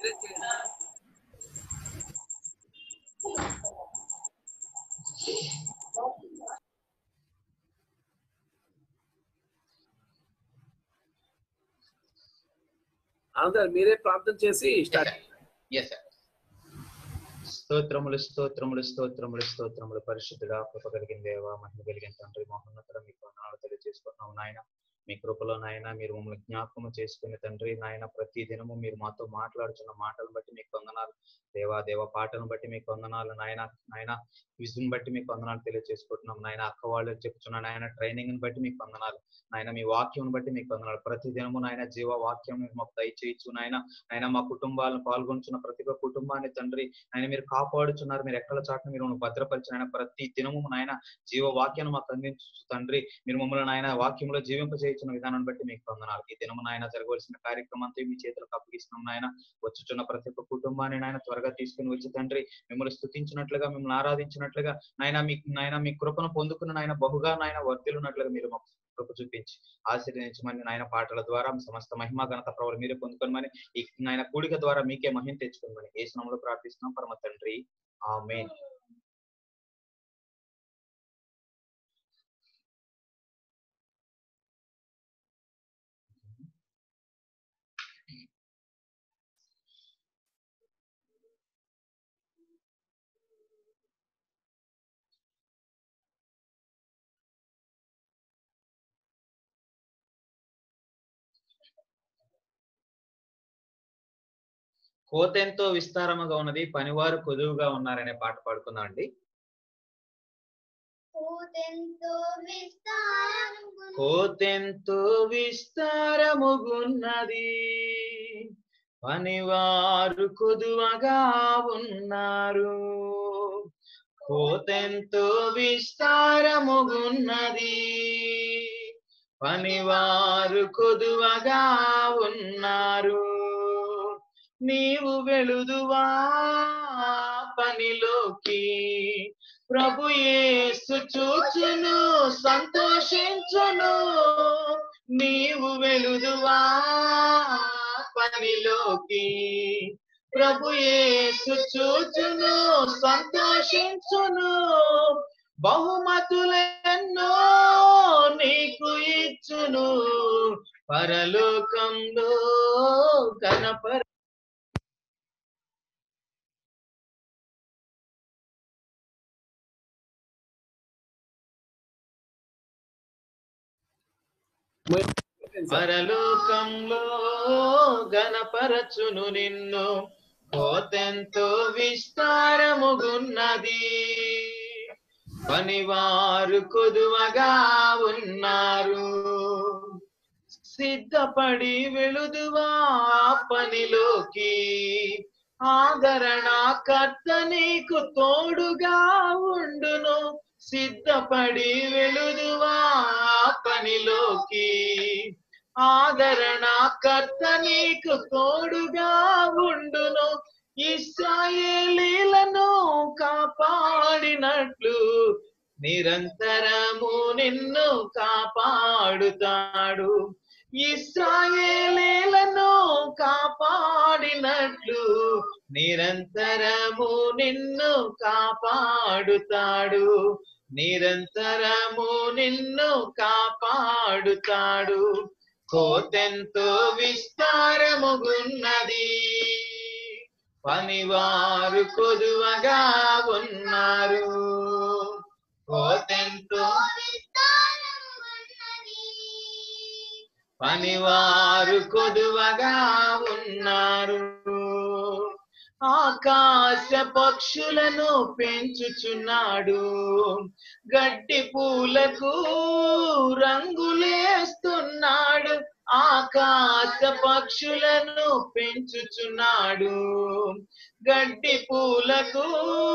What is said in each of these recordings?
అందరూ మీరే ప్రార్థన చేసి స్టార్ట్. yes sir. స్తోత్రములు స్తోత్రములు స్తోత్రములు స్తోత్రములు పరిశుద్ధుడా, కృప కలిగిన దేవా, మహిమ కలిగిన తండ్రి, మహోన్నతుడా మీకు వందనాలు తెలియజేసుకుంటున్నాం నాయన. మీ కృపలో నాయన మీరు మమ్మల్ని జ్ఞాపకం చేసుకునే తండ్రి నాయన, ప్రతి దినము మీరు మాతో మాట్లాడుతున్న మాటలను బట్టి మీకు వందనాలు దేవా. దేవ పాటలను బట్టి మీకు వందనాలు నాయన. నాయన విజన్ బట్టి మీకు వందనాలు తెలియజేసుకుంటున్నాం నాయన. అక్క వాళ్ళు చెప్తున్న నాయన ట్రైనింగ్ బట్టి మీకు వందనాలు నాయన. మీ వాక్యం బట్టి మీకు వందనాలు. ప్రతి దినము నాయన జీవ వాక్యం మాకు దయచేయచ్చు నాయన. నాయన మా కుటుంబాలను పాల్గొంటున్న ప్రతి ఒక్క కుటుంబాన్ని తండ్రి ఆయన మీరు కాపాడుచున్నారు. మీరు ఎక్కడ చాటున మీరు భద్రపరిచిన ప్రతి దినము నాయన జీవ వాక్యాన్ని మాకు అందించు తండ్రి. మీరు మమ్మల్ని నాయన వాక్యంలో జీవింపజేయుచున్న విధానాన్ని బట్టి మీకు వందనాలు. ఈ దినము నాయన జరగవలసిన కార్యక్రమం అంతా మీ చేతులకు అప్పగిస్తున్నాం నాయన. వచ్చుచున్న ప్రతి ఒక్క కుటుంబాన్ని నాయన త్వరగా తీసుకుని వచ్చి తండ్రి మిమ్మల్ని స్తుతించినట్లుగా, మిమ్మల్ని ఆరాధించినట్లుగా నాయన మీ కృపను పొందుకున్న నాయన బహుగా నాయన వర్ధిల్లున్నట్లుగా మీరు మాకు కృప చూపించి ఆశీర్వదించమని నాయన. పాటల ద్వారా సమస్త మహిమ ఘనత ప్రభువులు మీరే పొందుకోమని, ఈ నాయన కూడిక ద్వారా మీకే మహిమ తెచ్చుకోమని యేసు నామములో ప్రార్థిస్తున్నాం పరమ తండ్రి, ఆమేన్. కోతెంతో విస్తారముగా ఉన్నది, పనివారు కొదువుగా ఉన్నారనే పాట పాడుకుందాం అండి. కోతెంతో విస్తారముగున్నది, పనివారు కొదువగా ఉన్నారు. కోతెంతో విస్తారముగున్నది, పనివారు కొదువగా ఉన్నారు. నీవు వెళుదువా పనిలోకి, ప్రభు యేసు చూచును సంతోషించును. నీవు వెళుదువా పనిలోకి, ప్రభు యేసు చూచును సంతోషించును. బహుమతులెన్నో నీకు ఇచ్చును, పరలోకంలో కనపర పరలోకంలో గణపరచును నిన్ను. కోతెంతో విస్తారముగున్నది, పనివారు కొదువగా ఉన్నారు. సిద్ధపడి వెళుదువా పనిలోకి, ఆదరణ కర్త నీకు తోడుగా ఉండును. సిద్ధపడి వెళుదువా పనిలోకి, ఆదరణ కర్త నీకు తోడుగా ఉండును. ఇశ్రాయేలీయులను కాపాడినట్లు నిరంతరము నిన్ను కాపాడుతాడు. ఇశ్రాయేలీయులను కాపాడినట్లు నిరంతరము నిన్ను కాపాడుతాడు. నిరంతరము నిన్ను కాపాడుతాడు. కోతెంతో విస్తారముగున్నది, పనివారు కొదువగా ఉన్నారు. కోతెంతో పనివారు కొదువగా ఉన్నారు. ఆకాశ పక్షులను పెంచుచున్నాడు, గడ్డి పూలకు రంగులేస్తున్నాడు. ఆకాశ పక్షులను పెంచుచున్నాడు, గడ్డి పూలకు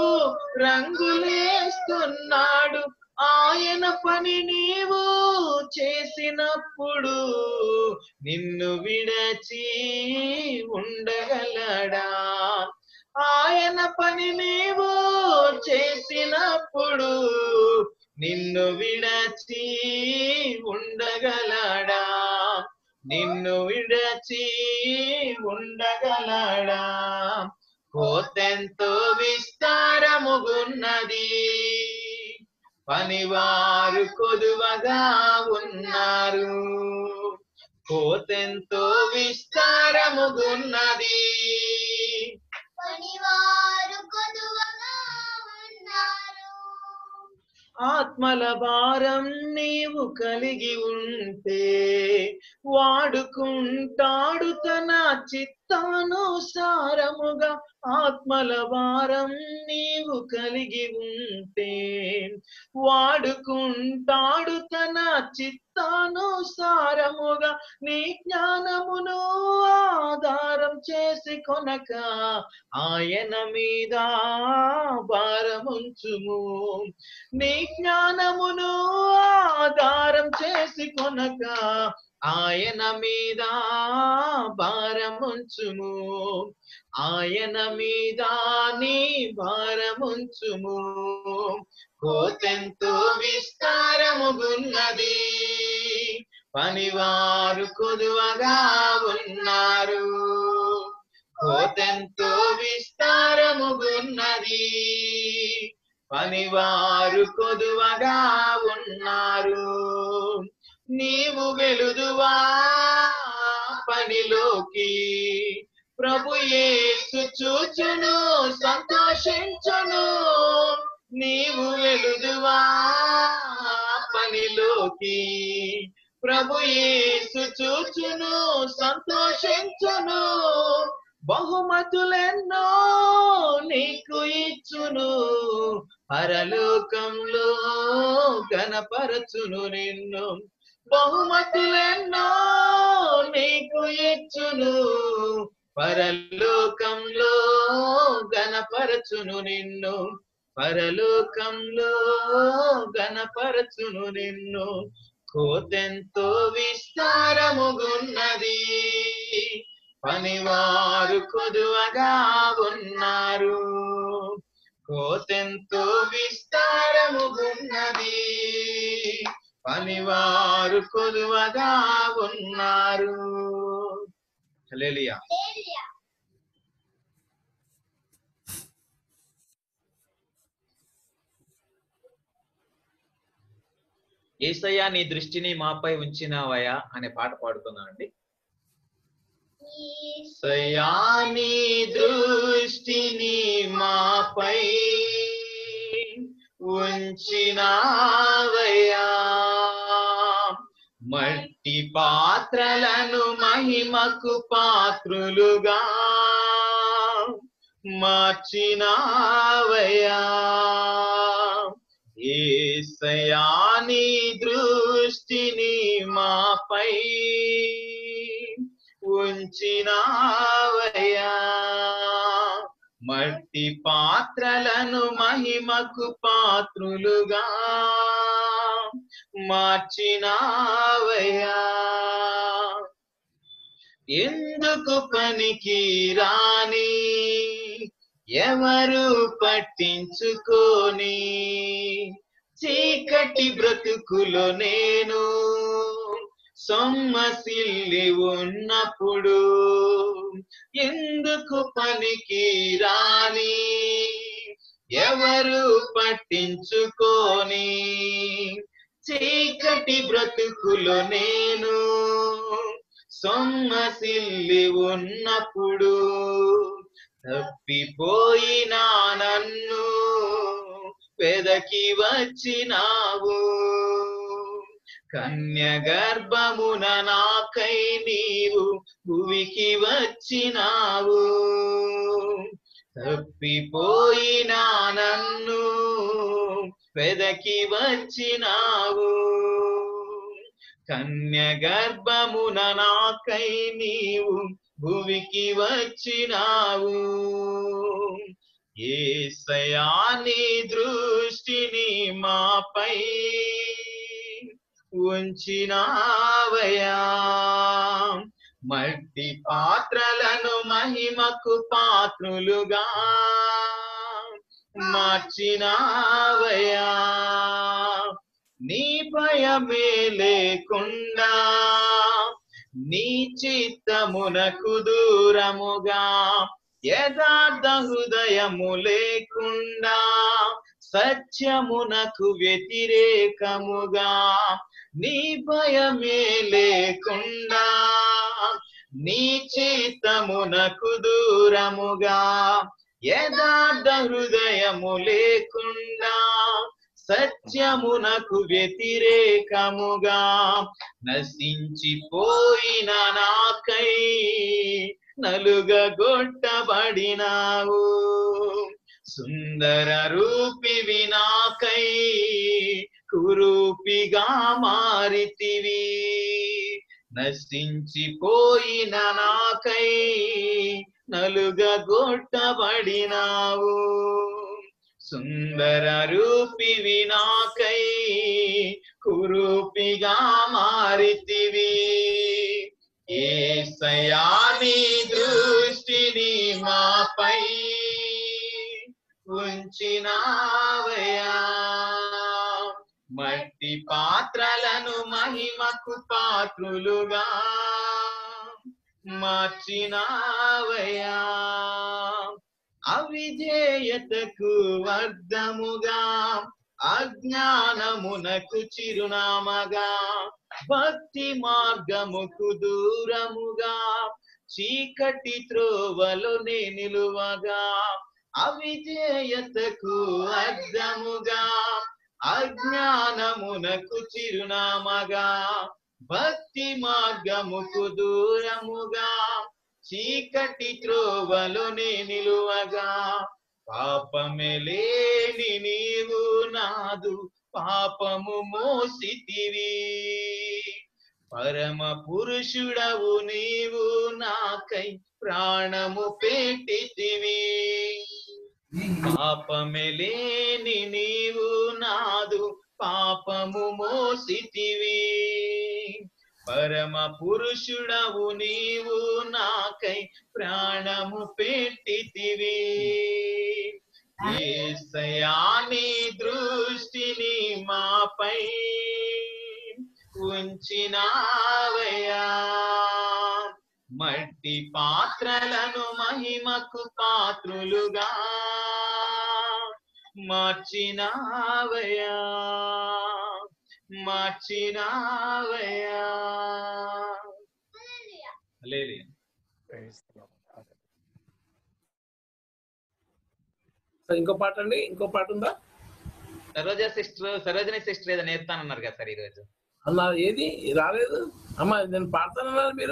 రంగులేస్తున్నాడు. ఆయన పని నీవు చేసినప్పుడు నిన్ను విడచి ఉండగలడా? ఆయన పని నీవు చేసినప్పుడు నిన్ను విడచి ఉండగలడా? నిన్ను విడచి ఉండగలడా కోతెంతో విస్తారముగున్నది పనివారు కొదువగా ఉన్నారు కోతెంతో విస్తారముగున్నది పనివారు కొదువగా ఉన్నారు ఆత్మల భారం నీవు కలిగి ఉంటే వాడుకుంటాడు తన చిత్తానుసారముగా ఆత్మల భారం నీవు కలిగి ఉంటే వాడుకుంటాడు తన చిత్తానుసారముగా నీ జ్ఞానమును ఆధారం చేసి కొనక ఆయన మీద భారముంచుము నీ జ్ఞానమును ఆధారం చేసి కొనక ఆయన మీద భారముంచుము ఆయన మీద నీ భారముంచుము కోతెంతో విస్తారముగున్నది పనివారు కొదువగా ఉన్నారు కోతెంతో విస్తారముగున్నది పనివారు కొదువగా ఉన్నారు నీవు వెలుదువా పనిలోకి ప్రభు యేసు చూచును సంతోషించును నీవు వెలుదువా పనిలోకి ప్రభు యేసు చూచును సంతోషించును బహుమతులెన్నో నీకు ఇచ్చును పరలోకంలో ఘనపరచును నిన్ను బహుమతులెన్నో నీకు ఇచ్చును పరలోకంలో ఘనపరచును నిన్ను పరలోకంలో ఘనపరచును నిన్ను కోతెంతో విస్తారముగున్నది పనివారు కొదువగా ఉన్నారు కోతెంతో విస్తారముగున్నది పనివారు కొదువగా ఉన్నారు హల్లెలూయా యేసయ్యా నీ దృష్టిని మాపై ఉంచినావయ్యా అనే పాట పాడుతున్నానండి యేసయ్యా నీ దృష్టిని మాపై ఉంచినావయ్యా మట్టి పాత్రలను మహిమకు పాత్రులుగా మార్చినావయ్యా యేసయ్యా నీ దృష్టిని మాపై ఉంచినావయ్యా మట్టి పాత్రలను మహిమకు పాత్రులుగా మార్చినావయ్యా ఎందుకు పనికి రాని ఎవరు పట్టించుకోని చీకటి బ్రతుకులో నేను సొమ్మసిల్లి ఉన్నప్పుడు ఎందుకు పనికి రాని ఎవరు పట్టించుకోని చీకటి బ్రతుకులో నేను సొమ్మసిల్లి ఉన్నప్పుడు తప్పిపోయినా నన్ను వెదకి వచ్చినావు కన్య గర్భమున నాకై నీవు భువికి వచ్చినావు తప్పిపోయినా నన్ను వెదకి వచ్చినావు కన్య గర్భమున నాకై నీవు భువికి వచ్చినావు యేసయ్యా నీ దృష్టిని మాపై ఉంచినావయ్యా మట్టి పాత్రలను మహిమకు పాత్రులుగా మార్చినావయ్యా నీ భయమే లేకుండా నీ చిత్తమునకు దూరముగా యథార్థ హృదయము లేకుండా సత్యమునకు వ్యతిరేకముగా నీ భయమే లేకుండా నీ చిత్తమునకు దూరముగా యథార్థ హృదయము లేకుండా సత్యమునకు వ్యతిరేకముగా నశించిపోయిన నాకై నలుగగొట్టబడినావు సుందర రూపివి నాకై కురూపిగా మారితివి నశించిపోయిన నాకై నలుగగొట్టబడినావు సుందర రూపివి నాకై కురూపిగా మారితివి యేసయ్యా నీ దృష్టిని మాపై ఉంచినావయ్యా మట్టి పాత్రలను మహిమకు పాత్రులుగా మార్చినావయ్యా అవిధేయతకు అర్థముగా అజ్ఞానమునకు చిరునామగా భక్తి మార్గముకు దూరముగా చీకటి త్రోవలోనే నిలువగా అవిధేయతకు అర్థముగా అజ్ఞానమునకు చిరునామగా భక్తి మార్గముకు దూరముగా చీకటి త్రోవలోనే నిలువగా పాపమే లేని నీవు నాదు పాపము మోసితివి పరమ పురుషుడవు నీవు నాకై ప్రాణము పెట్టితివి పాపమే లేని నీవు నాదు పాపము మోసితివి పరమ పురుషుడవు నీవు నాకై ప్రాణము పెట్టితివి యేసయ్యా నీ దృష్టిని మాపై ఉంచినావయ్యా మట్టి పాత్రలను మహిమకు పాత్రులుగా మార్చినావయ్యా మార్చినావయ్యా హల్లెలూయా ఇంకో పాట అండి, ఇంకో పాట ఉందా? సరోజని సిస్టర్ ఏదో నేర్తానన్నారు కదా సార్ ఈరోజు అన్నారు. ఏది రాలేదు అమ్మా, నేను పాడతానన్నారు మీరు.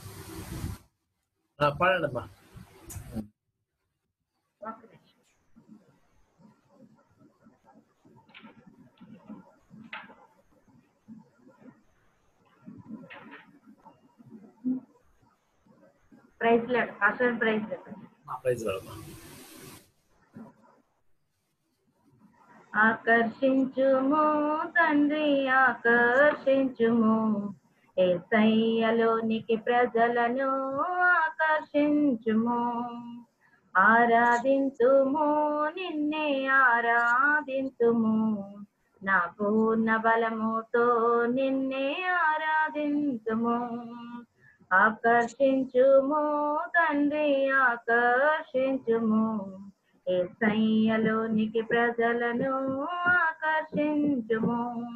పాడండి అమ్మా. Praise lord pastor, praise lord. Praise lord. ఆకర్షించుము తండ్రి ఆకర్షించుము యేసయ్యలోనికి ప్రజలను ఆకర్షించుము ఆరాధింతుము నిన్నే ఆరాధింతుము నా పూర్ణ బలముతో నిన్నే ఆరాధింతుము ఆకర్షించుము తండ్రి ఆకర్షించుము యేసయ్యలోనికి ప్రజలను ఆకర్షించుము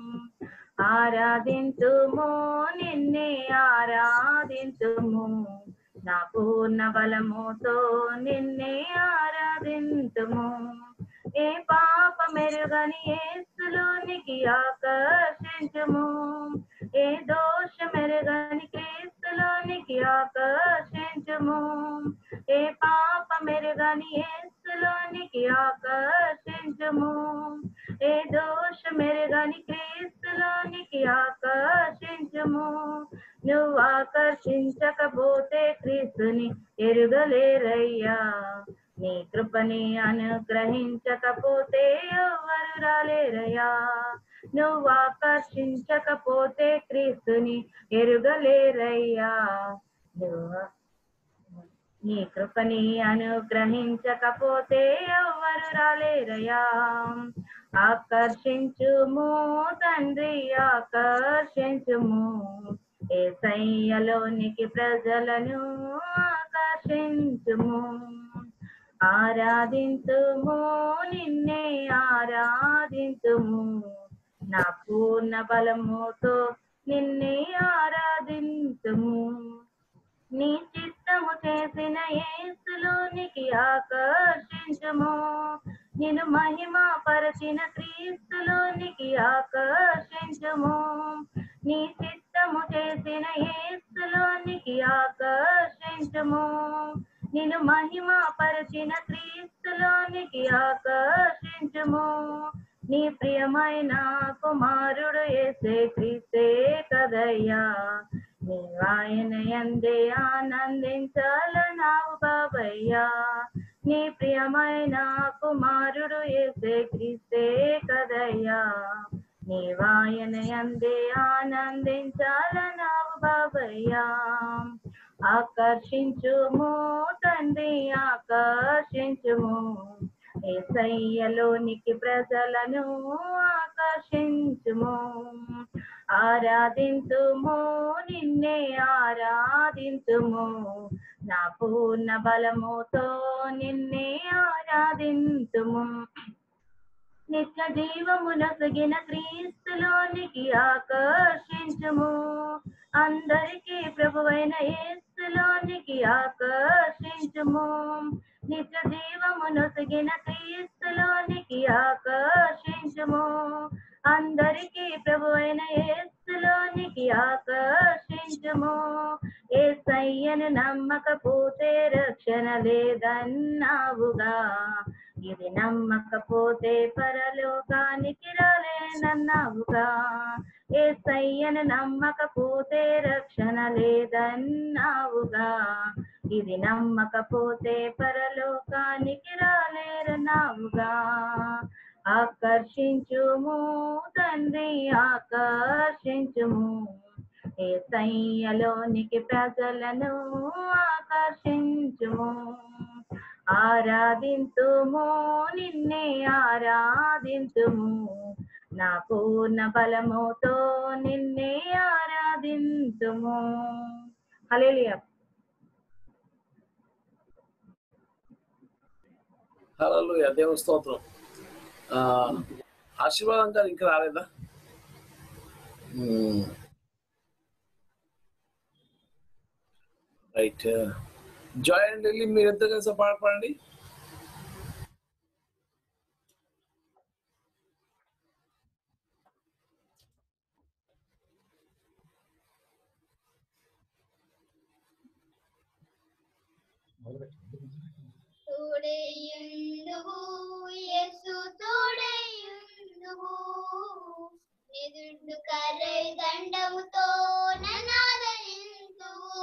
ఆరాధింతుము నిన్నే ఆరాధింతుము నా పూర్ణ బలముతో నిన్నే ఆరాధింతుము ఏ పాప మెరుగని యేసులోనికి ఆకర్షించుము ఏ దోష మెరుగని క్రీస్తులోనికి ఆకర్షించుము ఏ పాప మెరుగని యేసులోనికి ఆకర్షించుము ఏ దోష మెరుగని క్రీస్తులోనికి ఆకర్షించుము నువ్వు ఆకర్షించకపోతే క్రీస్తుని ఎరుగలేరయ్యా నీ కృపని అనుగ్రహించకపోతే ఎవరు రాలేరయ్యా నువ్వు ఆకర్షించకపోతే క్రీస్తుని ఎరుగలేరయ్యా నీ కృపని అనుగ్రహించకపోతే ఎవరు రాలేరయ్యా ఆకర్షించుము తండ్రి ఆకర్షించుము యేసయ్యలోనికి ప్రజలను ఆకర్షించుము. ఆరాధించుము, నిన్నే ఆరాధించుము, నా పూర్ణ బలముతో నిన్నే ఆరాధించుము. నీ చిత్తము చేసిన యేసులోనికి ఆకర్షించుము, నిన్ను మహిమ పరచిన క్రీస్తులోనికి ఆకర్షించుము. నీ చిత్తము చేసిన యేసులోనికి ఆకర్షించుము, నిన్ను మహిమ పరచిన క్రీస్తులోనికి ఆకర్షించుము. నీ ప్రియమైన కుమారుడు యేసే క్రీస్తే కదయ్యా, నీ ఆయన యందే ఆనందించాలన్నావు బాబయ్యా. నీ ప్రియమైన కుమారుడు యేసే క్రీస్తే కదయ్యా, నీ ఆయన యందే ఆనందించాలన్నావు బాబయ్యా. ఆకర్షించుము తండ్రి, ఆకర్షించుము, యేసయ్యలోనికి ప్రజలను ఆకర్షించుము. ఆరాధించుము, నిన్నే ఆరాధించుము, నా పూర్ణ బలముతో నిన్నే ఆరాధించుము. నిత్య జీవమునొసగిన క్రీస్తులోనికి ఆకర్షించుము, అందరికీ ప్రభువైన యేసులోనికి ఆకర్షించుము. నిత్య జీవమునొసగిన క్రీస్తులోనికి ఆకర్షించుము, అందరికీ ప్రభువైన యేసులోనికి ఆకర్షించుము. యేసయ్యను నమ్మకపోతే రక్షణ లేదన్నావుగా, ఇది నమ్మకపోతే పరలోకానికి రాలేనన్నావుగా. యేసయ్యను నమ్మకపోతే రక్షణ లేదన్నావుగా, ఇది నమ్మకపోతే పరలోకానికి రాలేరన్నావుగా. ఆకర్షించుము తండ్రి, ఆకర్షించుము, యేసయ్యలోనికి ప్రజలను ఆకర్షించుము. ఆరాధించుము, నిన్నే ఆరాధించుము, నా పూర్ణ బలముతో నిన్నే ఆరాధించుము. హల్లెలూయా. హల్లెలూయా, దేవుని స్తోత్రం. ఆశీర్వాదం గారు ఇంకా రాలేదా? రైట్. జాయ్ అండ్ లిల్లీ, మీరు ఎంత కలిసి పాడపడండి. తోడేయుందువు యేసు తోడేయుందువు, నిదుడు కర్రై దండముతో నన్నాదరింతువు.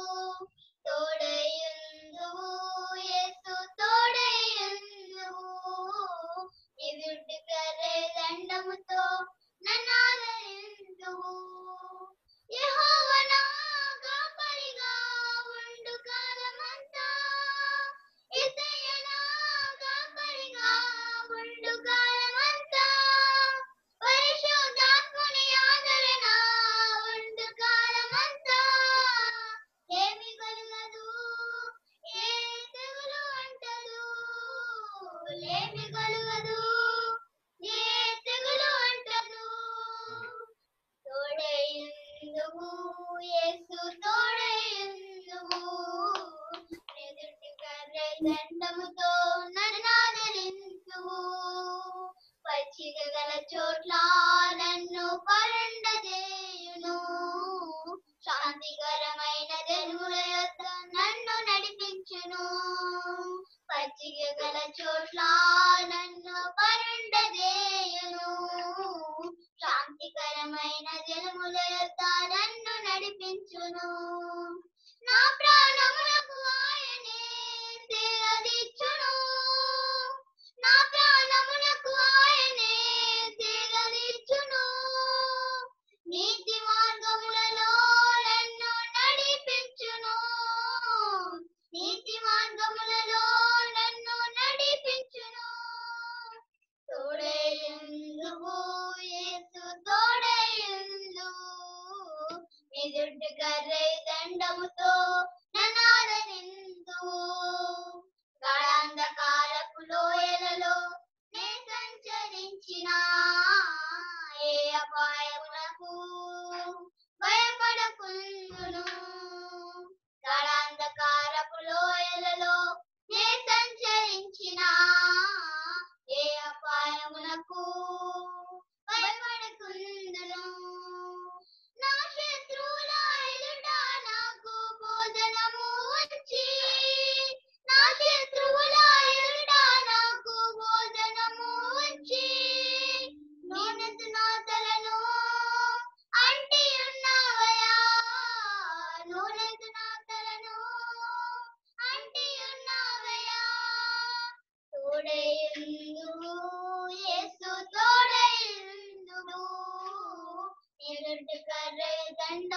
తోడేయుందువు యేసు తోడేయుందువు, నిదుడు కర్రై దండముతో నన్నాదరింతువు. యెహోవా నా కాపరిగా ఉండు కాలమంతా, యేసయ్య నా కాపరిగా ఉండు కాలమంతా, పరిశుద్ధాత్ముని ఆదరణ ఉండు కాలమంతా. ఏమి కలుగదు, ఏ తెగులు అంటదు, ఏమి కలుగదు, ఏ తెగులు అంటదు. తోడేయుందువు యేసు తోడేయుందువు, నిదుటి కర్రై దండముతో నన్నాదరించువు. పచ్చిక గల చోట్ల నన్ను పరుండజేయును, శాంతికరమైన జనుల యొద్ద నన్ను నడిపించును. పచ్చిక గల చోట్ల నన్ను పరుండజేయును, శాంతికరమైన జనముల యొద్ద నన్ను నడిపించును. నా ప్రాణములకు ఆయనే సేదదీర్చును, నా ప్రాణములకు ఆయనే సేదదీర్చును. నీ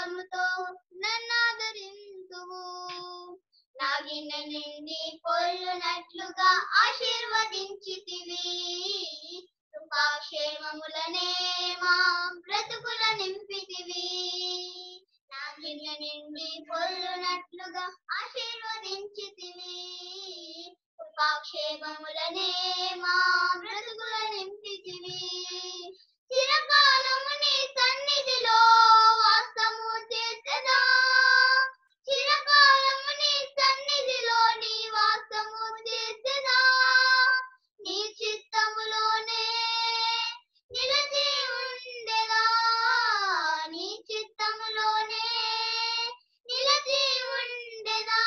దండముతో నన్నాదరింతువు. నా గిన్నె నిండి పొల్లునట్లుగా ఆశీర్వదించితివి. కృపాక్షేమములనే మా బ్రతుకుల నింపితివి. నా గిన్నె నిండి పొల్లునట్లుగా ఆశీర్వదించితివి. కృపాక్షేమములనే మా బ్రతుకుల నింపితివి. చిరకాలము నీ సన్నిధిలో వాసము చేసెదా. చిరకాలము నీ సన్నిధిలో నీ వాసము చేసెదా. నీ చిత్తములోనే నిలిచి ఉండెదా. నీ చిత్తములోనే నిలిచి ఉండెదా.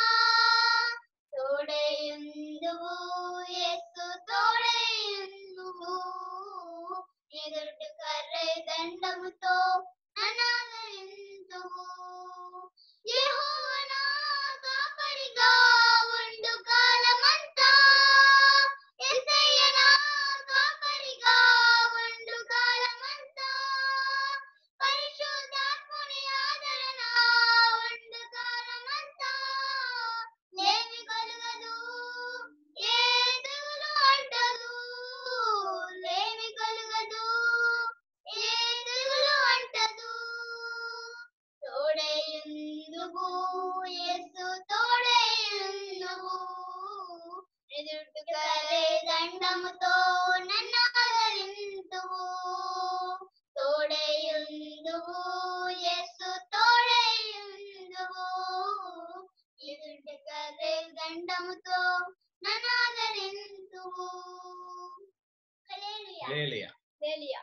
తోడేయుందువు యేసు తోడేయుందువు. ఎదురు కర్రై దండముతో నన్నాదరింతువు. యెహోవా నా కాపరిగా ఉండు కాలమంతా. యేసయ్య నా కాపరిగా ఉండు కాలమంతా. పరిశుద్ధాత్ముని ఆదరణ ఉండు కాలమంతా. లేమి కలుగదు, ఏ తెగులు అంటదు. లేమి కలుగదు, ఏ తెగులు అంటదు. తోడేయుందువు యేసు తోడేయుందువు. ఎదురు కర్రై దండముతో నన్నాదరింతువు. తోడేయుందువు యేసు తోడేయుందువు. ఎదురు కర్రై దండముతో నన్నాదరింతువు. Hallelujah. Hallelujah. Hallelujah.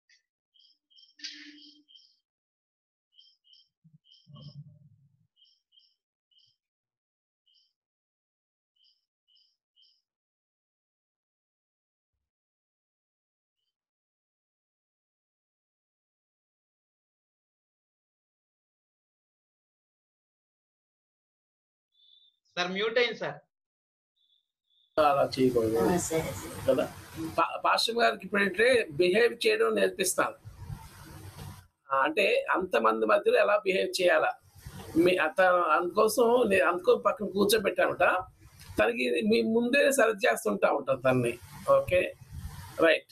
Sir mute అయింది సార్. అలా చేయకూడదు కదా. పాస్టర్ గారికి ఇప్పుడంటే బిహేవ్ చేయడం నేర్పిస్తాను. అంటే అంతమంది మధ్యలో ఎలా బిహేవ్ చేయాలా అందుకోసం నేను అందుకో పక్కన కూర్చోబెట్టామట. తనకి మీ ముందే సరి చేస్తుంటా ఉంటాను తనని. Okay right.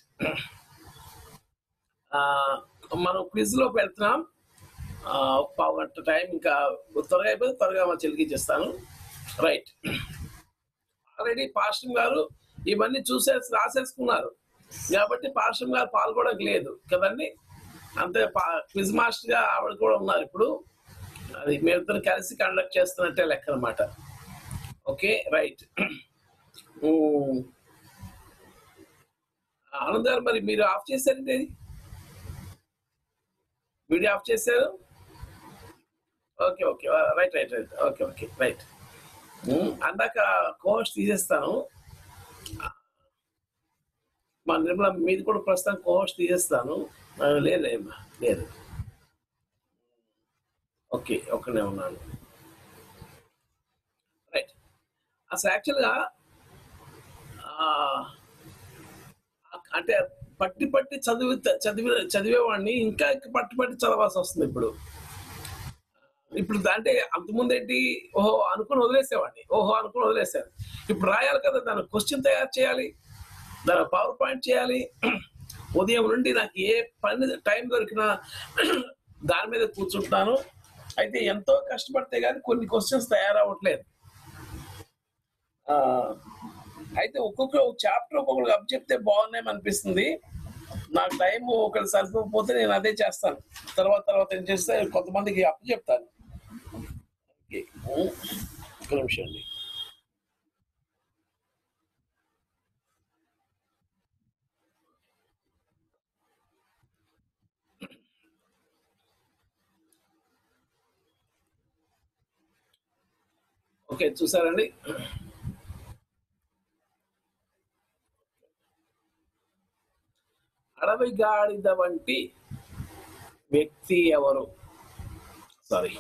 మనం క్విజ్ లో పెడుతున్నాం. పావు గంట టైం ఇంకా త్వరగా అయిపోతే త్వరగా మా చెల్లికి ఇచ్చేస్తాను. రైట్. ఆల్రెడీ పాస్టర్ గారు ఇవన్నీ రాసేసుకున్నారు కాబట్టి పాస్టర్ గారు పాల్గొనడానికి లేదు కదండి. అంతే క్విజ్ మాస్టర్ గా ఆవిడ కూడా ఉన్నారు ఇప్పుడు. అది మేమిద్దరు కలిసి కండక్ట్ చేస్తున్నట్టే లెక్క అనమాట. Okay right. ఆనంద్ గారు మరి మీరు ఆఫ్ చేశారండి, వీడియో ఆఫ్ చేశారు. Okay okay right right right okay okay right. అందాక కోహోస్ట్ తీసేస్తాను. మా నిర్మల మీది కూడా ప్రస్తుతం కోహోస్ట్ తీసేస్తాను. లేదేమ్మా లేదు. ఓకే ఒక్కనే ఉన్నాను. రైట్. అసలు యాక్చువల్గా అంటే పట్టి పట్టి చదివేవాడిని ఇంకా పట్టి పట్టి చదవాల్సి వస్తుంది ఇప్పుడు. అంటే అంతకుముందు ఏంటి ఓహో అనుకుని వదిలేసాను. ఇప్పుడు రాయాలి కదా, దాని క్వశ్చన్ తయారు చేయాలి, దాని పవర్ పాయింట్ చేయాలి. ఉదయం నుండి నాకు ఏ పని టైం దొరికినా దాని మీద కూర్చుంటున్నాను. అయితే ఎంతో కష్టపడితే కానీ కొన్ని క్వశ్చన్స్ తయారవ్వట్లేదు. అయితే ఒక్కొక్క చాప్టర్ ఒక్కొక్కరికి అప్ చెప్తే బాగున్నాయి అనిపిస్తుంది. నాకు టైం ఒకటి సరిపోతే నేను అదే చేస్తాను. తర్వాత ఏం చేస్తే కొంతమందికి అప్పు చెప్తాను. ఒక నిమిషం అండి. ఓకే చూసారండి. అడవి గాడిద వంటి వ్యక్తి ఎవరు? Sorry,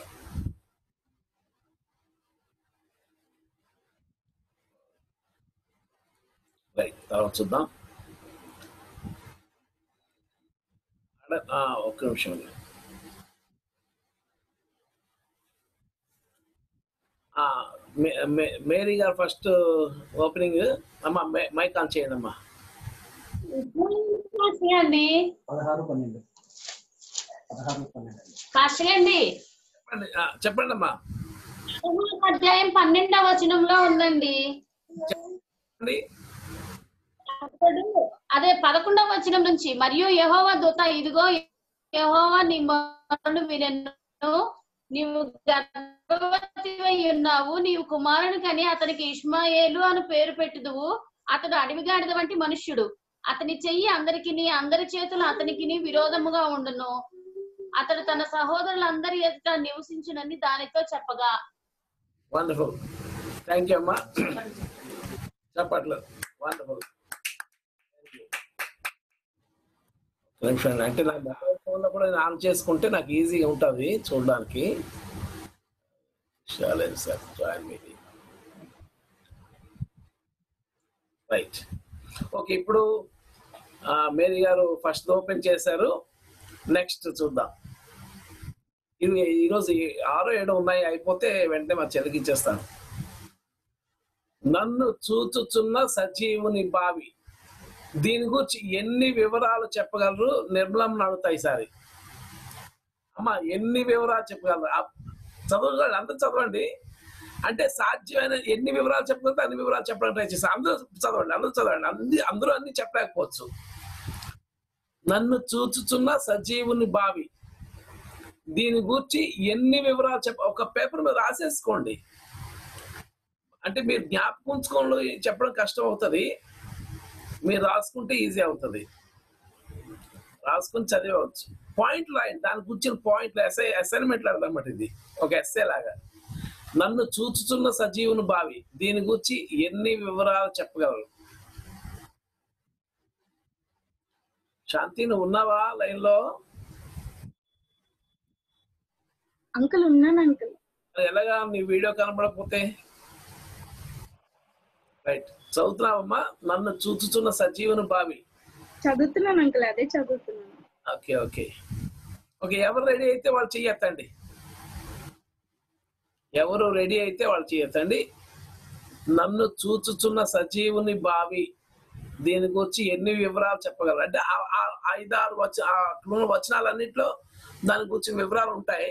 right. తర్వాత చూద్దాం. ఒక్క నిమిషం. మేరీ గారు ఫస్ట్ ఓపెనింగ్ అమ్మా. మైక్ ఆన్ చేయండి అమ్మా. అండి చెప్పండి అమ్మా. అధ్యాయం 12వ వచనంలో ఉందండి. అదే 11వ వచనం నుంచి, మరియు యెహోవా దూత, ఇదిగో యెహోవా నీ మొరను వినెను, నీవు గర్భవతివై ఉన్నావు, నీవు కుమారుని కని అతనికి ఇష్మాయేలు అని పేరు పెట్టుదువు. అతడు అడవిగాడిద వంటి మనుష్యుడు, అతని చెయ్యి అందరి చేతులు అతనికి విరోధముగా ఉండును, అతడు తన సహోదరులందరి ఎదుట నివసించునని దానితో చెప్పగా. వండర్ఫుల్. థ్యాంక్ యూ అమ్మా. చెప్పట్లు. వండర్ఫుల్. అంటే నా మొబైల్ ఫోన్లో కూడా నేను ఆన్ చేసుకుంటే నాకు ఈజీగా ఉంటుంది చూడడానికి. రైట్. ఓకే, ఇప్పుడు మేరీ గారు ఫస్ట్ ఓపెన్ చేశారు. నెక్స్ట్ చూద్దాం. ఇది ఈరోజు 6, 7 ఉన్నాయి, అయిపోతే వెంటనే మా చెల్లికి ఇచ్చేస్తాను. నన్ను చూచుచున్న సజీవుని బావి, దీని గురించి ఎన్ని వివరాలు చెప్పగలరు? నిర్మలం అడుగుతాయి సారి. అమ్మా, ఎన్ని వివరాలు చెప్పగలరు? చదవండి, అందరూ చదవండి. అంటే సాధ్యమైన ఎన్ని వివరాలు చెప్పగలిగితే అన్ని వివరాలు చెప్పడానికి ట్రై చేస్తాను. అందరూ చదవండి. అందరూ అన్ని చెప్పలేకపోవచ్చు. నన్ను చూచుచున్న సజీవుని బావి, దీని గురించి ఎన్ని వివరాలు ఒక పేపర్ మీద రాసేసుకోండి. అంటే మీరు జ్ఞాపకం ఉంచుకోవడం చెప్పడం కష్టం అవుతుంది, మీరు రాసుకుంటే ఈజీ అవుతుంది. రాసుకుని చదివచ్చు. పాయింట్లు రాయండి, దాని గురించిన పాయింట్లు అసైన్మెంట్ లాగా అన్నమాట. ఇది ఒక ఎస్సే లాగా. నన్ను చూచుచున్న సజీవుని బావి, దీని గురించి ఎన్ని వివరాలు చెప్పగలరు? శాంతి, నువ్వు ఉన్నావా లైన్ లో? అంకుల్ ఉన్నాను అంకుల్. ఎలాగా నీ వీడియో కనబడకపోతే? రైట్, చదువుతున్నావమ్మా. నన్ను చూచుచున్న సజీవుని బావి చదువుతున్నాను అంకుల్, అదే చదువుతున్నాను. Okay okay okay. ఎవరు రెడీ అయితే వాళ్ళు చెయ్యొద్దండి. ఎవరు రెడీ అయితే వాళ్ళు చేయొద్దండి. నన్ను చూచుచున్న సజీవుని బావి, దీని గురించి ఎన్ని వివరాలు చెప్పగలరు? అంటే 5-6 వచనాలన్నింటిలో దాని గురించి వివరాలు ఉంటాయి.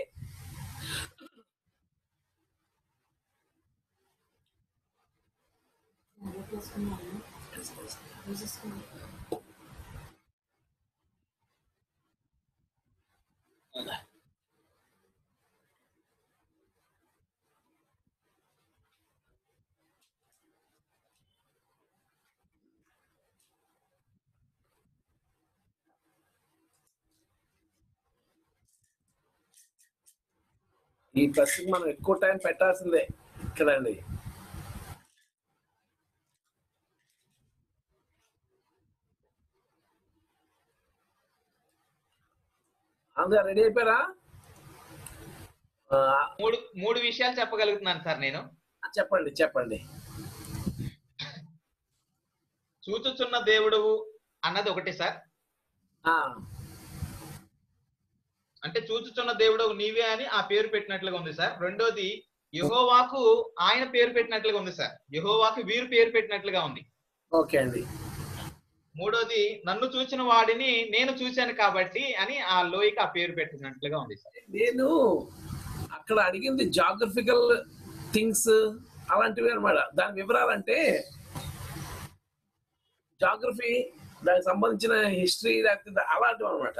ఈ ప్రశ్నకు మనం ఎక్కువ టైం పెట్టాల్సిందే కదండి. అందరూ రెడీ అయిపోయారా? మూడు విషయాలు చెప్పగలుగుతున్నాను సార్ నేను. చెప్పండి. చూచుచున్న దేవుడు అన్నది ఒకటి సార్. అంటే చూచుచున్న దేవుడు నీవే అని ఆ పేరు పెట్టినట్లుగా ఉంది సార్. రెండోది, యెహోవాకు ఆయన పేరు పెట్టినట్లుగా ఉంది సార్. యెహోవాకు వీరు పేరు పెట్టినట్లుగా ఉంది. ఓకే అండి. మూడోది, నన్ను చూసిన వాడిని నేను చూశాను కాబట్టి అని ఆ లోయకి ఆ పేరు పెట్టినట్లుగా ఉంది సార్. నేను అక్కడ అడిగింది జాగ్రఫికల్ థింగ్స్ అలాంటివి అనమాట. దాని వివరాలంటే జాగ్రఫీ, దానికి సంబంధించిన హిస్టరీ, లేకపోతే అలాంటివి అనమాట.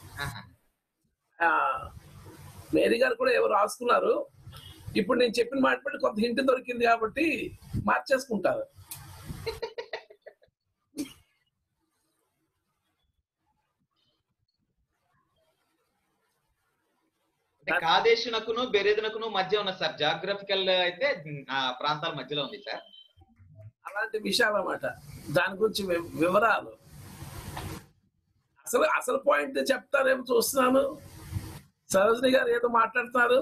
మేరీ గారు కూడా ఎవరు రాసుకున్నారు. ఇప్పుడు నేను చెప్పిన మాట బట్టి కొంత హింట్ దొరికింది కాబట్టి మార్చేసుకుంటారు. కాదేశునకును బెరేదునకును మధ్య ఉన్న సార్. జాగ్రఫికల్ అయితే ఆ ప్రాంతాల మధ్యలో ఉంది సార్. అలాంటి విషయాలు అన్నమాట. దాని గురించి వివరాలు అసలు పాయింట్ చెప్తారేమో చూస్తున్నాను. సరోజిని గారు ఏదో మాట్లాడుతున్నారు.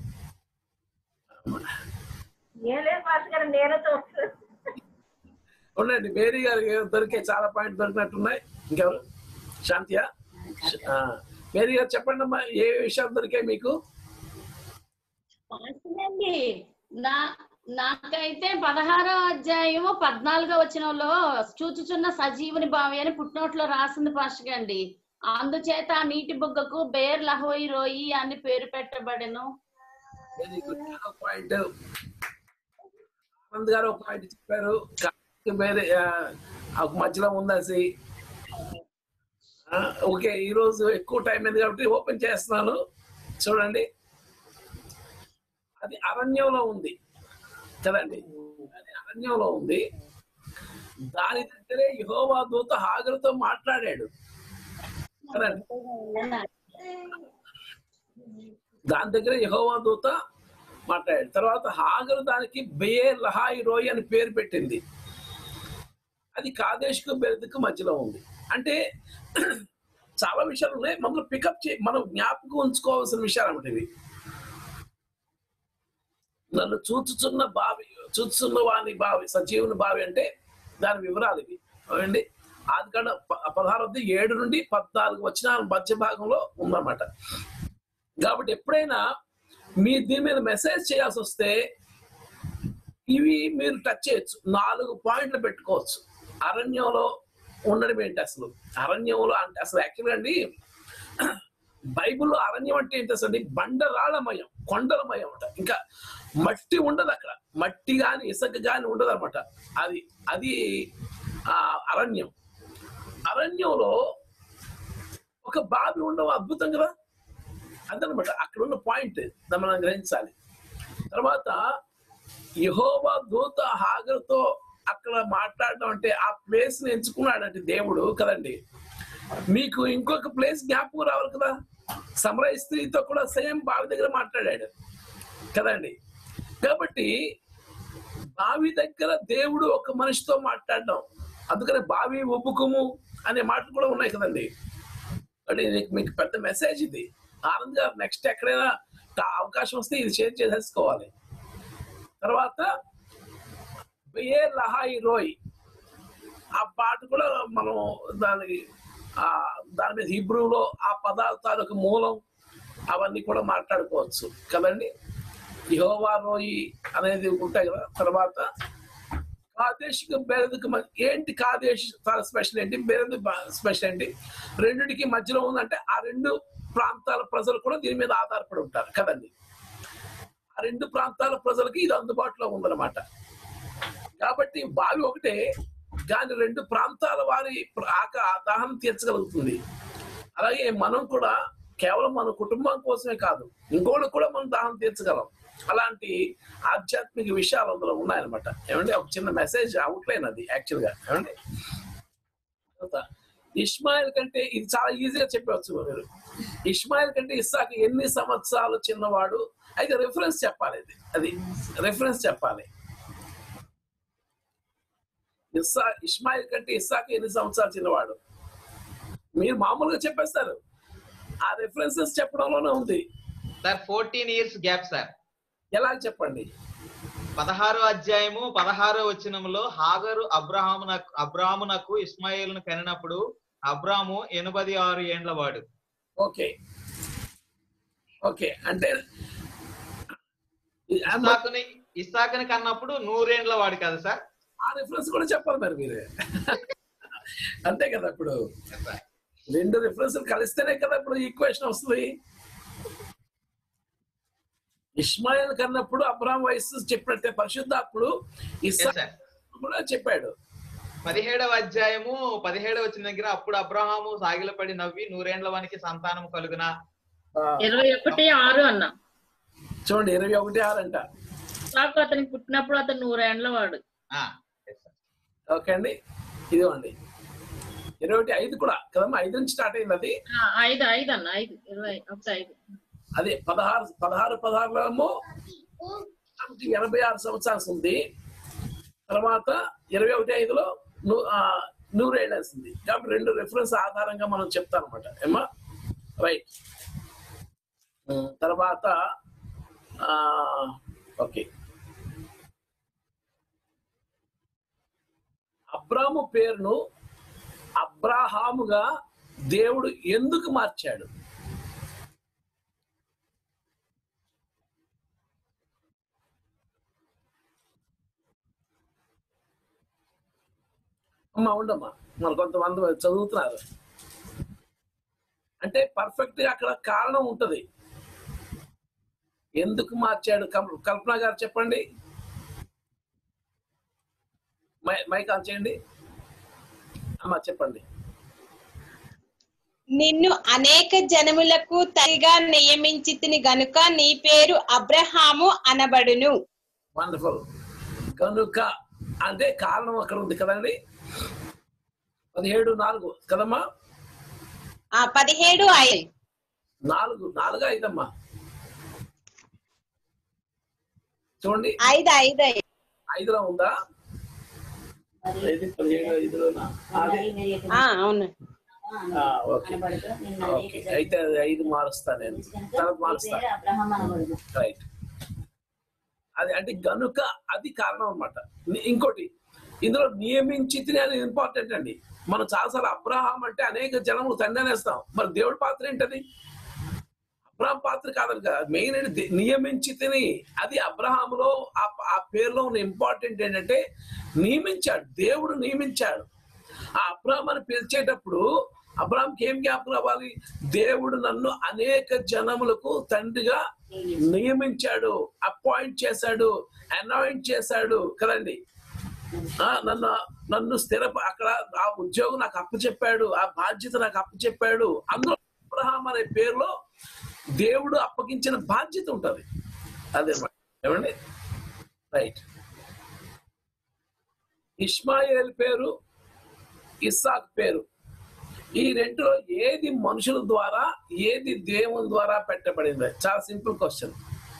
ఉండండి, మేరీ గారు దొరికే చాలా పాయింట్ దొరికినట్టున్నాయి. ఇంకెవరు? శాంతియా? మేరీ గారు చెప్పండి అమ్మా, ఏ విషయాలు దొరికాయి మీకు? నాకైతే 16వ అధ్యాయము 14వ వచనంలో చూచుచున్న సజీవుని బావి అని పుట్టినోట్లో రాసింది పాస్టర్ అండి. అందుచేత ఆ నీటి బుగ్గకు బేర్ లహోయి రోయి అని పేరు పెట్టబడెను. Very good. పాయింట్ ఆనంద్ గారు ఒక పాయింట్ చెప్పారు. వేరే మధ్యలో ఉందాసి. ఓకే, ఈ రోజు ఎక్కువ టైం అయింది కాబట్టి ఓపెన్ చేస్తున్నాను. చూడండి, అది అరణ్యంలో ఉంది కదండి, అది అరణ్యంలో ఉంది. దాని దగ్గరే యెహోవా దూత హాగరుతో మాట్లాడాడు కదండి. దాని దగ్గర యెహోవా దూత మాట్లాడాడు. తర్వాత హాగరు దానికి బెయేర్ లహాయి రోయ్ అని పేరు పెట్టింది. అది కాదేశ్కు బెరెదుకు మధ్యలో ఉంది. అంటే చాలా విషయాలు ఉన్నాయి. మనం పికప్ మనం జ్ఞాపకం ఉంచుకోవాల్సిన విషయాలు అన్నమాట ఇవి. నన్ను చూచుచున్న వాని బావి, సజీవుని బావి అంటే దాని వివరాలు ఇవి అండి. ఆదికాండ 16:7 నుండి 14 వచ్చిన మధ్య భాగంలో ఉందన్నమాట. కాబట్టి ఎప్పుడైనా మీరు దీని మీద మెసేజ్ చేయాల్సి వస్తే ఇవి మీరు టచ్ చేయొచ్చు. 4 పాయింట్లు పెట్టుకోవచ్చు. అరణ్యంలో ఉండడం ఏంటి అసలు? అరణ్యంలో అంటే అసలు యాక్చువల్గా అండి బైబిల్లో అరణ్యం అంటే ఏంటి అసలు? బండరాళ్ళమయం, కొండలమయం అంట. ఇంకా మట్టి ఉండదు అక్కడ, మట్టి కానీ ఇసుక కానీ ఉండదు అనమాట. అది అరణ్యం. అరణ్యంలో ఒక బావి ఉండవు, అద్భుతం కదా. అదనమాట అక్కడ ఉన్న పాయింట్ మనం గ్రహించాలి. తర్వాత యెహోవా దూత హాగరుతో అక్కడ మాట్లాడడం అంటే ఆ ప్లేస్ ని ఎంచుకున్నాడంటే దేవుడు కదండి. మీకు ఇంకొక ప్లేస్ జ్ఞాపకం రావాలి కదా. సమరయ స్త్రీతో కూడా సేమ్ బావి దగ్గర మాట్లాడాడు కదండి. కాబట్టి బావి దగ్గర దేవుడు ఒక మనిషితో మాట్లాడడం, అందుకనే బావి ఉబ్బుకుము అనే మాటలు కూడా ఉన్నాయి కదండి. అంటే మీకు పెద్ద మెసేజ్ ఇది. ఆనంద్ గారు నెక్స్ట్ ఎక్కడైనా అవకాశం వస్తే ఇది షేర్ చేసేసుకోవాలి. తర్వాత బెయేర్ లహాయి రోయ్ ఆ పాట కూడా మనం దాని మీద హిబ్రూలో ఆ పదార్థాలకు మూలం అవన్నీ కూడా మాట్లాడుకోవచ్చు కదండి. యెహోవా రోయి అనేది ఉంటాయి కదా. తర్వాత కాదేశుకు బెరెదుకు ఏంటి? కాదేశ్ చాలా స్పెషల్ ఏంటి, బెరెదు స్పెషల్ ఏంటి? రెండిటికి మధ్యలో ఉందంటే ఆ 2 ప్రాంతాల ప్రజలు కూడా దీని మీద ఆధారపడి ఉంటారు కదండి. ఆ 2 ప్రాంతాల ప్రజలకి ఇది అందుబాటులో ఉందన్నమాట. కాబట్టి బావి ఒకటే, దాని 2 ప్రాంతాల వారి దాహం తీర్చగలుగుతుంది. అలాగే మనం కూడా కేవలం మన కుటుంబం కోసమే కాదు, ఇంకోటి కూడా మనం దాహం తీర్చగలం. అలాంటి ఆధ్యాత్మిక విషయాలు అందులో ఉన్నాయన్నమాట. ఏమంటే ఒక చిన్న మెసేజ్ అవుట్లైన్ అది యాక్చువల్గా. ఏమంటే ఇష్మాయిల్ కంటే ఇది చాలా ఈజీగా చెప్పవచ్చు మీరు. ఇష్మాయిల్ కంటే ఇస్సాకు ఎన్ని సంవత్సరాలు చిన్నవాడు? అయితే రిఫరెన్స్ చెప్పాలి, అది రిఫరెన్స్ చెప్పాలి. ఇష్మాయిల్ కంటే ఇస్సాకు ఎన్ని సంవత్సరాలు చిన్నవాడు? మీరు మామూలుగా చెప్పేస్తారు, ఆ రిఫరెన్సెస్ చెప్పడంలోనే ఉంది సార్. 14 years gap sir. ఎలా చెప్పండి? 16వ అధ్యాయము 16వ వచనంలో హాగరు అబ్రాహామునకు ఇస్మాయిల్ను కనినప్పుడు అబ్రాము 86 ఏండ్ల వాడు. ఓకే ఓకే, అంటే ఇస్సాకుని కన్నప్పుడు 100 ఏండ్ల వాడు కదా సార్. ఆ రిఫరెన్స్ కూడా చెప్పాలి మరి మీరే. అంతే కదా. ఇప్పుడు 2 రిఫరెన్స్లు కలిస్తేనే కదా ఇప్పుడు ఈక్వేషన్ వస్తుంది. ఇష్మాయిల్ కన్నప్పుడు అబ్రాహాం వయస్సు చెప్పినట్టే పరిశుద్ధాత్ముడు ఇస్సాకు కూడా చెప్పాడు. 17వ అధ్యాయము 17వ వచనం దగ్గర అప్పుడు అబ్రహాము సాగిలపడి నవ్వి 100 ఏండ్ల వానికి సంతానం కలుగునా. 21:6 అన్నా. చూడండి, 21:6 అంట. నాకు అతనికి పుట్టినప్పుడు అతను 100 ఏండ్ల వాడు. ఓకే అండి, ఇదిగోండి 21:5 కూడా కదమ్మా. 5 నుంచి స్టార్ట్ అయింది అది. 5 అన్న 5 అదే 16 ఏమో 86 సంవత్సరాలు ఉంది. తర్వాత 21:5లో 100 ఏళ్ళు వేస్తుంది. కాబట్టి 2 రిఫరెన్స్ ఆధారంగా మనం చెప్తాం అనమాట. ఏమా రైట్. తర్వాత ఓకే, అబ్రాము పేరును అబ్రాహాముగా దేవుడు ఎందుకు మార్చాడు? అమ్మా ఉండమ్మా, మరి కొంతమంది చదువుతున్నారు. అంటే పర్ఫెక్ట్ గా అక్కడ కారణం ఉంటది. ఎందుకు మార్చాడు? కల్పన గారు చెప్పండి, మైక్ ఆన్ చేయండి అమ్మా, చెప్పండి. నిన్ను అనేక జనములకు తల్లిగా నియమించితిని గనుక నీ పేరు అబ్రహాము అనబడును. వండర్ఫుల్. కనుక అంటే కారణం అక్కడ ఉంది కదండి. 17:4 కదమ్మా. 17:5 4 5 అమ్మా, చూడండి. 5లో ఉందా? 17:5లోనా? అవును. ఓకే, అయితే 5 మారుస్తా, నేను తర్వాత మారుస్తా. రైట్, అది అంటే గనుక అది కారణం అన్నమాట. ఇంకోటి ఇందులో నియమించితిని అనేది ఇంపార్టెంట్ అండి. మనం చాలాసార్లు అబ్రహాం అంటే అనేక జనములు తండ్రి అనేస్తాం. మరి దేవుడి పాత్ర ఏంటది? అబ్రహాం పాత్ర కాదని కదా, మెయిన్ ఏంటి నియమించితిని. అది అబ్రహాములో ఆ పేరులో ఉన్న ఇంపార్టెంట్ ఏంటంటే నియమించాడు, దేవుడు నియమించాడు. ఆ అబ్రహాం అని పిలిచేటప్పుడు అబ్రహాంకి ఏం జ్ఞాపకం రావాలి? దేవుడు నన్ను అనేక జనములకు తండ్రిగా నియమించాడు, అపాయింట్ చేశాడు, అనాయింట్ చేశాడు కదండి. నన్ను అక్కడ ఆ ఉద్యోగం నాకు అప్పచెప్పాడు, ఆ బాధ్యత నాకు అప్పచెప్పాడు. అందులో అబ్రహాం అనే పేరులో దేవుడు అప్పగించిన బాధ్యత ఉంటది. అదే ఏమండి, రైట్. ఇష్మాయేల్ పేరు, ఇస్సాక్ పేరు, ఈ రెండులో ఏది మనుషుల ద్వారా, ఏది దేవుని ద్వారా పెట్టబడింది? చాలా సింపుల్ క్వశ్చన్.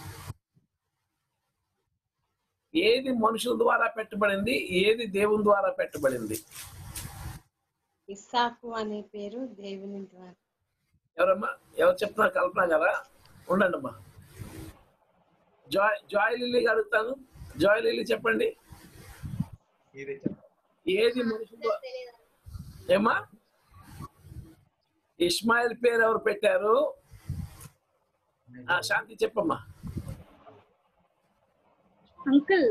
ఏది మనుషుల ద్వారా పెట్టబడింది, ఏది దేవుని ద్వారా పెట్టబడింది? ఇస్సాకు అనే పేరు దేవుని ద్వారా. ఎవరమ్మా, ఎవరు చెప్తున్నారు? కల్పన గారా? ఉండండి అమ్మా. జాయ్ లిల్లీ అడుగుతాను. జాయ్ లిల్లీ చెప్పండి, ఏది మనుషుల? ఏమా, ఇష్మాయిల్ పేరు ఎవరు పెట్టారు? శాంతి చెప్పమ్మా. అంకుల్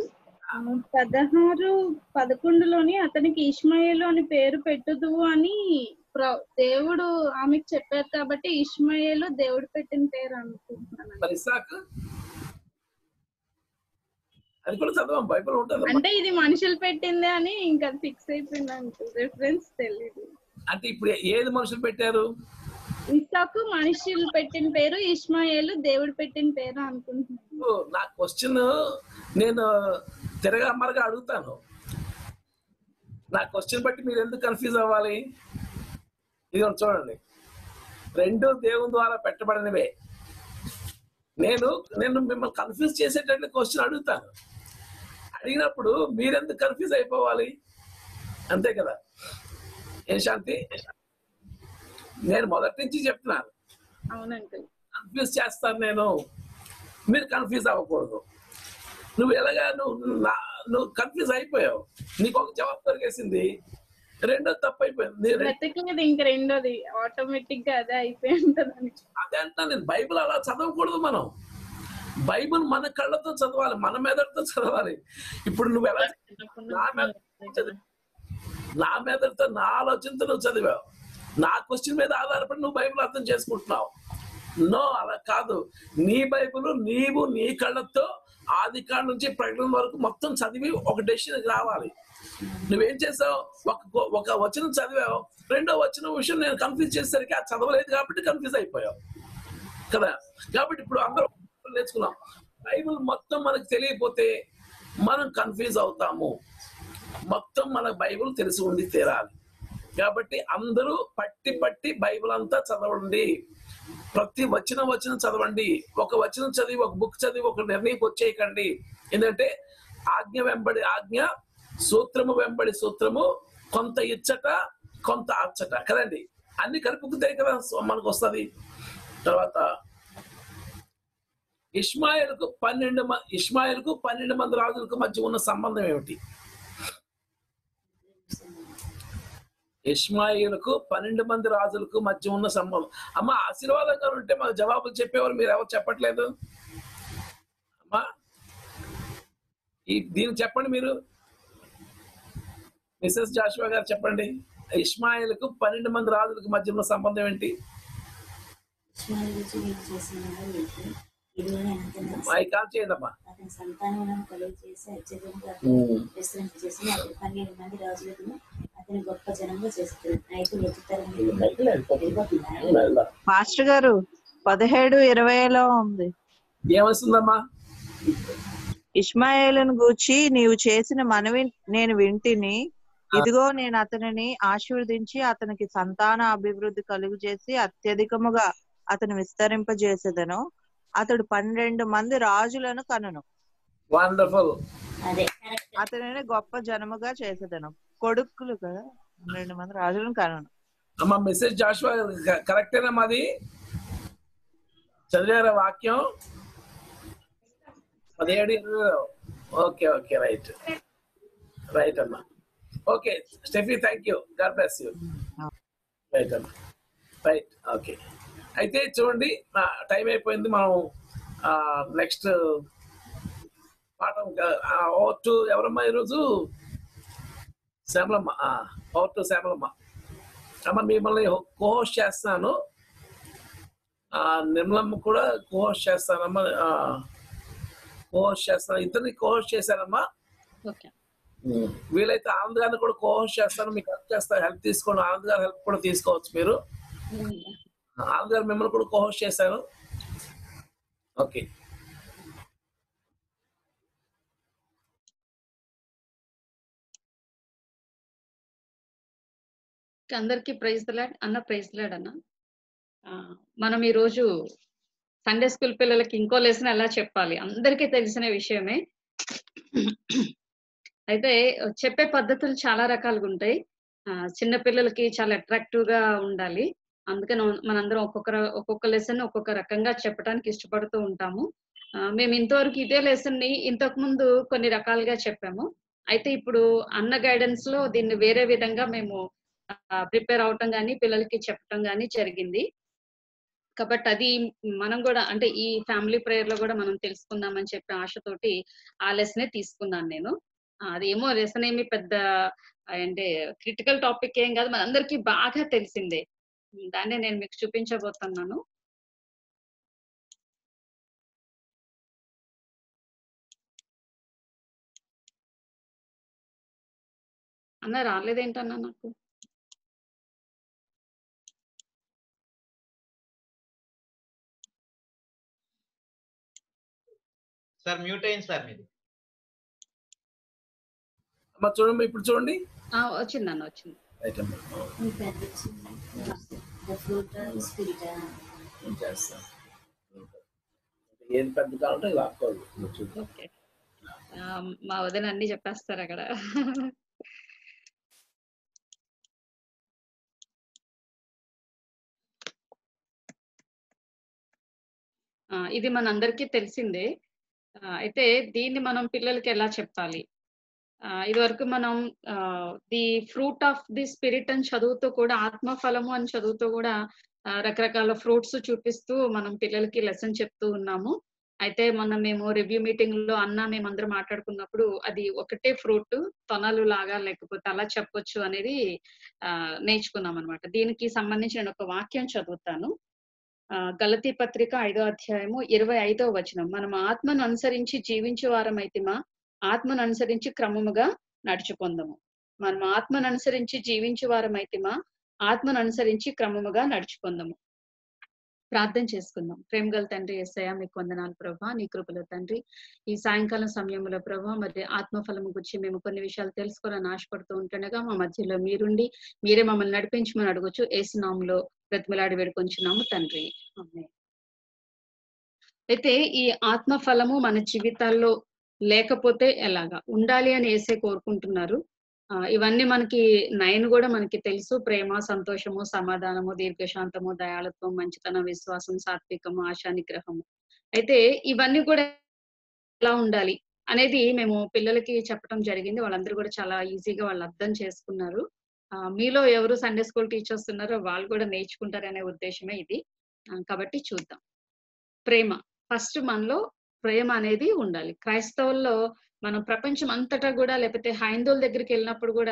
16:11లోని అతనికి ఇష్మాయేలు అని పేరు పెట్టుదు అని దేవుడు ఆమెకు చెప్పారు కాబట్టి ఇష్మాయేలు దేవుడు పెట్టిన పేరు అనుకుంటున్నాను. అది కూడా చదవం, బైబిల్ ఉంటుంది. అంటే ఇది మనుషులు పెట్టిందే అని ఇంకా ఫిక్స్ అయిపోయింది అంకుల్, రిఫరెన్స్ తెలియదు. అంటే ఇప్పుడు ఏది మనుషులు పెట్టారు? ఇస్సాకు మనుషులు పెట్టిన పేరు, ఇష్మాయేలు దేవుడు పెట్టిన పేరు అనుకుంటున్నాను. నా క్వశ్చన్ నేను తిరగమ్మరగా అడుగుతాను. నా క్వశ్చన్ బట్టి మీరు ఎందుకు కన్ఫ్యూజ్ అవ్వాలి? ఇది చూడండి, రెండు దేవుని ద్వారా పెట్టబడినవే. నేను మిమ్మల్ని కన్ఫ్యూజ్ చేసేటట్టు క్వశ్చన్ అడుగుతాను. అడిగినప్పుడు మీరెందుకు కన్ఫ్యూజ్ అయిపోవాలి? అంతే కదా. ఏం శాంతి, నేను మొదటి నుంచి చెప్తున్నాను, కన్ఫ్యూజ్ చేస్తాను నేను, మీరు కన్ఫ్యూజ్ అవ్వకూడదు. నువ్వు ఎలాగా నువ్వు కన్ఫ్యూజ్ అయిపోయావు, నీకు ఒక జవాబు దొరికేసింది, రెండోది తప్పు అయిపోయింది. ఇంకా రెండోది ఆటోమేటిక్ గా అదే అయిపోయి ఉంటదని అదే అంటున్నా నేను. బైబిల్ అలా చదవకూడదు. మనం బైబిల్ మన కళ్ళతో చదవాలి, మన మెదడుతో చదవాలి. ఇప్పుడు నువ్వు ఎలా నా మెదడుతో, నా ఆలోచనతో నువ్వు చదివావు, నా క్వశ్చన్ మీద ఆధారపడి నువ్వు బైబిల్ అర్థం చేసుకుంటున్నావు. నో, అలా కాదు. నీ బైబిల్ నీవు నీ కళ్ళతో ఆది కాండం నుంచి ప్రకటన వరకు మొత్తం చదివి ఒక డెసిషన్ రావాలి. నువ్వేం చేసావు? ఒక వచనం చదివావు, రెండో వచనం విషయం నేను కన్ఫ్యూజ్ చేసేసరికి అది చదవలేదు కాబట్టి కన్ఫ్యూజ్ అయిపోయావు కదా. కాబట్టి ఇప్పుడు అందరూ నేర్చుకున్నాం. బైబిల్ మొత్తం మనకు తెలియకపోతే మనం కన్ఫ్యూజ్ అవుతాము. మొత్తం మన బైబిల్ తెలిసి ఉండి తీరాలి. కాబట్టి అందరూ పట్టి బైబిల్ అంతా చదవండి. ప్రతి వచనం చదవండి. ఒక వచనం చదివి, ఒక బుక్ చదివి ఒక నిర్ణయం వచ్చేయకండి. ఎందుకంటే ఆజ్ఞ వెంబడి ఆజ్ఞ, సూత్రము వెంబడి సూత్రము, కొంత ఇచ్చట కొంత అచ్చట కదండి. అన్ని కలుపుకుతాయి కదా మనకు వస్తుంది. తర్వాత ఇష్మాయేలుకు 12 మంది రాజులకు మధ్య ఉన్న సంబంధం ఏమిటి? ఇష్మాయేలుకు 12 మంది రాజులకు మధ్య ఉన్న సంబంధం. అమ్మ, ఆశీర్వాదంగా ఉంటే మాకు జవాబులు చెప్పేవారు మీరు ఎవరు చెప్పట్లేదు అమ్మా. దీన్ని చెప్పండి మీరు. మిసెస్ జాషువా గారు చెప్పండి, ఇష్మాయిల్కు 12 మంది రాజులకు మధ్య ఉన్న సంబంధం ఏంటి? కాల్ చేయండమ్మా. అతని సంతానం కలుగు చేసి అత్యధికంగా విస్తరింపజేసి 12 మంది రాజులకు అతని గొప్ప జనంగా చేస్తుంది. అయితే మాస్టర్ గారు 17:20లో ఉంది. ఏమొస్తుందమ్మా? ఇష్మాయేలును గూర్చి నీవు చేసిన మనవి నేను వింటిని, ఇదిగో నేను అతనిని ఆశీర్వదించి అతనికి సంతాన అభివృద్ధి కలుగు చేసి అత్యధికముగా అతను విస్తరింపజేసేదను. అతడు 12 మంది రాజులను కనును. వండర్ఫుల్. అతనిని గొప్ప జనముగా చేసేదను. కొడుకులు కదా 12 మంది రాజులను కనును. అమ్మా మిసెస్ జాషువా కరెక్టేనా? మాది చదివారా వాక్యం? 17. ఓకే ఓకే, రైట్ రైట్ అమ్మా. Okay Steffi, thank you, god bless you. Right అమ్మా, రైట్. ఓకే, అయితే చూడండి టైం అయిపోయింది. మనం నెక్స్ట్ పాఠం ఓవర్ టు ఎవరమ్మా ఈరోజు? శ్యామలమ్మ. Over to Shyamalamma. అమ్మ మిమ్మల్ని కోహోస్ట్ చేస్తున్నాను, నిర్మలమ్మ కూడా కోహోస్ట్ చేస్తానమ్మా. కోహోస్ట్ చేస్తాను, ఇద్దరిని కోహోస్ట్ చేశానమ్మా. వీలైతే ఆనంద్ గారిని కూడా కోహోస్ట్ చేస్తాను, మీకు హెల్ప్ చేస్తాను. హెల్ప్ తీసుకోండి, ఆనంద్ గారి హెల్ప్ కూడా తీసుకోవచ్చు మీరు. ఆనంద్ గారు మిమ్మల్ని కూడా కోహోస్ట్ చేశాను. ఓకే, అందరికి ప్రైజ్ ది లార్డ్ అన్న. ప్రైజ్ ది లార్డ్ అన్న. మనం ఈరోజు సండే స్కూల్ పిల్లలకి ఇంకో లెసన్ ఎలా చెప్పాలి అందరికీ తెలిసిన విషయమే. అయితే చెప్పే పద్ధతులు చాలా రకాలుగా ఉంటాయి. చిన్న పిల్లలకి చాలా అట్రాక్టివ్ గా ఉండాలి. అందుకని మనందరం ఒక్కొక్క లెసన్ ఒక్కొక్క రకంగా చెప్పడానికి ఇష్టపడుతూ ఉంటాము. మేము ఇంతవరకు ఇదే లెసన్ ని ఇంతకు ముందు కొన్ని రకాలుగా చెప్పాము. అయితే ఇప్పుడు అన్న గైడెన్స్ లో దీన్ని వేరే విధంగా మేము ప్రిపేర్ అవటం గానీ పిల్లలకి చెప్పటం గానీ జరిగింది. కాబట్టి అది మనం కూడా అంటే ఈ ఫ్యామిలీ ప్రేయర్ లో కూడా మనం తెలుసుకుందామని చెప్పి ఆశతోటి ఆ లెసనే తీసుకున్నాను నేను. అదేమో లెసన్ ఏమి పెద్ద అంటే క్రిటికల్ టాపిక్ ఏం కాదు, మనందరికీ బాగా తెలిసిందే. దాన్నే నేను మీకు చూపించబోతున్నాను. అన్న రాలేదేంటన్నా నాకు? సార్ మ్యూట్ అయింది సార్ మీది. చూడండి, ఇప్పుడు చూడండి. వచ్చిందన్న, వచ్చింది. ఏది పెద్ద కావాలంటే లాక్కోవాలి. మా వదిన అన్ని చెప్పేస్తారు అక్కడ. ఇది మనందరికీ తెలిసిందే. అయితే దీన్ని మనం పిల్లలకి ఎలా చెప్పాలి? ఇది వరకు మనం the fruit of the spirit అని చదువుతూ కూడా, ఆత్మ ఫలము అని చదువుతూ కూడా రకరకాల ఫ్రూట్స్ చూపిస్తూ మనం పిల్లలకి లెసన్ చెప్తూ ఉన్నాము. అయితే మేము రివ్యూ మీటింగ్ లో మేమందరం మాట్లాడుకున్నప్పుడు అది ఒకటే ఫ్రూట్ తొనలు లాగా లేకపోతే అలా చెప్పొచ్చు అనేది నేర్చుకున్నాం అనమాట. దీనికి సంబంధించి నేను ఒక వాక్యం చదువుతాను. గలతీ పత్రిక 5వ అధ్యాయము 25వ వచనం. మనం ఆత్మను అనుసరించి జీవించే వారమైతిమా, ఆత్మను అనుసరించి క్రమముగా నడుచుకుందాము. మనం ఆత్మను అనుసరించి జీవించే వారమైతిమా, ఆత్మను అనుసరించి క్రమముగా నడుచుకుందాము. ప్రార్థన చేసుకుందాం. ప్రేమ గల తండ్రి యేసయ్య, మీకు వందనాలు ప్రభా. నీ కృపలో తండ్రి, ఈ సాయంకాలం సమయంలో ప్రభా మరి ఆత్మఫలము గురించి మేము కొన్ని విషయాలు తెలుసుకోవాలని ఆశపడుతూ ఉంటుండగా మా మధ్యలో మీరుండి మీరే మమ్మల్ని నడిపించమని అడగొచ్చు. యేసు నామములో బ్రతిమలాడి వేడుకొంచున్నాము తండ్రి, ఆమేన్. అయితే ఈ ఆత్మఫలము మన జీవితాల్లో లేకపోతే ఎలాగా ఉండాలి అని యేసే కోరుకుంటున్నారు. ఇవన్నీ మనకి 9 కూడా మనకి తెలుసు. ప్రేమ, సంతోషము, సమాధానము, దీర్ఘశాంతము, దయాళత్వం, మంచితనం, విశ్వాసం, సాత్వికము, ఆశా నిగ్రహము. అయితే ఇవన్నీ కూడా ఎలా ఉండాలి అనేది మేము పిల్లలకి చెప్పడం జరిగింది. వాళ్ళందరూ కూడా చాలా ఈజీగా వాళ్ళు అర్థం చేసుకున్నారు. మీలో ఎవరు సండే స్కూల్ టీచర్స్ ఉన్నారో వాళ్ళు కూడా నేర్చుకుంటారనే ఉద్దేశమే ఇది. కాబట్టి చూద్దాం. ప్రేమ ఫస్ట్ మనలో ప్రేమ అనేది ఉండాలి. క్రైస్తవుల్లో మనం ప్రపంచం అంతటా కూడా లేకపోతే హైందవుల దగ్గరికి వెళ్ళినప్పుడు కూడా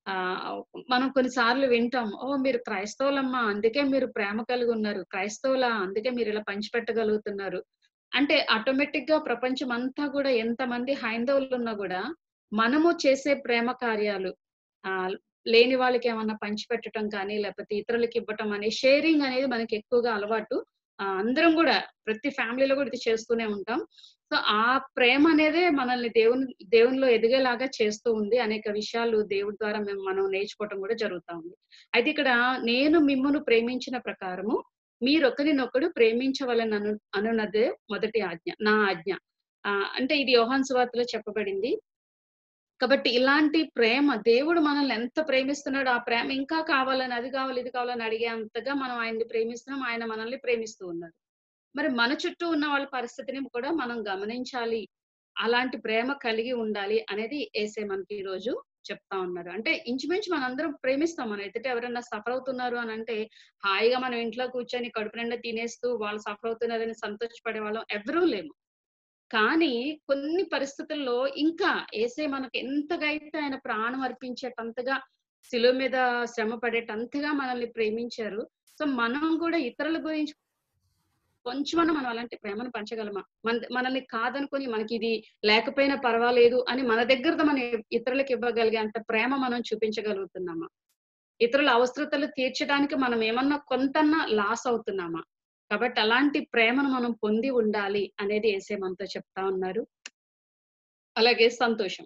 ఆ మనం కొన్నిసార్లు వింటాం, ఓ మీరు క్రైస్తవులమ్మా అందుకే మీరు ప్రేమ కలిగి ఉన్నారు, క్రైస్తవుల అందుకే మీరు ఇలా పంచిపెట్టగలుగుతున్నారు. అంటే ఆటోమేటిక్ గా ప్రపంచం అంతా కూడా ఎంతమంది హైందవులు ఉన్నా కూడా మనము చేసే ప్రేమ కార్యాలు ఆ లేని వాళ్ళకి ఏమన్నా పంచిపెట్టడం కానీ లేకపోతే ఇతరులకి ఇవ్వటం అనే షేరింగ్ అనేది మనకి ఎక్కువగా అలవాటు. అందరం కూడా ప్రతి ఫ్యామిలీలో కూడా ఇది చేస్తూనే ఉంటాం. సో ఆ ప్రేమ అనేదే మనల్ని దేవునిలో ఎదిగేలాగా చేస్తూ ఉంది. అనేక విషయాలు దేవుడి ద్వారా మనం నేర్చుకోవటం కూడా జరుగుతా ఉంది. అయితే ఇక్కడ నేను మిమ్మును ప్రేమించిన ప్రకారము మీరొకరినొకడు ప్రేమించవలెను అనున్నదే మొదటి ఆజ్ఞ, నా ఆజ్ఞ. అంటే ఇది యోహాను సువార్తలో చెప్పబడింది. కాబట్టి ఇలాంటి ప్రేమ దేవుడు మనల్ని ఎంత ప్రేమిస్తున్నాడో ఆ ప్రేమ ఇంకా కావాలని, అది కావాలి ఇది కావాలని అడిగే అంతగా మనం ఆయన్ని ప్రేమిస్తున్నాం, ఆయన మనల్ని ప్రేమిస్తూ ఉన్నారు. మరి మన చుట్టూ ఉన్న వాళ్ళ పరిస్థితిని కూడా మనం గమనించాలి, అలాంటి ప్రేమ కలిగి ఉండాలి అనేది యేసే మనకి ఈ రోజు చెప్తా ఉన్నారు. అంటే ఇంచుమించు మనందరం ప్రేమిస్తాం. మన ఎదుట ఎవరైనా సఫర్ అవుతున్నారు అని అంటే హాయిగా మనం ఇంట్లో కూర్చొని కడుపు నిండా తినేస్తూ వాళ్ళు సఫర్ అవుతున్నారని సంతోషపడే వాళ్ళం ఎవరూ లేము. కానీ కొన్ని పరిస్థితుల్లో ఇంకా యేసే మనకి ఎంతగా అయితే ఆయన ప్రాణం అర్పించేటంతగా శిలువ మీద శ్రమ పడేటంతగా మనల్ని ప్రేమించారు. సో మనం కూడా ఇతరుల గురించి కొంచెమన్నా మనం అలాంటి ప్రేమను పంచగలమా? మనల్ని కాదనుకొని మనకి ఇది లేకపోయినా పర్వాలేదు అని మన దగ్గరతో మనం ఇతరులకు ఇవ్వగలిగే అంత ప్రేమ మనం చూపించగలుగుతున్నామా? ఇతరుల అవసరతలు తీర్చడానికి మనం ఏమన్నా కొంతన్నా లాస్ అవుతున్నామా? కాబట్టి అలాంటి ప్రేమను మనం పొంది ఉండాలి అనేది యేసే మనతో చెప్తా ఉన్నారు. అలాగే సంతోషం.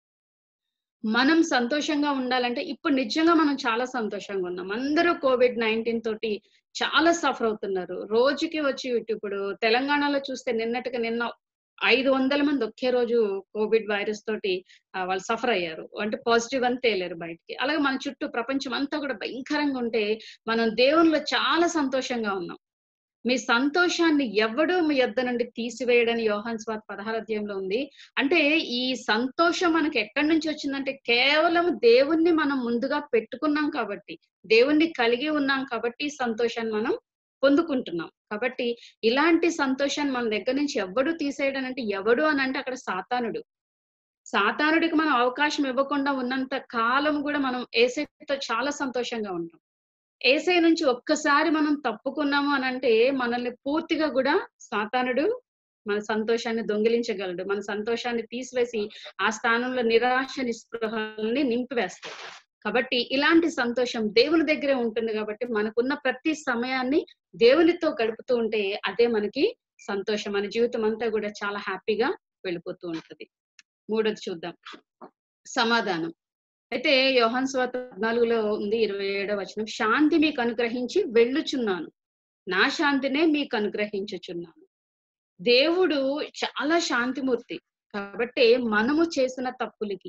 మనం సంతోషంగా ఉండాలంటే ఇప్పుడు నిజంగా మనం చాలా సంతోషంగా ఉన్నాం. అందరూ COVID-19 తోటి చాలా సఫర్ అవుతున్నారు. రోజుకి వచ్చి ఇప్పుడు తెలంగాణలో చూస్తే నిన్నటికి నిన్న 500 మంది ఒకే రోజు కోవిడ్ వైరస్ తోటి వాళ్ళు సఫర్ అయ్యారు. అంటే పాజిటివ్ అని తేలారు బయటికి. అలాగే మన చుట్టూ ప్రపంచం అంతా కూడా భయంకరంగా ఉంటే మనం దేవునిలో చాలా సంతోషంగా ఉన్నాం. మీ సంతోషాన్ని ఎవడు మీ యొద్ద నుండి తీసివేయడని యోహాను సువార్త 16వ అధ్యాయంలో ఉంది. అంటే ఈ సంతోషం మనకి ఎక్కడి నుంచి వచ్చిందంటే కేవలం దేవుణ్ణి మనం ముందుగా పెట్టుకున్నాం కాబట్టి, దేవుణ్ణి కలిగి ఉన్నాం కాబట్టి ఈ సంతోషాన్ని మనం పొందుకుంటున్నాం. కాబట్టి ఇలాంటి సంతోషాన్ని మన దగ్గర నుంచి ఎవడు తీసేయడం అంటే ఎవడు అని అంటే అక్కడ సాతానుడు. సాతానుడికి మనం అవకాశం ఇవ్వకుండా ఉన్నంత కాలం కూడా మనం యేసయ్యతో చాలా సంతోషంగా ఉంటాం. యేసయ్య నుంచి ఒక్కసారి మనం తప్పుకున్నాము అని అంటే మనల్ని పూర్తిగా కూడా సాతానుడు మన సంతోషాన్ని దొంగిలించగలడు. మన సంతోషాన్ని తీసివేసి ఆ స్థానంలో నిరాశ నిస్పృహల్ని నింపివేస్తాడు. కాబట్టి ఇలాంటి సంతోషం దేవుని దగ్గరే ఉంటుంది కాబట్టి మనకున్న ప్రతి సమయాన్ని దేవునితో గడుపుతూ ఉంటే అదే మనకి సంతోషం. మన జీవితం అంతా కూడా చాలా హ్యాపీగా వెళ్ళిపోతూ ఉంటది. మూడోది చూద్దాం, సమాధానం. అయితే యోహాను సువార్త 14లో ఉంది 27వ వచనం, శాంతి మీకు అనుగ్రహించి వెళ్ళుచున్నాను, నా శాంతినే మీకు అనుగ్రహించుచున్నాను. దేవుడు చాలా శాంతిమూర్తి కాబట్టి మనము చేసిన తప్పులకి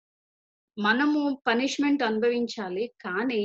మనము పనిష్మెంట్ అనుభవించాలి. కానీ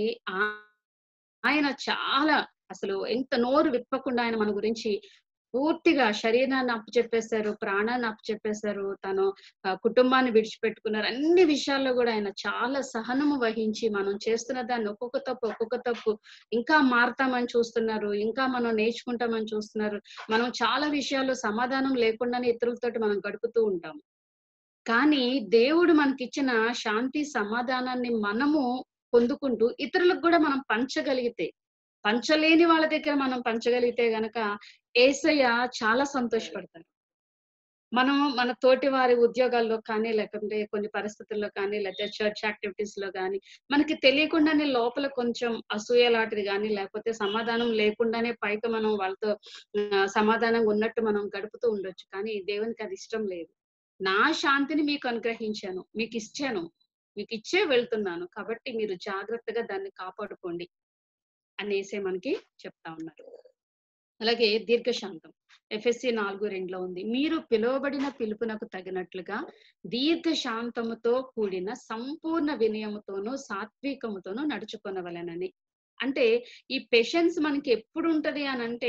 ఆయన చాలా అసలు ఎంత నోరు విప్పకుండా ఆయన మన గురించి పూర్తిగా శరీరాన్ని అప్పచెప్పేశారు, ప్రాణాన్ని అప్పచెప్పేశారు, తను కుటుంబాన్ని విడిచిపెట్టుకున్నారు. అన్ని విషయాల్లో కూడా ఆయన చాలా సహనము వహించి మనం చేస్తున్న దాన్ని ఒక్కొక్క తప్పు ఇంకా మారుతామని చూస్తున్నారు, ఇంకా మనం నేర్చుకుంటామని చూస్తున్నారు. మనం చాలా విషయాల్లో సమాధానం లేకుండానే ఇతరులతోటి మనం గడుపుతూ ఉంటాము. కానీ దేవుడు మనకిచ్చిన శాంతి సమాధానాన్ని మనము పొందుకుంటూ ఇతరులకు కూడా మనం పంచగలిగితే, పంచలేని వాళ్ళ దగ్గర మనం పంచగలిగితే గనక యేసయ్య చాలా సంతోషపడతారు. మనం మన తోటి వారి ఉద్యోగాల్లో కానీ లేకుంటే కొన్ని పరిస్థితుల్లో కానీ లేకపోతే చర్చ్ యాక్టివిటీస్ లో కానీ మనకి తెలియకుండానే లోపల కొంచెం అసూయ లాంటిది కానీ లేకపోతే సమాధానం లేకుండానే పైకి మనం వాళ్ళతో సమాధానంగా ఉన్నట్టు మనం గడుపుతూ ఉండొచ్చు. కానీ దేవునికి అది ఇష్టం లేదు. నా శాంతిని మీకు అనుగ్రహించాను, మీకు ఇచ్చాను, మీకు ఇచ్చే వెళ్తున్నాను, కాబట్టి మీరు జాగ్రత్తగా దాన్ని కాపాడుకోండి అనేసే మనకి చెప్తా ఉన్నారు. అలాగే దీర్ఘశాంతం ఎఫెసీ 4:2 ఉంది, మీరు పిలువబడిన పిలుపునకు తగినట్లుగా దీర్ఘశాంతముతో కూడిన సంపూర్ణ వినయముతోనూ సాత్వికముతోనూ నడుచుకొనవలెనని. అంటే ఈ పేషెన్స్ మనకి ఎప్పుడు ఉంటది అని అంటే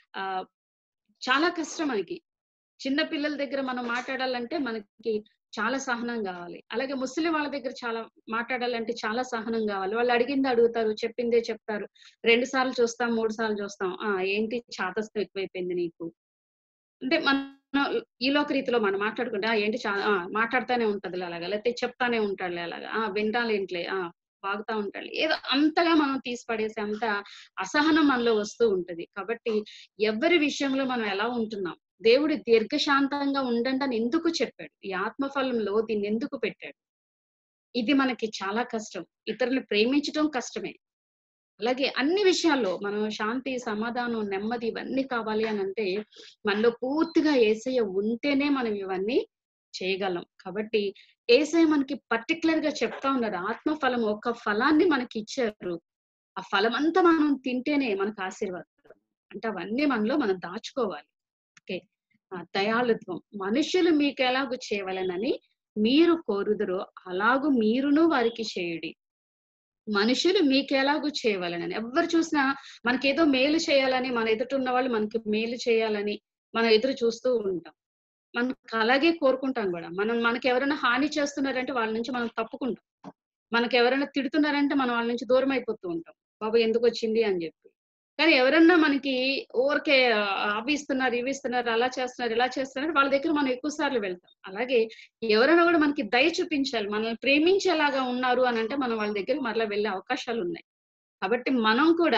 చాలా కష్టం. మనకి చిన్న పిల్లల దగ్గర మనం మాట్లాడాలంటే మనకి చాలా సహనం కావాలి. అలాగే ముస్లిం వాళ్ళ దగ్గర చాలా మాట్లాడాలంటే చాలా సహనం కావాలి. వాళ్ళు అడిగింది అడుగుతారు, చెప్పిందే చెప్తారు. 2 సార్లు చూస్తాం, 3 సార్లు చూస్తాం. ఏంటి చాతస్తం ఎక్కువైపోయింది నీకు అంటే మనం ఈ లోక రీతిలో మనం మాట్లాడుకుంటే ఏంటి మాట్లాడుతూనే ఉంటది అలాగా, లేకపోతే చెప్తానే ఉంటాడులే అలాగా, వింటాలేంట్లే, వాగుతా ఉంటాడు, ఏదో అంతగా మనం తీసి పడేసే అంత అసహనం మనలో వస్తూ ఉంటది. కాబట్టి ఎవరి విషయంలో మనం ఎలా ఉంటున్నాం, దేవుడు దీర్ఘశాంతంగా ఉండండి అని ఎందుకు చెప్పాడు, ఈ ఆత్మఫలంలో దీన్ని ఎందుకు పెట్టాడు? ఇది మనకి చాలా కష్టం. ఇతరులను ప్రేమించడం కష్టమే. అలాగే అన్ని విషయాల్లో మనం శాంతి, సమాధానం, నెమ్మది ఇవన్నీ కావాలి అని అంటే మనలో పూర్తిగా యేసయ్య ఉంటేనే మనం ఇవన్నీ చేయగలం. కాబట్టి యేసయ్య మనకి పర్టికులర్ గా చెప్తా ఉన్నారు, ఆత్మఫలం ఒక ఫలాన్ని మనకి ఇచ్చారు, ఆ ఫలం అంతా మనం తింటేనే మనకు ఆశీర్వాదం. అంటే అవన్నీ మనలో మనం దాచుకోవాలి. ఓకే, దయాళుత్వం, మనుషులు మీకు ఎలాగూ చేయవలెనని మీరు కోరుదురో అలాగూ మీరును వారికి చేయుడి. మనుషులు మీకెలాగూ చేయవాలని, ఎవరు చూసినా మనకేదో మేలు చేయాలని, మన ఎదుట ఉన్న వాళ్ళు మనకి మేలు చేయాలని మనం ఎదురు చూస్తూ ఉంటాం. మనకు అలాగే కోరుకుంటాం కూడా. మనకి ఎవరైనా హాని చేస్తున్నారంటే వాళ్ళ నుంచి మనం తప్పుకుంటాం. మనకి ఎవరైనా తిడుతున్నారంటే మనం వాళ్ళ నుంచి దూరం అయిపోతూ ఉంటాం, బాబు ఎందుకు వచ్చింది అని చెప్పి. కానీ ఎవరన్నా మనకి ఊరికే అవి ఇస్తున్నారు, అలా చేస్తున్నారు, ఇలా చేస్తున్నారు, వాళ్ళ దగ్గర మనం ఎక్కువ సార్లు వెళ్తాం. అలాగే ఎవరైనా కూడా మనకి దయ చూపించాలి, మనల్ని ప్రేమించేలాగా ఉన్నారు అని అంటే మనం వాళ్ళ దగ్గర మరలా వెళ్ళే అవకాశాలు ఉన్నాయి. కాబట్టి మనం కూడా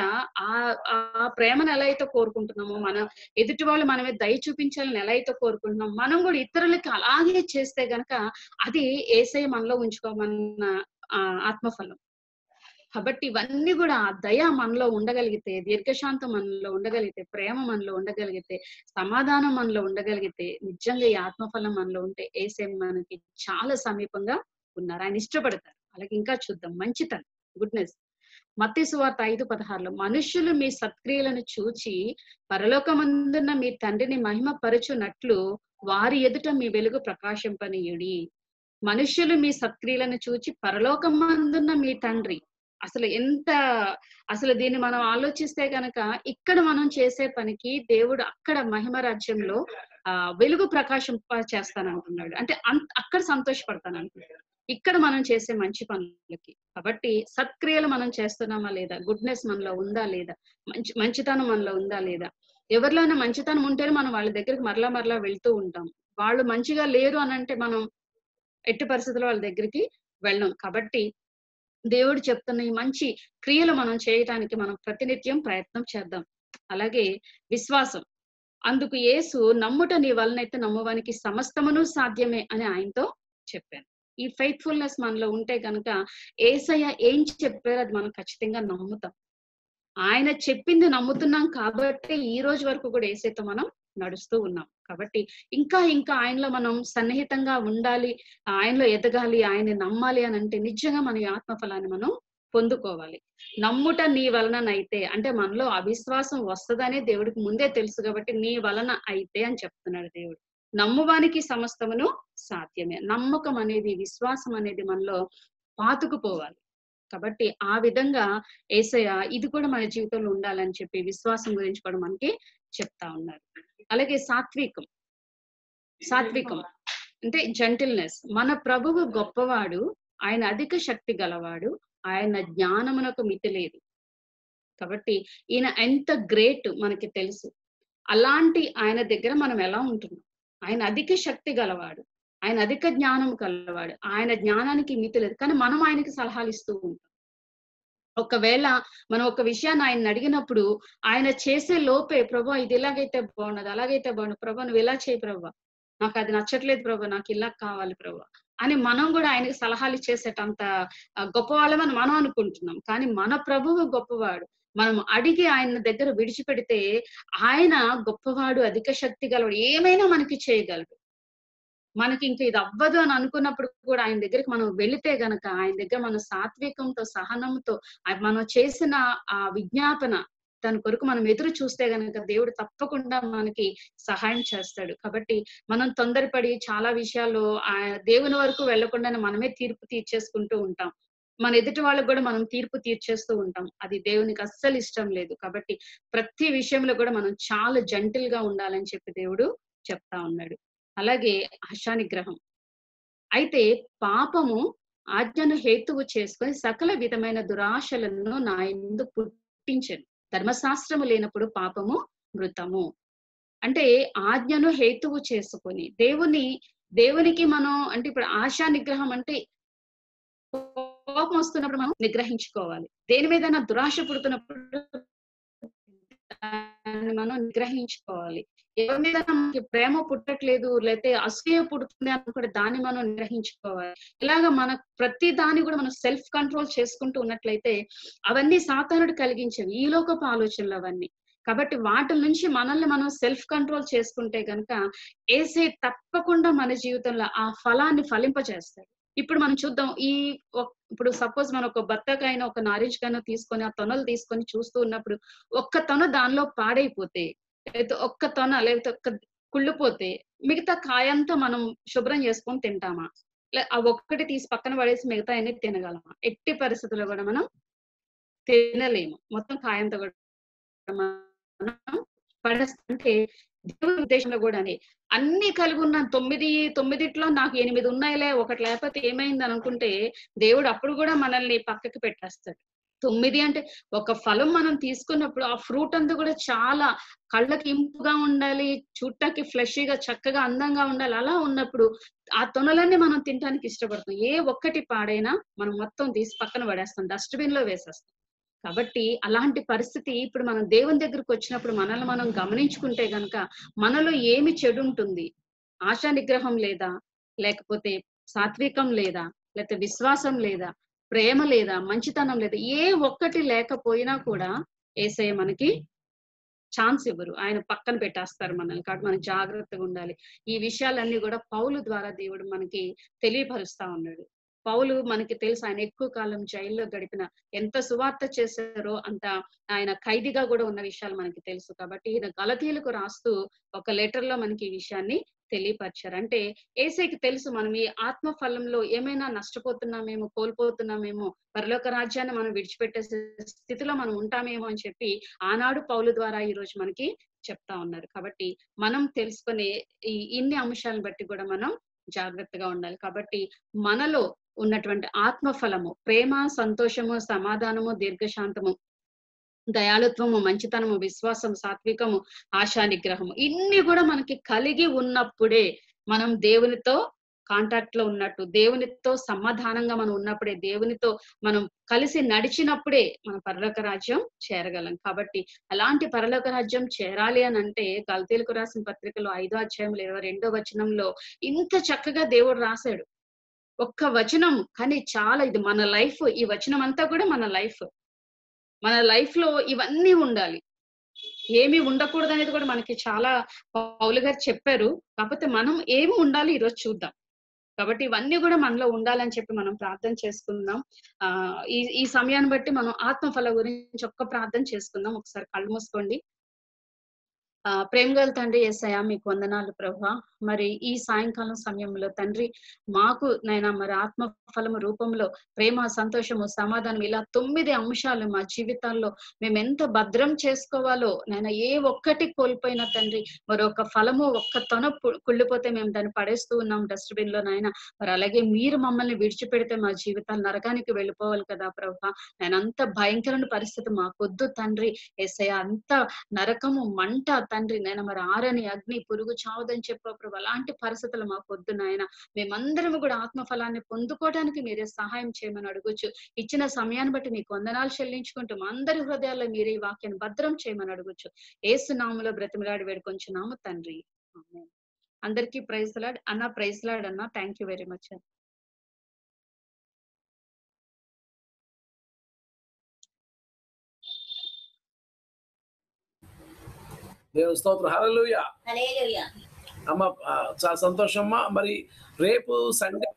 ఆ ప్రేమను ఎలా అయితే కోరుకుంటున్నామో, మన ఎదుటి వాళ్ళు మన మీద దయ చూపించాలని ఎలా అయితే కోరుకుంటున్నాం, మనం కూడా ఇతరులకి అలాగే చేస్తే గనక అది యేసయ్య మనలో ఉంచుకోమన్న ఆత్మఫలం. కాబట్టి ఇవన్నీ కూడా దయ మనలో ఉండగలిగితే, దీర్ఘశాంతం మనలో ఉండగలిగితే, ప్రేమ మనలో ఉండగలిగితే, సమాధానం మనలో ఉండగలిగితే, నిజంగా ఈ ఆత్మఫలం మనలో ఉంటే యేసయ్య మనకి చాలా సమీపంగా ఉన్నారు, ఆయన ఇష్టపడతారు. అలాగే ఇంకా చూద్దాం, మంచితనం, గుడ్నెస్. మత్తయి సువార్త 5:16 మనుష్యులు మీ సత్క్రియలను చూచి పరలోకమందున్న మీ తండ్రిని మహిమ పరచునట్లు వారి ఎదుట మీ వెలుగు ప్రకాశింపనీయుడి. మనుష్యులు మీ సత్క్రియలను చూచి పరలోకమందున్న మీ తండ్రి, అసలు దీన్ని మనం ఆలోచిస్తే కనుక ఇక్కడ మనం చేసే పనికి దేవుడు అక్కడ మహిమ రాజ్యంలో వెలుగు ప్రకాశింప చేస్తానంటున్నాడు. అంటే అక్కడ సంతోషపడతానంటున్నాడు, ఇక్కడ మనం చేసే మంచి పనులకి. కాబట్టి సత్క్రియలు మనం చేస్తున్నామా లేదా, గుడ్నెస్ మనలో ఉందా లేదా, మంచితనం మనలో ఉందా లేదా. ఎవరిలోనే మంచితనం ఉంటేనే మనం వాళ్ళ దగ్గరికి మరలా వెళ్తూ ఉంటాం. వాళ్ళు మంచిగా లేరు అని అంటే మనం ఎట్టి పరిస్థితుల్లో వాళ్ళ దగ్గరికి వెళ్ళం. కాబట్టి దేవుడు చెప్తున్న ఈ మంచి క్రియలు మనం చేయటానికి మనం ప్రతినిత్యం ప్రయత్నం చేద్దాం. అలాగే విశ్వాసం, అందుకు యేసు నమ్ముట నీ వలనైతే నమ్మువానికి సమస్తమును సాధ్యమే అని ఆయనతో చెప్పాను. ఈ ఫెయిత్ఫుల్నెస్ మనలో ఉంటే కనుక యేసయ్య ఏం చెప్పారో అది మనం ఖచ్చితంగా నమ్ముతాం. ఆయన చెప్పింది నమ్ముతున్నాం కాబట్టి ఈ రోజు వరకు కూడా యేసయ్యతో మనం నడుస్తూ ఉన్నాం. కాబట్టి ఇంకా ఆయనలో మనం సన్నిహితంగా ఉండాలి, ఆయనలో ఎదగాలి, ఆయన్ని నమ్మాలి అని అంటే నిజంగా మన ఆత్మఫలాన్ని మనం పొందుకోవాలి. నమ్ముట నీ వలననైతే అంటే మనలో అవిశ్వాసం వస్తుందనే దేవుడికి ముందే తెలుసు కాబట్టి నీ వలన అయితే అని చెప్తున్నాడు దేవుడు. నమ్మువానికి సమస్తమును సాధ్యమే. నమ్మకం అనేది, విశ్వాసం అనేది మనలో పాతుకుపోవాలి. కాబట్టి ఆ విధంగా యేసయ్య ఇది కూడా మన జీవితంలో ఉండాలని చెప్పి విశ్వాసం గురించి కూడా మనకి చెప్తా ఉన్నారు. అలాగే సాత్వికం అంటే జెంటిల్నెస్. మన ప్రభువు గొప్పవాడు, ఆయన అధిక శక్తి గలవాడు, ఆయన జ్ఞానమునకు మితి లేదు. కాబట్టి ఈయన ఎంత గ్రేట్ మనకి తెలుసు. అలాంటి ఆయన దగ్గర మనం ఎలా ఉంటున్నాం? ఆయన అధిక శక్తి గలవాడు, ఆయన అధిక జ్ఞానం కలవాడు, ఆయన జ్ఞానానికి మితి లేదు. కానీ మనం ఆయనకి సలహాలు ఇస్తూ ఉంటాం. ఒకవేళ మనం ఒక విషయాన్ని ఆయన అడిగినప్పుడు ఆయన చేసే లోపే, ప్రభా ఇది ఇలాగైతే బాగున్నది, అలాగైతే బాగున్నది, ప్రభా నువ్వు ఇలా చేయి, ప్రభా నాకు అది నచ్చట్లేదు, ప్రభా నాకు ఇలా కావాలి ప్రభా అని మనం కూడా ఆయనకి సలహాలు ఇచ్చేసేటంత గొప్ప వాళ్ళమని మనం అనుకుంటున్నాం. కానీ మన ప్రభువు గొప్పవాడు. మనం అడిగి ఆయన దగ్గర విడిచిపెడితే ఆయన గొప్పవాడు, అధిక శక్తి గలవాడు, ఏమైనా మనకి చేయగలడు. మనకి ఇంకా ఇది అవ్వదు అని అనుకున్నప్పుడు కూడా ఆయన దగ్గరికి మనం వెళితే గనక, ఆయన దగ్గర మన సాత్వికంతో, సహనంతో మనం చేసిన ఆ విజ్ఞాపన దాని కొరకు మనం ఎదురు చూస్తే గనక దేవుడు తప్పకుండా మనకి సహాయం చేస్తాడు. కాబట్టి మనం తొందరపడి చాలా విషయాల్లో దేవుని వరకు వెళ్లకుండానే మనమే తీర్పు తీర్చేసుకుంటూ ఉంటాం. మన ఎదుటి వాళ్ళకు కూడా మనం తీర్పు తీర్చేస్తూ ఉంటాం. అది దేవునికి అస్సలు ఇష్టం లేదు. కాబట్టి ప్రతి విషయంలో కూడా మనం చాలా జెంటిల్ గా ఉండాలని చెప్పి దేవుడు చెప్తా ఉన్నాడు. అలాగే ఆశానిగ్రహం. అయితే పాపము ఆజ్ఞను హేతువు చేసుకొని సకల విధమైన దురాశలను నా యందు పుట్టించెను. ధర్మశాస్త్రము లేనప్పుడు పాపము మృతము. అంటే ఆజ్ఞను హేతువు చేసుకొని దేవునికి మనం అంటే ఇప్పుడు ఆశా నిగ్రహం అంటే కోపం వస్తున్నప్పుడు మనం నిగ్రహించుకోవాలి. దేని మీద దురాశ పుడుతున్నప్పుడు దాన్ని మనం నిగ్రహించుకోవాలి. ఎవరి మీద మనకి ప్రేమ పుట్టట్లేదు లేకపోతే అసూయ పుడుతుంది అనుకుంటే దాన్ని మనం నిగ్రహించుకోవాలి. ఇలాగా మన ప్రతి దాన్ని కూడా మనం సెల్ఫ్ కంట్రోల్ చేసుకుంటూ ఉన్నట్లయితే అవన్నీ సాతానుడు కలిగించేవి, ఈ లోకపు ఆలోచనలు అవన్నీ. కాబట్టి వాటి నుంచి మనల్ని మనం సెల్ఫ్ కంట్రోల్ చేసుకుంటే గనుక యేసయ్య తప్పకుండా మన జీవితంలో ఆ ఫలాన్ని ఫలింపజేస్తాడు. ఇప్పుడు మనం చూద్దాం, ఇప్పుడు సపోజ్ మనం ఒక బత్తకాయన ఒక నారింజ కాయను తీసుకొని ఆ తొనలు తీసుకొని చూస్తూ ఉన్నప్పుడు ఒక్క తొన దానిలో పాడైపోతే, లేకపోతే ఒక్క తొన లేకపోతే ఒక్క కుళ్ళిపోతే మిగతా కాయంతా మనం శుభ్రం చేసుకొని తింటామా? ఆ ఒక్కటి తీసి పక్కన పడేసి మిగతా అన్ని తినగలమా? ఎట్టి పరిస్థితుల్లో కూడా మనం తినలేము. మొత్తం కాయంతా కూడా మనం పడేస్తుంటే దేవుని ఉద్దేశంలో కూడా అన్ని కలిగి ఉన్న 9 నాకు 8 ఉన్నాయిలే, ఒకటి లేకపోతే ఏమైంది అనుకుంటే దేవుడు అప్పుడు కూడా మనల్ని పక్కకి పెట్టేస్తాడు. 9 అంటే ఒక ఫలం మనం తీసుకున్నప్పుడు ఆ ఫ్రూట్ అంతా కూడా చాలా కళ్ళకి ఇంపుగా ఉండాలి, చూడటానికి ఫ్లెషీగా చక్కగా అందంగా ఉండాలి. అలా ఉన్నప్పుడు ఆ తొనలన్నీ మనం తినడానికి ఇష్టపడతాం. ఏ ఒక్కటి పాడైనా మనం మొత్తం తీసి పక్కన పడేస్తాం, డస్ట్బిన్ లో వేసేస్తాం. కాబట్టి అలాంటి పరిస్థితి ఇప్పుడు మనం దేవుని దగ్గరకు వచ్చినప్పుడు మనల్ని మనం గమనించుకుంటే గనక మనలో ఏమి చెడు ఉంటుంది? ఆశా నిగ్రహం లేదా, లేకపోతే సాత్వికం లేదా, లేకపోతే విశ్వాసం లేదా, ప్రేమ లేదా, మంచితనం లేదా, ఏ ఒక్కటి లేకపోయినా కూడా యేసయ్య మనకి ఛాన్స్ ఇవ్వరు, ఆయన పక్కన పెట్టేస్తారు మనల్ని. కాబట్టి మనం జాగ్రత్తగా ఉండాలి. ఈ విషయాలన్నీ కూడా పౌలు ద్వారా దేవుడు మనకి తెలియపరుస్తా ఉన్నాడు. పౌలు మనకి తెలుసు, ఆయన ఎక్కువ కాలం జైల్లో గడిపిన, ఎంత సువార్త చేశారో అంత ఆయన ఖైదీగా కూడా ఉన్న విషయాలు మనకి తెలుసు. కాబట్టి ఈయన గలతీయులకు రాస్తూ ఒక లెటర్ లో మనకి ఈ విషయాన్ని తెలియపరిచారు. అంటే యేసయ్యకి తెలుసు మనం ఈ ఆత్మ ఫలంలో ఏమైనా నష్టపోతున్నామేమో, కోల్పోతున్నామేమో, పరలోక రాజ్యాన్ని మనం విడిచిపెట్టే స్థితిలో మనం ఉంటామేమో అని చెప్పి ఆనాడు పౌలు ద్వారా ఈ రోజు మనకి చెప్తా ఉన్నారు. కాబట్టి మనం తెలుసుకునే ఇన్ని అంశాలను బట్టి కూడా మనం జాగ్రత్తగా ఉండాలి. కాబట్టి మనలో ఉన్నటువంటి ఆత్మ ఫలము ప్రేమ, సంతోషము, సమాధానము, దీర్ఘశాంతము, దయాళుత్వము, మంచితనము, విశ్వాసం, సాత్వికము, ఆశా నిగ్రహము, ఇన్ని కూడా మనకి కలిగి ఉన్నప్పుడే మనం దేవునితో కాంటాక్ట్ లో ఉన్నట్టు, దేవునితో సమాధానంగా మనం ఉన్నప్పుడే, దేవునితో మనం కలిసి నడిచినప్పుడే మన పరలోక రాజ్యం చేరగలం. కాబట్టి అలాంటి పరలోక రాజ్యం చేరాలి అని అంటే గలతీయులకు రాసిన పత్రికలో 5వ అధ్యాయంలో 22వ వచనంలో ఇంత చక్కగా దేవుడు రాశాడు. ఒక్క వచనం కానీ చాలా, ఇది మన లైఫ్. ఈ వచనం అంతా కూడా మన లైఫ్ లో ఇవన్నీ ఉండాలి. ఏమి ఉండకూడదు అనేది కూడా మనకి చాలా పౌలు గారు చెప్పారు. కాకపోతే మనం ఏమి ఉండాలి ఈరోజు చూద్దాం. కాబట్టి ఇవన్నీ కూడా మనలో ఉండాలని చెప్పి మనం ప్రార్థన చేసుకుందాం. ఈ సమయాన్ని బట్టి మనం ఆత్మఫల గురించి ఒక్క ప్రార్థన చేసుకుందాం. ఒకసారి కళ్ళు మూసుకోండి. ప్రేమ గల తండ్రి యేసయ్య, మీకు వందనాలు ప్రభువా. మరి ఈ సాయంకాలం సమయంలో తండ్రి మాకు నైనా మరి ఆత్మ ఫలము రూపంలో ప్రేమ, సంతోషము, సమాధానం, ఇలా 9 అంశాలు మా జీవితాల్లో మేము ఎంత భద్రం చేసుకోవాలో నైనా, ఏ ఒక్కటి కోల్పోయినా తండ్రి మరి ఒక ఫలము ఒక్క తొన కుళ్ళిపోతే మేము దాన్ని పడేస్తూ ఉన్నాం డస్ట్బిన్ లో నాయన. మరి అలాగే మీరు మమ్మల్ని విడిచిపెడితే మా జీవితాలు నరకానికి వెళ్ళిపోవాలి కదా ప్రభువా. నేను అంత భయంకరమైన పరిస్థితి మాకొద్దు తండ్రి యేసయ్య. అంత నరకము, మంట తండ్రి నేను మరి ఆరని అగ్ని, పురుగు చావదని చెప్పా ప్రభు. అలాంటి పరిస్థితులు మాకు వద్దు నాయన. మేమందరం కూడా ఆత్మఫలాన్ని పొందుకోవడానికి మీరే సహాయం చేయమని అడుగుచు, ఇచ్చిన సమయాన్ని బట్టి మీకు వందనాలు చెల్లించుకుంటూ మా అందరి హృదయాల్లో మీరే ఈ వాక్యాన్ని భద్రం చేయమని అడుగుచు, యేసు నామములో బ్రతిమలాడి వేడుకొంచున్నాము తండ్రి. ఆమేన్. అందరికీ ప్రైజ్ లార్డ్ అన్న. ప్రైజ్ లార్డ్ అన్న. Thank you very much. దేవుని స్తోత్రం. హల్లెలూయా. హల్లెలూయా. అమ్మ చాలా సంతోషం అమ్మా. మరి రేపు సండే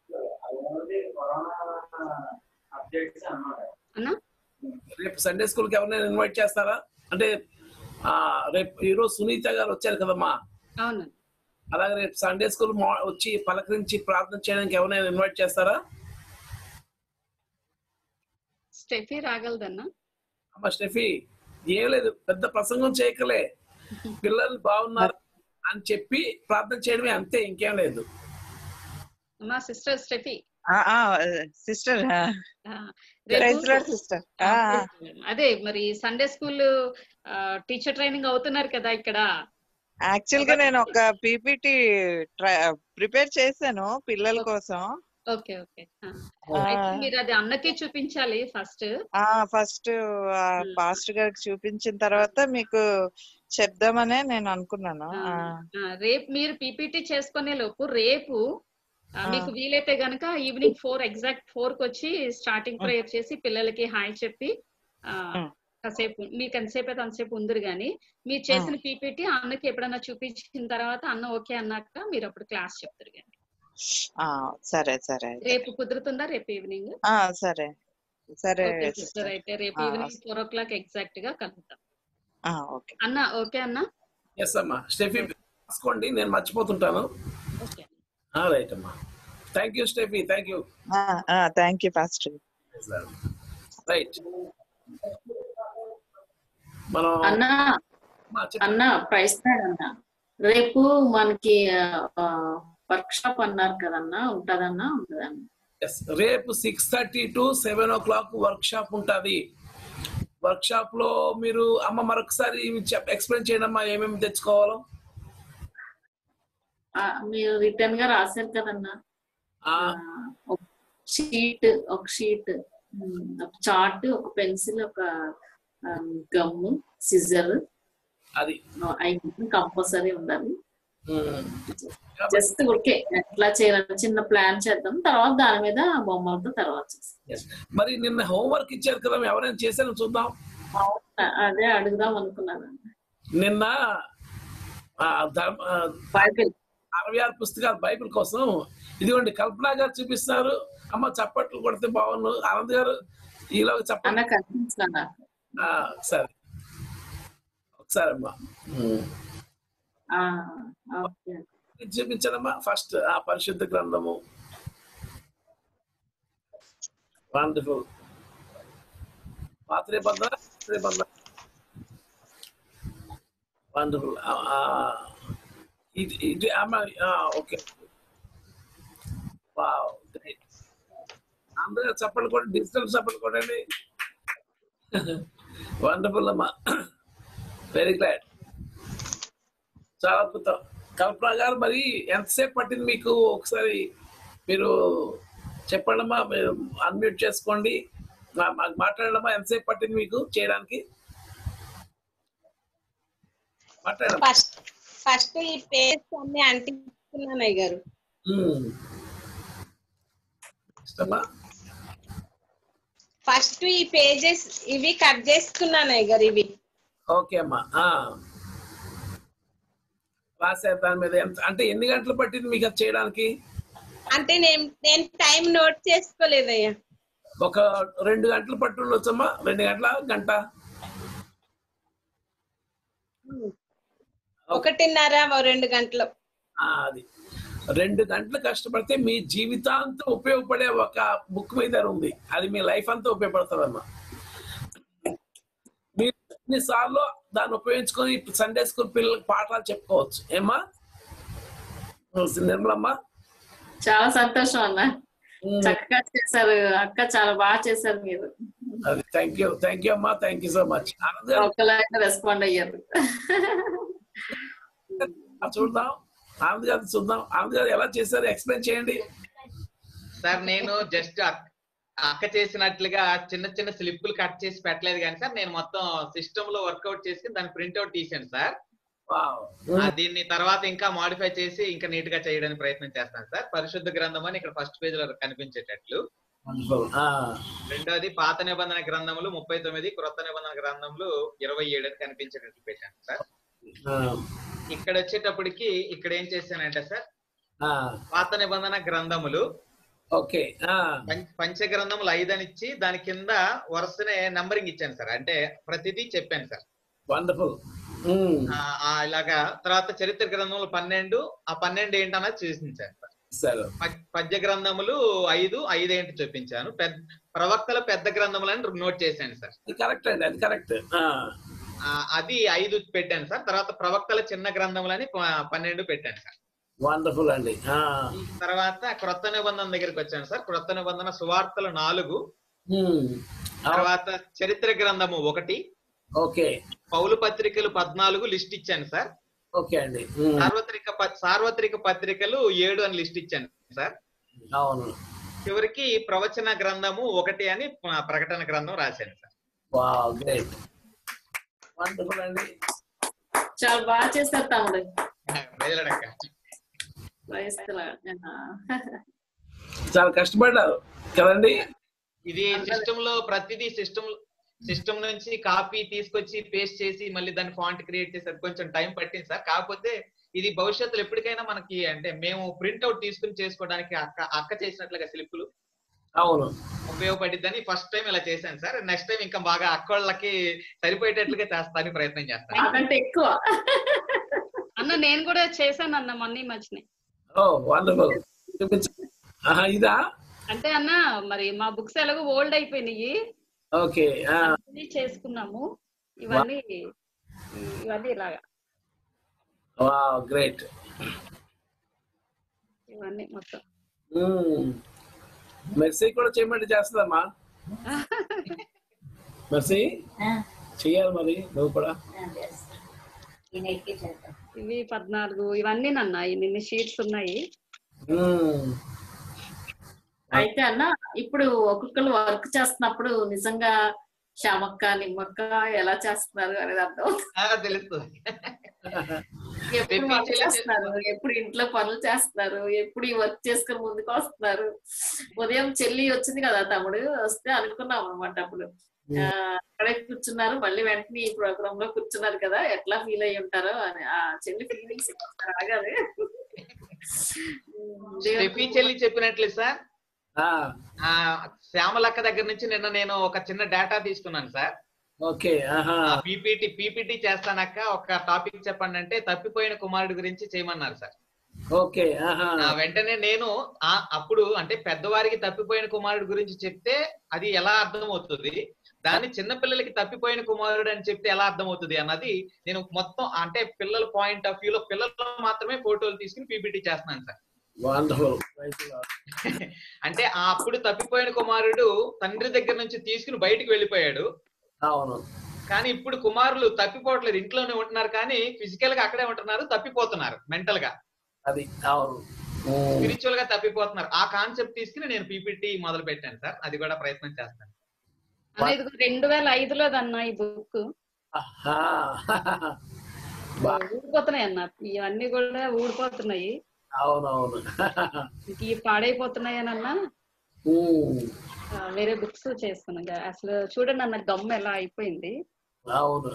రేపు సండే స్కూల్ కి ఎవరైనా ఇన్వైట్ చేస్తారా? అంటే రేపు ఈరోజు సునీత గారు వచ్చారు కదమ్మా, అలాగే రేపు సండే స్కూల్ వచ్చి పలకరించి ప్రార్థన చేయడానికి ఎవరైనా ఇన్వైట్ చేస్తారా? స్టెఫీ రాగలదన్నా? అమ్మ స్టెఫీ, ఏం లేదు, పెద్ద ప్రసంగం చేయకలే, పిల్లలు బాగున్నారు అని చెప్పి ప్రార్థన చేయడమే, అంతే, ఇంకేం లేదు. అమ్మా సిస్టర్ స్టెఫీ. సిస్టర్ అదే మరి సండే స్కూల్ టీచర్ ట్రైనింగ్ అవుతున్నారు కదా ఇక్కడ. యాక్చువల్ గా నేను ఒక పీపీటీ ప్రిపేర్ చేశాను పిల్లల కోసం. Okay okay. అయితే మీరు అది అన్నకి చూపించాలి ఫస్ట్. ఫస్ట్ పాస్టర్ గారికి చూపించిన తర్వాత మీకు చెప్దామనే నేను అనుకున్నాను. రేపు మీరు పీపీటీ చేసుకునే లోపు రేపు మీకు వీలైతే గనక ఈవినింగ్ 4 ఎగ్జాక్ట్ 4కి వచ్చి స్టార్టింగ్ ప్రేయర్ చేసి పిల్లలకి హాయ్ చెప్పి కాసేపు మీకు ఎంతసేపు అయితే అంతసేపు ఉందరు గానీ మీరు చేసిన పీపీటీ అన్నకి ఎప్పుడన్నా చూపించిన తర్వాత అన్న ఓకే అన్నాక మీరు అప్పుడు క్లాస్ చెప్తారు కానీ. సరే సరే. రేపు కుదురుతుందా రేపు ఈవినింగ్? సరే సరే సిస్టర్. అయితే రేపు ఈవినింగ్ 4 o'clock ఎగ్జాక్ట్ గా కలుద్దాం. అన్న ఓకే అన్న? ఎస్ అమ్మా. స్టెఫీ రాసుకోండి, నేను మర్చిపోతుంటాను. ఓకే రైట్ అమ్మా. Thank you Steffi. Thank you. Thank you pastor. Right. మనం అన్న ప్రైస్ అన్న రేపు మనకి వర్క్ షాప్ అన్నారు కదన్నా, ఉంటదన్నా? ఉండదన్నా? రేపు 6:30 to 7 o'clock వర్క్ షాప్ ఉంటది. వర్క్ షాప్ లో మీరు అమ్మ మరొకసారి ఎక్స్ప్లెయిన్ చేయండి అమ్మా ఏమేమి తెచ్చుకోవాలో. మీరు రిటర్న్ గా రాశారు కదన్నా, ఒక షీట్, ఒక చార్ట్, ఒక పెన్సిల్, ఒక గమ్, సిజర్, అది కంపల్సరీ ఉండాలి. జస్ట్ ఓకే ఎట్లా చేయాలని చిన్న ప్లాన్ చేద్దాం, తర్వాత దాని మీద బొమ్మలతో తర్వాత మరి నిన్న హోంవర్క్ ఇచ్చారు కదా, ఎవరైనా చేశారో చూద్దాం. అదే అడుగుదాం అనుకున్నాను. నిన్న బైబిల్ 66 పుస్తకాలు బైబిల్ కోసం ఇదిగోండి కల్పన గారు చూపిస్తున్నారు. అమ్మ చప్పట్లు కొడితే బాగుండు. ఆనంద్ గారు ఈలో చెప్పండి. సరే ఒకసారి అమ్మా చూపించడమ్మా. ఫస్ట్ ఆ పరిశుద్ధ గ్రంథము. వండర్ఫుల్. పాత్రే బంధ వండర్ఫుల్. ఇది అమ్మా. Okay wow great. అందరూ చప్పట్లు కొట్టి, డిజిటల్ చప్పట్లు కొట్టండి. వండర్ఫుల్ అమ్మా. Very great. చాలా అద్భుతం. కల్పన గారు మరి ఎంతసేపు పట్టింది మీకు? ఒకసారి మీరు చెప్పండమ్మా. మీరు అన్మ్యూట్ చేసుకోండి, మాట్లాడమ్మా. ఎంతసేపు పట్టింది మీకు చేయడానికి? మాట్లాడమ్మా. ఫస్ట్ ఈ పేజ్ అన్ని అంటిస్తున్నాను గారు. ఫస్ట్ ఈ పేజెస్ ఇవి కట్ చేసుకున్నాను గారు. ఇవి ఓకే అమ్మా. రాశారు దాని మీద. అంటే ఎన్ని గంటలు పట్టింది మీకు అది చేయడానికి? అంటే నేను టైం నోట్ చేసుకోలేదయ్యా. ఒక 2 గంటలు పట్టుండొచ్చమ్మా. 2 గంటల గంట 1:30 2 గంటలు. అది 2 గంటలు కష్టపడితే మీ జీవితాంతం ఉపయోగపడే ఒక బుక్ మీద ఉంది. అది మీ లైఫ్ అంతా ఉపయోగపడుతుందమ్మా. మీరు ఎన్నిసార్లు దాన్ని ఉపయోగించుకొని సండే స్కూల్ పిల్లలకి పాఠాలు చెప్పుకోవచ్చు. ఏమ్మా నిర్మలమ్మా? చాలా సంతోషం అన్న, చక్కగా చేశారు అక్క, చాలా బాగా చేశారు మీరు. అది థ్యాంక్ యూ అమ్మా. Thank you so much. ఒకలాగా రెస్పాండ్ అయ్యారు. చూద్దాం ఆనంద్ గారు, చూద్దాం ఆనంద్ గారు ఎలా చేశారు, ఎక్స్ప్లెయిన్ చేయండి సార్. నేను జస్ట్ అక్క చేసినట్లుగా చిన్న చిన్న స్లిప్పులు కట్ చేసి పెట్టలేదు కానీ సార్, నేను మొత్తం సిస్టమ్ లో వర్కౌట్ చేసి దాన్ని ప్రింట్అవుట్ తీసాను సార్. దీన్ని తర్వాత ఇంకా మాడిఫై చేసి ఇంకా నీట్ గా చేయడానికి ప్రయత్నం చేస్తాను సార్. పరిశుద్ధ గ్రంథం అని ఇక్కడ ఫస్ట్ పేజ్ లో కనిపించేటట్లు. రెండోది పాత నిబంధన గ్రంథములు 39, క్రొత్త నిబంధన గ్రంథములు 27 అని కనిపించేటట్లు పెట్టాను సార్. ఇక్కడ వచ్చేటప్పటికి ఇక్కడ ఏం చేశానంటే సార్, పాత నిబంధన గ్రంథములు ఓకే పంచగ్రంథములు 5 అని ఇచ్చి దాని కింద వరుసనే నంబరింగ్ ఇచ్చాను సార్. అంటే ప్రతిదీ చెప్పాను సార్. వండర్ఫుల్. ఇలాగా తర్వాత చరిత్ర గ్రంథములు 12, ఆ 12 ఏంటన్నది చూపించాను సార్. పద్య గ్రంథములు 5 ఏంటి చూపించాను. ప్రవక్తల పెద్ద గ్రంథములు అని నోట్ చేశాను సార్. కరెక్ట్ అండి, అది కరెక్ట్. అది 5 పెట్టాను సార్. తర్వాత ప్రవక్తల చిన్న గ్రంథములని 12 పెట్టాను సార్. వండర్ఫుల్ అండి. తర్వాత క్రొత్త నిబంధన దగ్గరికి వచ్చాను సార్. క్రొత్త నిబంధన సువార్తలు 4, తర్వాత చరిత్ర గ్రంథము 1, ఓకే, పౌలు పత్రికలు 14 లిస్ట్ ఇచ్చాను సార్. ఓకే అండి. సార్వత్రిక పత్రికలు 7 అని లిస్ట్ ఇచ్చాను సార్. అవును. చివరికి ప్రవచన గ్రంథము 1 అని ప్రకటన గ్రంథం రాశాను సార్. వావ్, గ్రేట్, వండర్ఫుల్ అండి. చాలా బాగా చేస్తారు తమ్ముడు. బయలుడక్క చాలా కష్టపడ్డారు కదండి. ఇది సిస్టమ్ లో ప్రతిదీ సిస్టమ్ నుంచి కాపీ తీసుకొచ్చి పేస్ట్ చేసి మళ్ళీ దాన్ని ఫాంట్ క్రియేట్ చేసి అది కొంచెం టైం పట్టింది సార్. కాకపోతే ఇది భవిష్యత్తులో ఎప్పటికైనా మనకి అంటే మేము ప్రింట్అవుట్ తీసుకుని చేసుకోవడానికి అక్క చేసినట్లుగా స్లిప్పులు అవును ఉపయోగపడిద్దని ఫస్ట్ టైం ఇలా చేశాను సార్. నెక్స్ట్ టైం ఇంకా బాగా అక్కళ్ళకి సరిపోయేటట్లుగా చేస్తానికి ప్రయత్నం చేస్తాను. ఎక్కువ అన్న నేను కూడా చేశాను అన్న మొన్న ఈ మధ్యనే. Oh wonderful. ఇదా అంటే అన్న మరి మా బుక్స్ ఎలాగో ఓల్డ్ అయిపోయినాయి. ఓకే, చేసుకున్నాము ఇవన్నీ ఇలాగా. Wow, great. ఇవన్నీ మొత్తం మెర్సీ కూడా చేయమంటే చేస్తుందమ్మా. మెర్సీ చెయ్యాలి మరి నువ్వు కూడా. ఇవి 14 ఇవన్నీ నన్న ఇన్ని షీట్స్ ఉన్నాయి. అయితే అన్న ఇప్పుడు ఒక్కొక్కరు వర్క్ చేస్తున్నప్పుడు నిజంగా శ్యామక్క నిమ్మక్క ఎలా చేస్తున్నారు అనేది అర్థం తెలుస్తుంది. ఎప్పుడు వర్క్ చేస్తున్నారు, ఎప్పుడు ఇంట్లో పనులు చేస్తున్నారు, ఎప్పుడు ఈ వర్క్ చేసుకుని ముందుకు వస్తున్నారు. ఉదయం చెల్లి వచ్చింది కదా తమ్ముడు, వస్తే అనుకున్నాం అనమాట. అప్పుడు అక్కడే కూర్చున్నారు, మళ్ళీ వెంటనే ఈ ప్రోగ్రామ్ లో కూర్చున్నారు కదా, ఎట్లా ఫీల్ అయ్యి ఉంటారో అని ఆ చెల్లి ఫీలింగ్స్ అలాగే. చెల్లి చెప్పినట్లే సార్, శ్యామలక్క దగ్గర నుంచి నిన్న నేను ఒక చిన్న డేటా తీసుకున్నాను సార్. ఓకే, పీపీటీ చేస్తానక్క, ఒక టాపిక్ చెప్పండి అంటే తప్పిపోయిన కుమారుడు గురించి చేయమన్నారు సార్. ఓకే, వెంటనే నేను అప్పుడు అంటే పెద్దవారికి తప్పిపోయిన కుమారుడు గురించి చెప్తే అది ఎలా అర్థం అవుతుంది, దాన్ని చిన్నపిల్లలకి తప్పిపోయిన కుమారుడు అని చెప్తే ఎలా అర్థం అవుతుంది అన్నది నేను మొత్తం అంటే పిల్లల పాయింట్ ఆఫ్ వ్యూలో పిల్లలు మాత్రమే ఫోటోలు తీసుకుని పీపీటీ చేస్తున్నాను సార్. అంటే అప్పుడు తప్పిపోయిన కుమారుడు తండ్రి దగ్గర నుంచి తీసుకుని బయటికి వెళ్ళిపోయాడు. అవును. కానీ ఇప్పుడు కుమారులు తప్పిపోవట్లేదు, ఇంట్లోనే ఉంటున్నారు, కానీ ఫిజికల్ గా అక్కడే ఉంటున్నారు, తప్పిపోతున్నారు మెంటల్ గా. అది అవును, స్పిరిచువల్ గా తప్పిపోతున్నారు. ఆ కాన్సెప్ట్ తీసుకుని నేను పీపీటీ మొదలు పెట్టాను సార్. అది కూడా ప్రయత్నం చేస్తాను. 2005లో అన్న ఈ బుక్ ఊడిపోతున్నాయి అన్న, ఇవన్నీ కూడా ఊడిపోతున్నాయి. అవునవును, ఇవి పాడైపోతున్నాయి అని అన్నా వేరే బుక్స్ చేస్తున్నాను. అసలు చూడండి అన్న గమ్ ఎలా అయిపోయింది. అవును,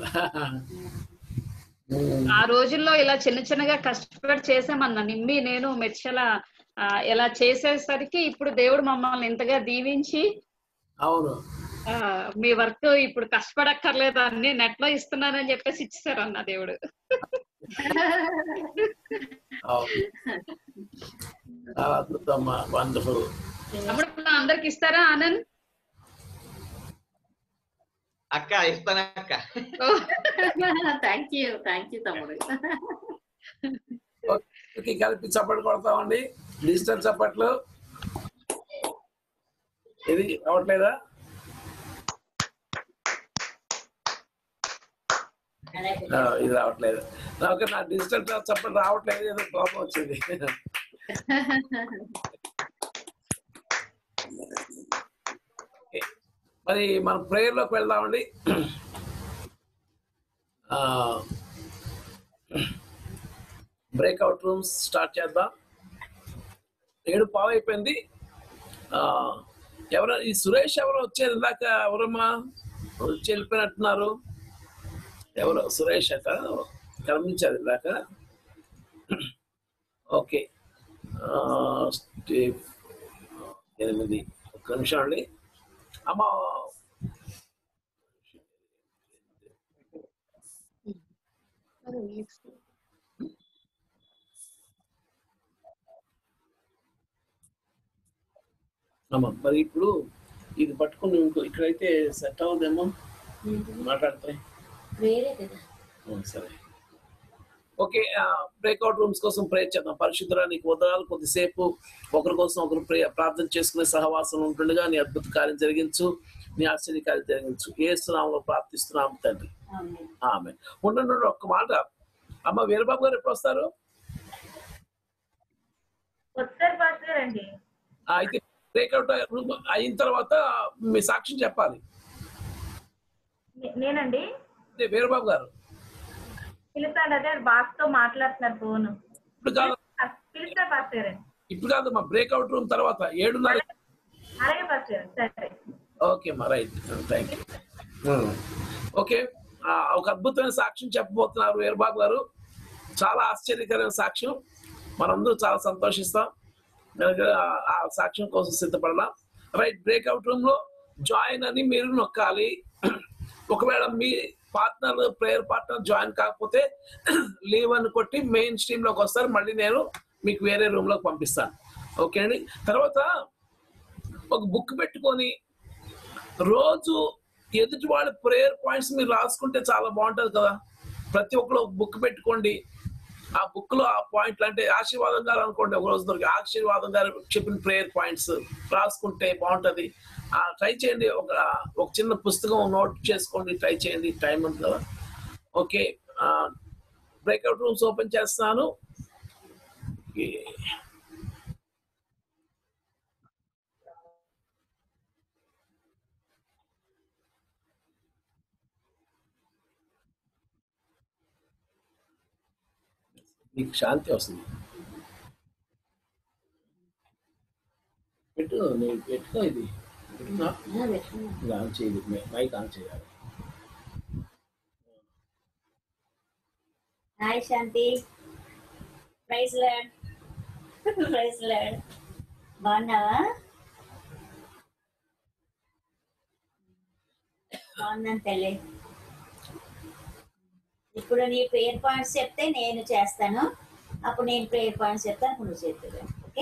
ఆ రోజుల్లో ఇలా చిన్న చిన్నగా కష్టపడి చేసామన్నా నిమ్మి నేను మెచ్చల ఇలా చేసేసరికి ఇప్పుడు దేవుడు మమ్మల్ని ఎంతగా దీవించి అవును మీ వర్క్ ఇప్పుడు కష్టపడక్కర్లేదు అన్ని నెట్ లో ఇస్తున్నానని చెప్పేసి ఇచ్చేసారు అన్న దేవుడు. వండర్ఫుల్. అప్పుడు అందరికి ఇస్తారా ఆనంద్? అక్క ఇస్తాను అక్క. థ్యాంక్ యూ తమ్ముడు. కలిపి చప్పట్లు కొడతామండి, డిజిటల్ చప్పట్లు. ఇది రావట్లేదా? ఇది రావట్లేదు. ఓకే, నా డిజిటల్ చప్పట్లు రావట్లేదు, ఏదో ప్రాబ్లం వచ్చింది. మరి మనం ప్రేయర్ లోకి వెళ్దామండి. బ్రేక్అవుట్ రూమ్స్ స్టార్ట్ చేద్దాం. 7:15 అయిపోయింది. ఎవరు ఈ సురేష్ ఎవరు వచ్చారు ఇందాక? ఎవరమ్మా వచ్చి వెళ్ళిపోయినట్టున్నారు? ఎవరు? సురేష్ అట కనిపించారు ఇందాక. ఓకే, 8 ఒక్క నిమిషం అండి. అమ్మ అమ్మా, మరి ఇప్పుడు ఇది పట్టుకుని ఇంకో ఇక్కడైతే సెట్ అవుదేమో మాట్లాడతాయి. సరే, ఓకే. బ్రేక్అవుట్ రూమ్స్ కోసం ప్రే చేద్దాం. పరిశుద్ధుడా నీకు వందనాలు. కొద్దిసేపు ఒకరి కోసం ఒకరు ప్రార్థన చేసుకునే సహవాసం ఉంటుండగా నీ అద్భుత కార్యం జరిగించు, నీ ఆశ్చర్య కార్యం జరిగించు. యేసు నామములో ప్రార్థిస్తున్నాము తండ్రి, ఆమేన్. ఉండండి ఒక్క మాట. అమ్మ వీరబాబు గారు ఎప్పుడు వస్తారు? వస్తారు పాస్టర్ గారు అండి. అయితే బ్రేక్అవుట్ రూమ్ అయిన తర్వాత మీ సాక్ష్యం చెప్పాలి. నేనండి వీరబాబు గారు పిలుస్తాను. అదే బాస్ తో మాట్లాడుతున్నారు ఫోన్. ఇప్పుడు కాదు, పిలుస్తారు పాస్టర్ గారు. ఇప్పుడు కాదు మా బ్రేక్అవుట్ రూమ్ తర్వాత 7:30. అలాగే పాస్టర్ గారు. సరే ఓకే మా రైట్, థ్యాంక్ యూ. ఓకే, ఒక అద్భుతమైన సాక్ష్యం చెప్పబోతున్నారు వీరబాబు గారు. చాలా ఆశ్చర్యకరమైన సాక్ష్యం. మనందరూ చాలా సంతోషిస్తాం. ఆ సాక్ష్యం కోసం సిద్ధపడాల. రైట్, బ్రేక్అవుట్ రూమ్ లో జాయిన్ అని మీరు నొక్కాలి. ఒకవేళ మీ పార్ట్నర్ ప్రేయర్ పార్ట్నర్ జాయిన్ కాకపోతే లీవ్ అని కొట్టి మెయిన్ స్ట్రీమ్ లోకి వస్తారు. మళ్ళీ నేను మీకు వేరే రూమ్ లోకి పంపిస్తాను. ఓకే అండి. తర్వాత ఒక బుక్ పెట్టుకొని రోజు ఎదుటి వాళ్ళ ప్రేయర్ పాయింట్స్ మీరు రాసుకుంటే చాలా బాగుంటది కదా. ప్రతి ఒక్కరు ఒక బుక్ పెట్టుకోండి. ఆ బుక్ లో ఆ పాయింట్లు అంటే ఆశీర్వాదం గారు అనుకోండి, ఒక రోజు దొరికి ఆశీర్వాదం గారు చెప్పిన ప్రేయర్ పాయింట్స్ రాసుకుంటే బాగుంటది. ట్రై చేయండి. ఒక చిన్న పుస్తకం నోట్ చేసుకోండి, ట్రై చేయండి. టైం ఉంది కదా. ఓకే, బ్రేక్అవుట్ రూమ్స్ ఓపెన్ చేస్తాను. నీకు శాంతి వస్తుంది. పెట్టు, నేను పెట్టుకో. ఇది ఆన్ చేయాలి, మైక్ ఆన్ చేయాలి. Hi Shanti, praise lord. Praise Lord. బాగున్నావా? బాగున్నాను తల్లి. ఇప్పుడు నీ ప్రేయర్ పాయింట్స్ చెప్తే నేను చేస్తాను. అప్పుడు నేను ప్రేయర్ పాయింట్స్ చెప్తాను, అప్పుడు నువ్వు చెప్తాను. ఓకే?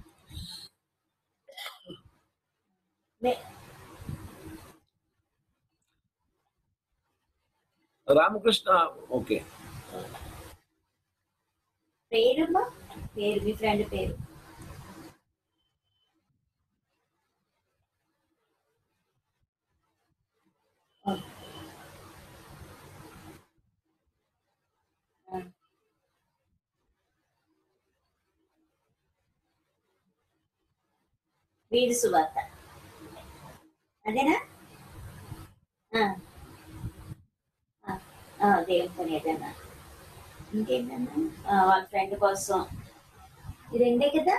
రామకృష్ణ. ఓకే, పేరమ్మా, పేరు మీ ఫ్రెండ్ పేరు. వీధి సువార్త అదేనా? దేవుని పని ఏదన్నా ఇంకేంటన్నా వాళ్ళ ఫ్రెండ్ కోసం ఈ రెండే కదా.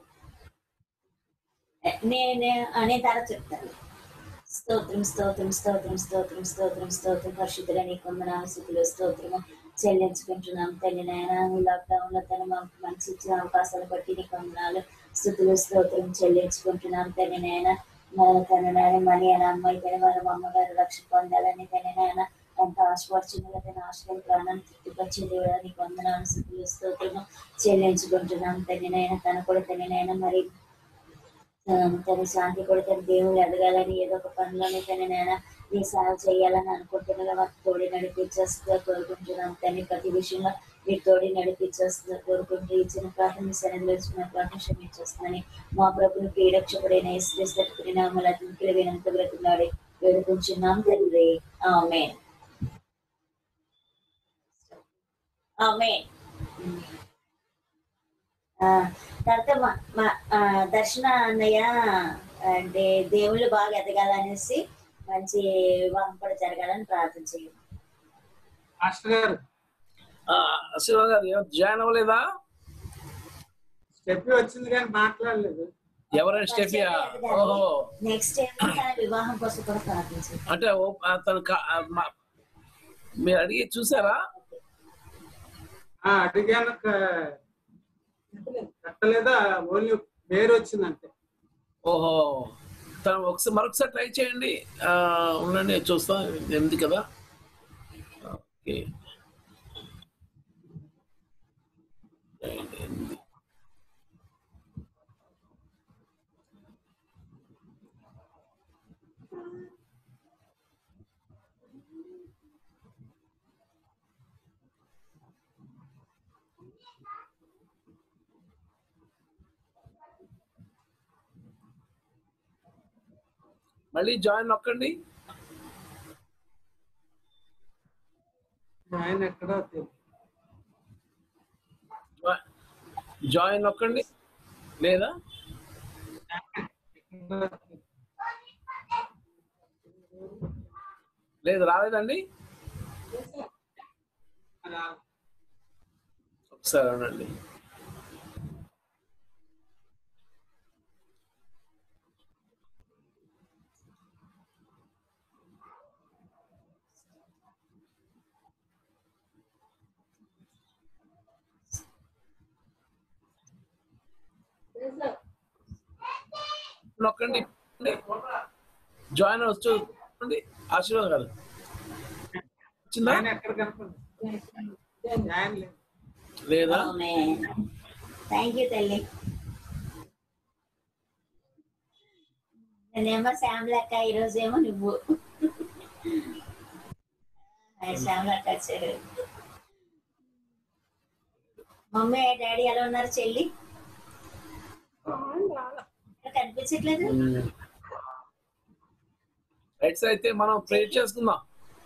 నేను తర్వాత చెప్తాను. స్తోత్రం స్తోత్రం స్తోత్రం స్తోత్రం స్తోత్రం స్తోత్రం పరిశుద్ధుల నీకు వందనాలు, స్తుతులు, స్తోత్రము చెల్లించుకుంటున్నాం తండ్రి నాయన. లాక్డౌన్ లో తను మాకు మంచి ఇచ్చిన అవకాశాలు బట్టి నీకు వందనాలు, స్తుతులు, స్తోత్రం చెల్లించుకుంటున్నాం తండ్రి నాయన. తండ్రి నాయన మనీ అని అమ్మాయి తన వారు అమ్మగారు రక్షణ పొందాలని తండ్రి నాయన ఎంత ఆశపడుచున్నగా తన ఆశలు ప్రాణం తృప్తిపరిచే దేవుడా నీకు వందనాలు, స్తుతులు, స్తోత్రము చెల్లించుకుంటున్నాం తండ్రి నాయన. తను కూడా తండ్రి నాయన మరి తన శాంతి కూడా తన దేవుళ్ళు ఎదగాలని ఏదో ఒక పనిలోనే తన నేను నీ సేవ చేయాలని అనుకుంటున్నా. మాకు తోడి నడిపించేస్తుందా కోరుకుంటున్నాం తల్లి. ప్రతి విషయంలో మీరు తోడి నడిపించేస్తుందా కోరుకుంటూ ఇచ్చిన ప్రార్థన సన్నిధిలో ఇచ్చిన ప్రార్థన క్షమించేస్తుందని మా ప్రభుని ప్రియరక్షకుడైన యేసుక్రీస్తు నామములో అతనికి వినంత బ్రతిలాడి వేడుకుంటున్నాం తండ్రి. ఆమేన్. ఆమేన్. తర్వాత దర్శన అన్నయ్య అంటే దేవుళ్ళు బాగా ఎదగాలనేసి మంచి వివాహం కూడా జరగాలని ప్రార్థన చేయండి. జాయిన్ అవ్వలేదా? స్టెఫీ వచ్చింది కానీ మాట్లాడలేదు. ఎవరైనా స్టెఫియా? ఓహో, నెక్స్ట్ వివాహం కోసం కూడా ప్రార్థించండి. అంటే తను మీరు అడిగి చూసారా? అడిగాను, కట్టలేదా, ఓన్లీ పేరు వచ్చిందంటే. ఓహో, తను మరొకసారి ట్రై చేయండి. ఉండండి చూస్తాం. 8 కదా. ఓకే, 8. మళ్ళీ జాయిన్ నొక్కండి. ఆయన ఎక్కడో జాయిన్ నొక్కండి. లేదా లేదు, రాలేదండి. ఒకసారి అనండి. నొక్కండి. జాయిన్ వచ్చు ఆశీర్వాదం గారు వచ్చిందా లేదా? థ్యాంక్ యూ తల్లి. నేనేమో శ్యామలక్క, ఈరోజు ఏమో నువ్వు. శ్యామలక్క వచ్చారు. మమ్మీ డాడీ ఎలా ఉన్నారు? చెల్లి కనిపించట్లేదు. రైట్ సార్, అయితే మనం ప్రేయర్ చేసుకుందాం.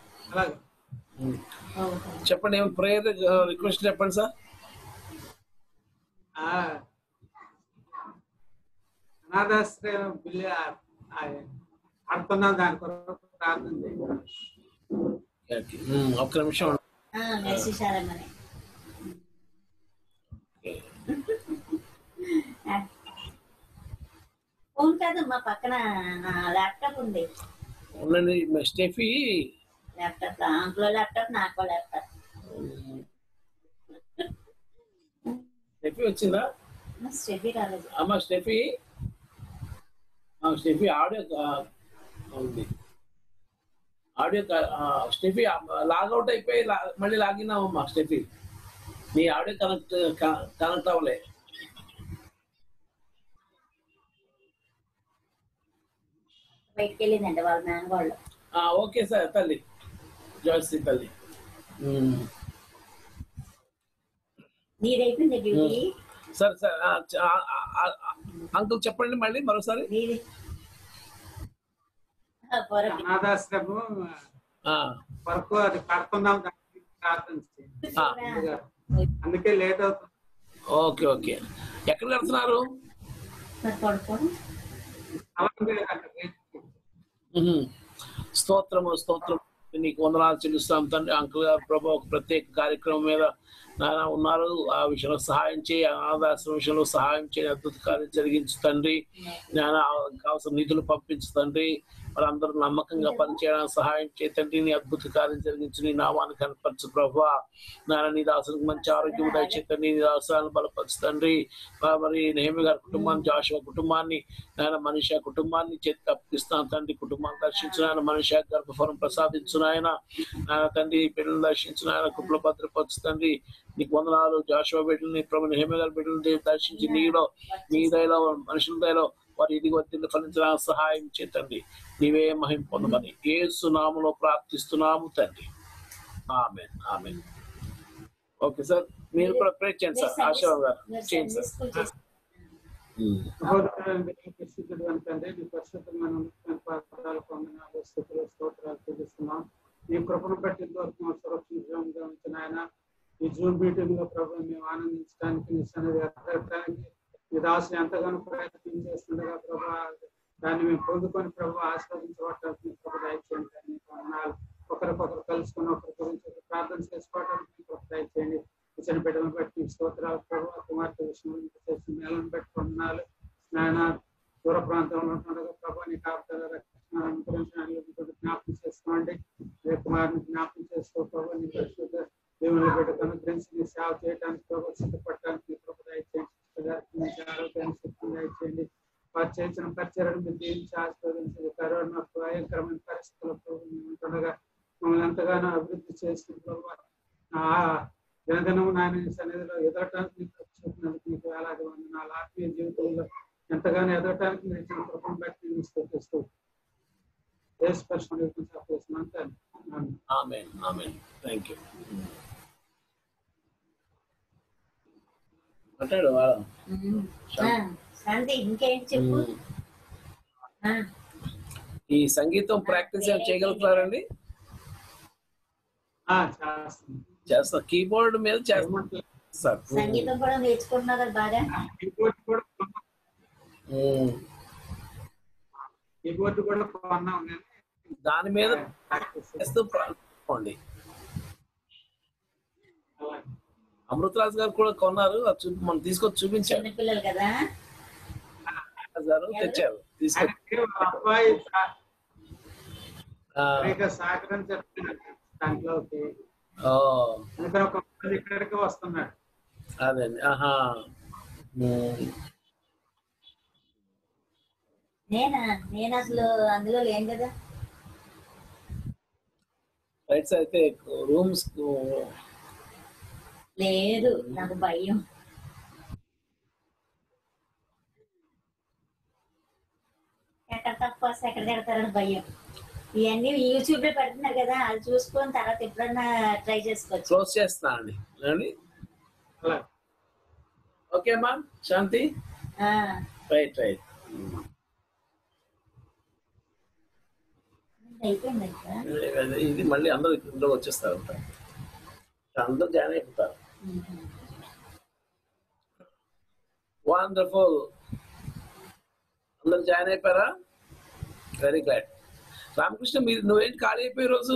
చెప్పండి, ఏం ప్రేయర్ రిక్వెస్ట్ చెప్పండి సార్. అనాథాశ్రయం బిల్లు ఆడుతున్నాం, దాని కొరకు ప్రార్థన చేయాలి. ఒక్క నిమిషం. ఫోన్ కాదమ్మా, పక్కన ల్యాప్టాప్ ఉంది. ఉండండి. స్టెఫీ ల్యాప్టాప్, అంకులో ల్యాప్టాప్, నాకు ల్యాప్టాప్. స్టెఫీ వచ్చిందా? స్టెఫీ రాలేదు. అమ్మా స్టెఫీ, స్టెఫీ ఆడియో ఉంది. ఆడియో స్టెఫీ లాగౌట్ అయిపోయి మళ్ళీ లాగిన్ అవ్వమ్మా స్టెఫీ. నీ ఆడియో కనెక్ట్ అవ్వలే. బయటికి వెళ్ళిందండి వాళ్ళ నాన్న వాళ్ళు. ఓకే సార్ తల్లి, జయశ్రీ తల్లి. నీదైపోయింది డ్యూటీ. సరే సార్, అంకుల్ చెప్పండి మళ్ళీ మరోసారి. అనాథాశ్రమం వరకు అది కడుతున్నాం, ప్రార్థన చేయండి. అందుకే లేట్ అవుతుంది. Okay okay. ఎక్కడ కడుతున్నారు? స్తోత్రము స్తోత్రం, నీకు వందనాలు చెల్లిస్తాం తండ్రి. అంకుల్ గారు ప్రభు ఒక ప్రత్యేక కార్యక్రమం మీద నాయన ఉన్నారు. ఆ విషయంలో సహాయం చేయి, అనాథాశ్రమ విషయంలో సహాయం చేయి, అద్భుత కార్యం జరిగించు తండ్రి. నాయన కావాల్సిన నిధులు పంపించు తండ్రి. వాళ్ళందరూ నమ్మకంగా పనిచేయడానికి సహాయం చేయండి. నీ అద్భుత కార్యం జరిగించి నీ నామాన్ని కనపరచు ప్రభువా. నాయన నీ దాసులకు మంచి ఆరోగ్యం దయచేతండి, నీ దాసాలను బలపరచుతండి. మరి నెహెమ్యా గారి కుటుంబాన్ని, జాషువా కుటుంబాన్ని, నాయన మనిషి కుటుంబాన్ని చేతికి అప్పగిస్తాను తండ్రి. కుటుంబాన్ని దర్శించిన ఆయన, మనిషి గర్భఫలం ప్రసాదించిన ఆయన, నాయన తండ్రి బిడ్డలను దర్శించిన ఆయన, కుటుంబ భద్రపరచుతండి. నీకు వందనాలు. జాషువా బిడ్డలని ప్రభు, నెహెమ్యా గారి బిడ్డలను దర్శించి నీలో, నీ దయలో, మనుషుల దయలో వారి ఇది ఒత్తిడి ఫలించడానికి సహాయం చేతండి. నీవే మహిమ పొందమని యేసు నామములో ప్రార్థిస్తున్నాము తండ్రి. ఆమేన్ ఆమేన్. ఓకే సార్, మీరు కూడా ప్రే చేయండి సార్. ఆశీర్వాదం గారు చేయండి సార్. స్తోత్రాలు చెల్లిస్తున్నాం. మీ కృపను బట్టి సురక్షితంగా ఆయన ఈ జూమ్ మీటింగ్ లో ప్రభు మేము ఆనందించడానికి, నీ సన్నిధి ఎత్తడానికి ఈ దాసులు ఎంతగానో ప్రయత్నం చేస్తుండగా ప్రభు దాన్ని మేము పొందుకొని ప్రభు ఆస్వాదించబడటానికి ప్రభు దయచేయండి. ఒకరికొకరు కలుసుకొని ఒకరి గురించి ప్రార్థన చేసుకోవడానికి ప్రభు దయచేయండి. ఇచ్చిన బిడ్డలను బట్టి స్తోత్రాలు ప్రభు. కుమార్తె విషయంలో చేసిన నెలను బట్టి పొందనాలు. నాయన దూర ప్రాంతంలో ఉంటుండగా ప్రభు నీ కాపుదల రక్షణ జ్ఞాపకం చేసుకోండి. కుమారుని జ్ఞాపకం చేసుకో ప్రభు. నీ పరిశుద్ధ దేవుని బిడ్డకు అనుగ్రహించి నీ సేవ చేయడానికి ప్రభు సిద్ధపడటానికి ప్రభు దయచేయండి. ఆరోగ్యాన్ని శక్తిని దయచేయండి. వారు చేసిన పరిచయం మీరు దీవించి ఆస్వాదించండి. కరోనా భయంకరమైన పరిస్థితుల్లో ఉంటుండగా మమ్మల్ని ఎంతగానో అభివృద్ధి చేసిన ప్రభు దినదినము నాయన సన్నిధిలో ఎదగటానికి నీకు వేలాది వందనాలు. ఆత్మీయ జీవితంలో ఎంతగానో ఎదగటానికి మీరు ఇచ్చిన కృపను బట్టి నేను స్తుతిస్తూ యేసు పరిశుద్ధ ఆమేన్ ఆమేన్. థాంక్యూ. అంటాడు శాంతి, ఇంకేంటి చెప్పు. ఈ సంగీతం ప్రాక్టీస్ చేయగలుగుతారండి? చేస్తా. కీబోర్డ్ మీద చేస్తా. సార్ సంగీతం కూడా నేర్చుకుంటున్నారు బాగా. కీబోర్డ్ కూడా కొన్నాం నేను. దాని మీద ప్రారంభించుకోండి. అమృతరాజు గారు కూడా కొన్నారు, మనం తీసుకొచ్చి చూపించారు. చిన్నపిల్లలు కదా గారు తెచ్చారు, తీసుకొచ్చి అబ్బాయి సహకరించారు దాంట్లోకి. అందుకని ఒక ఇక్కడికి వస్తున్నాడు. అదే ఆహా. నేను అసలు అందులో లేను కదా. రైట్స్ అయితే రూమ్స్ లేదు, నాకు భయం. ఎక్కడ తక్కువ ఎక్కడ తిడతారని భయం. ఇవన్నీ యూట్యూబ్ లో పెడుతున్నారు కదా, అది చూసుకొని తర్వాత ఎప్పుడన్నా ట్రై చేసుకోవచ్చు. క్లోజ్ చేస్తున్నా అండి. ఓకే అమ్మా శాంతి. రైట్ రైట్ ఇది మళ్ళీ అందరూ ఇంట్లో వచ్చేస్తారు, అందరూ జాయిన్ అయిపోతారు. వండర్ఫుల్. అందరు జాయిన్ అయిపోయారా? Very glad. రామకృష్ణ నువ్వేంటి ఖాళీ అయిపోయి రోజు?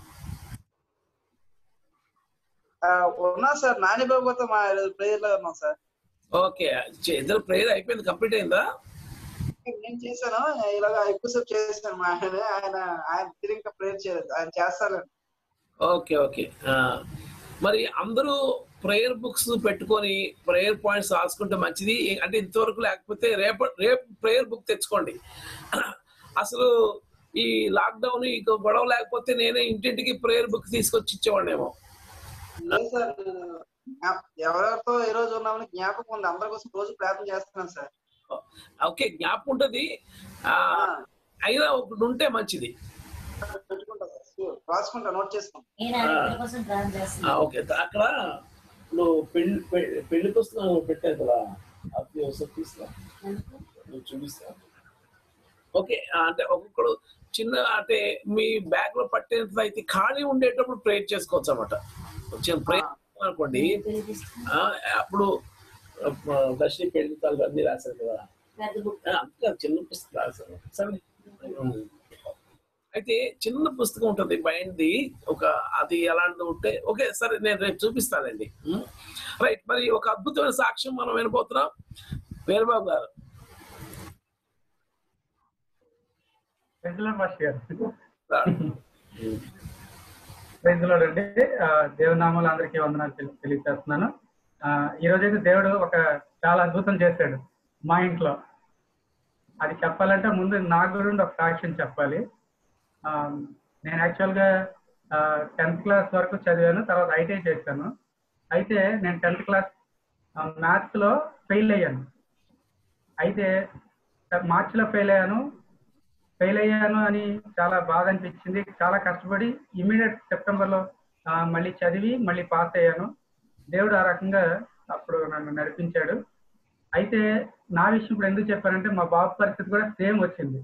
ఉన్నా సార్, నానిబాబుతో మా ప్రేయర్ లో ఉన్నాం సార్. ఓకే, ఇద్దరు ప్రేయర్ అయిపోయింది, కంప్లీట్ అయిందా? నేను చేశాను, ఇలాగ ఎక్కువసేపు చేశాను. మా ఆయన తిరిగి ఇంకా ప్రేయర్ చేయలేదు, ఆయన చేస్తారు. Okay okay. మరి అందరూ ప్రేయర్ బుక్స్ పెట్టుకొని ప్రేయర్ పాయింట్స్ రాసుకుంటే మంచిది. అంటే ఇంతవరకు లేకపోతే రేపు ప్రేయర్ బుక్ తెచ్చుకోండి. అసలు ఈ లాక్డౌన్ ఇక గొడవ లేకపోతే నేనే ఇంటింటికి ప్రేయర్ బుక్ తీసుకొచ్చి ఇచ్చేవాడేమో. ఎవరెవరితో ఈ రోజు ఉన్నామని జ్ఞాపకం ఉంది, అందరి కోసం రోజు ప్రార్థన చేస్తున్నాను సార్. ఓకే, జ్ఞాపకం ఉంటది, అయినా ఒకటి ఉంటే మంచిది. రాసుకుంటా, నోట్ చేసుకుంటా. ఓకే, అక్కడ నువ్వు పెళ్లి పుస్తకం పెట్టారు కదా, అది ఒకసారి తీస్తా, నువ్వు చూపిస్తా. ఓకే, అంటే ఒక్కొక్కడు చిన్న అంటే మీ బ్యాగ్ లో పట్టేంత అయితే ఖాళీ ఉండేటప్పుడు ప్రేయర్ చేసుకోవచ్చు అన్నమాట. చిన్న ప్రేయర్ అనుకోండి, అప్పుడు దర్శి పెళ్లి తాలూకు అన్ని రాశారు కదా, అంతే చిన్న పుస్తకం రాశారు. సరే, అయితే చిన్న పుస్తకం ఉంటుంది బైండ్ది, ఒక అది ఎలాంటిది ఉంటే ఓకే. సరే, నేను రేపు చూపిస్తానండి. రైట్, మరి ఒక అద్భుతమైన సాక్ష్యం మనం వినబోతున్నాం. వీరబాబు గారు. అండి, దేవునామాలు అందరికీ వందనాలు తెలియజేస్తున్నాను. ఈ రోజైతే దేవుడు ఒక చాలా అద్భుతం చేశాడు మా ఇంట్లో. అది చెప్పాలంటే ముందు నా గురించి ఒక సాక్ష్యం చెప్పాలి. నేను యాక్చువల్గా 10th క్లాస్ వరకు చదివాను, తర్వాత ఐటీఐ చేశాను. అయితే నేను 10th క్లాస్ మ్యాథ్స్లో ఫెయిల్ అయ్యాను. అయితే మార్చిలో ఫెయిల్ అయ్యాను అని చాలా బాధ అనిపించింది. చాలా కష్టపడి ఇమ్మీడియట్ సెప్టెంబర్లో మళ్ళీ చదివి మళ్ళీ పాస్ అయ్యాను. దేవుడు ఆ రకంగా అప్పుడు నన్ను నడిపించాడు. అయితే నా విషయం ఇప్పుడు ఎందుకు చెప్పానంటే, మా బాబు పరిస్థితి కూడా సేమ్ వచ్చింది.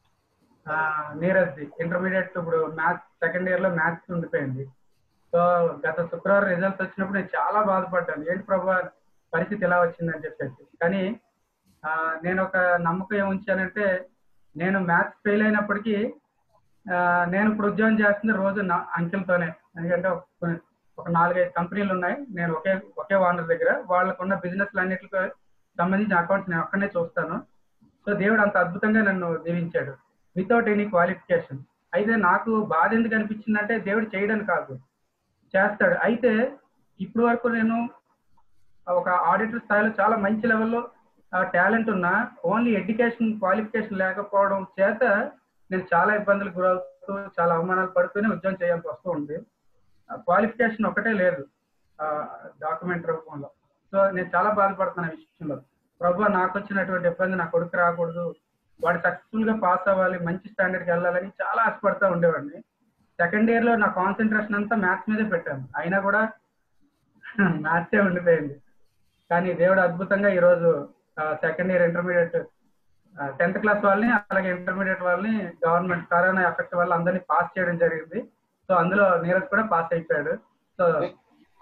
నీరజ్ది ఇంటర్మీడియట్ ఇప్పుడు మ్యాథ్స్ సెకండ్ ఇయర్లో మ్యాథ్స్ ఉండిపోయింది. సో గత శుక్రవారం రిజల్ట్స్ వచ్చినప్పుడు నేను చాలా బాధపడ్డాను, ఏంటి ప్రభా పరిస్థితి ఎలా వచ్చిందని చెప్పేసి. కానీ నేను ఒక నమ్మకం ఏముంచానంటే, నేను మ్యాథ్స్ ఫెయిల్ అయినప్పటికీ నేను ఇప్పుడు ఉద్యోగం చేస్తుంది రోజు నా అంకెలతోనే. ఎందుకంటే ఒక 4-5 కంపెనీలు ఉన్నాయి, నేను ఒకే ఓనర్ దగ్గర, వాళ్ళకున్న బిజినెస్లు అన్నిటికి సంబంధించిన అకౌంట్స్ నేను ఒక్కనే చూస్తాను. సో దేవుడు అంత అద్భుతంగా నన్ను దీవించాడు వితౌట్ ఎనీ క్వాలిఫికేషన్. అయితే నాకు బాధ ఎందుకు అనిపించిందంటే, దేవుడు చేయడం కాదు, చేస్తాడు. అయితే ఇప్పటి వరకు నేను ఒక ఆడిటర్ స్థాయిలో చాలా మంచి లెవెల్లో టాలెంట్ ఉన్నా, ఓన్లీ ఎడ్యుకేషన్ క్వాలిఫికేషన్ లేకపోవడం చేత నేను చాలా ఇబ్బందులకు గురవుతూ చాలా అవమానాలు పడుతూనే ఉద్యోగం చేయాల్సి వస్తూ ఉంది. క్వాలిఫికేషన్ ఒకటే లేదు డాక్యుమెంట్ రూపంలో. సో నేను చాలా బాధపడుతున్నాను ఈ విషయంలో. ప్రభు నాకు వచ్చినటువంటి ఇబ్బంది నా కొడుకు రాకూడదు, వాడు సక్సెస్ఫుల్ గా పాస్ అవ్వాలి, మంచి స్టాండర్డ్కి వెళ్ళాలని చాలా ఆశపడుతూ ఉండేవాడిని. సెకండ్ ఇయర్ లో నా కాన్సన్ట్రేషన్ అంతా మ్యాథ్స్ మీదే పెట్టాను, అయినా కూడా మ్యాథ్సే ఉండిపోయింది. కానీ దేవుడు అద్భుతంగా ఈరోజు second year intermediate 10th class వాళ్ళని అలాగే ఇంటర్మీడియట్ వాళ్ళని గవర్నమెంట్ కరోనా ఎఫెక్ట్ వల్ల అందరినీ పాస్ చేయడం జరిగింది. సో అందులో నీరజ్ కూడా పాస్ అయిపోయాడు. సో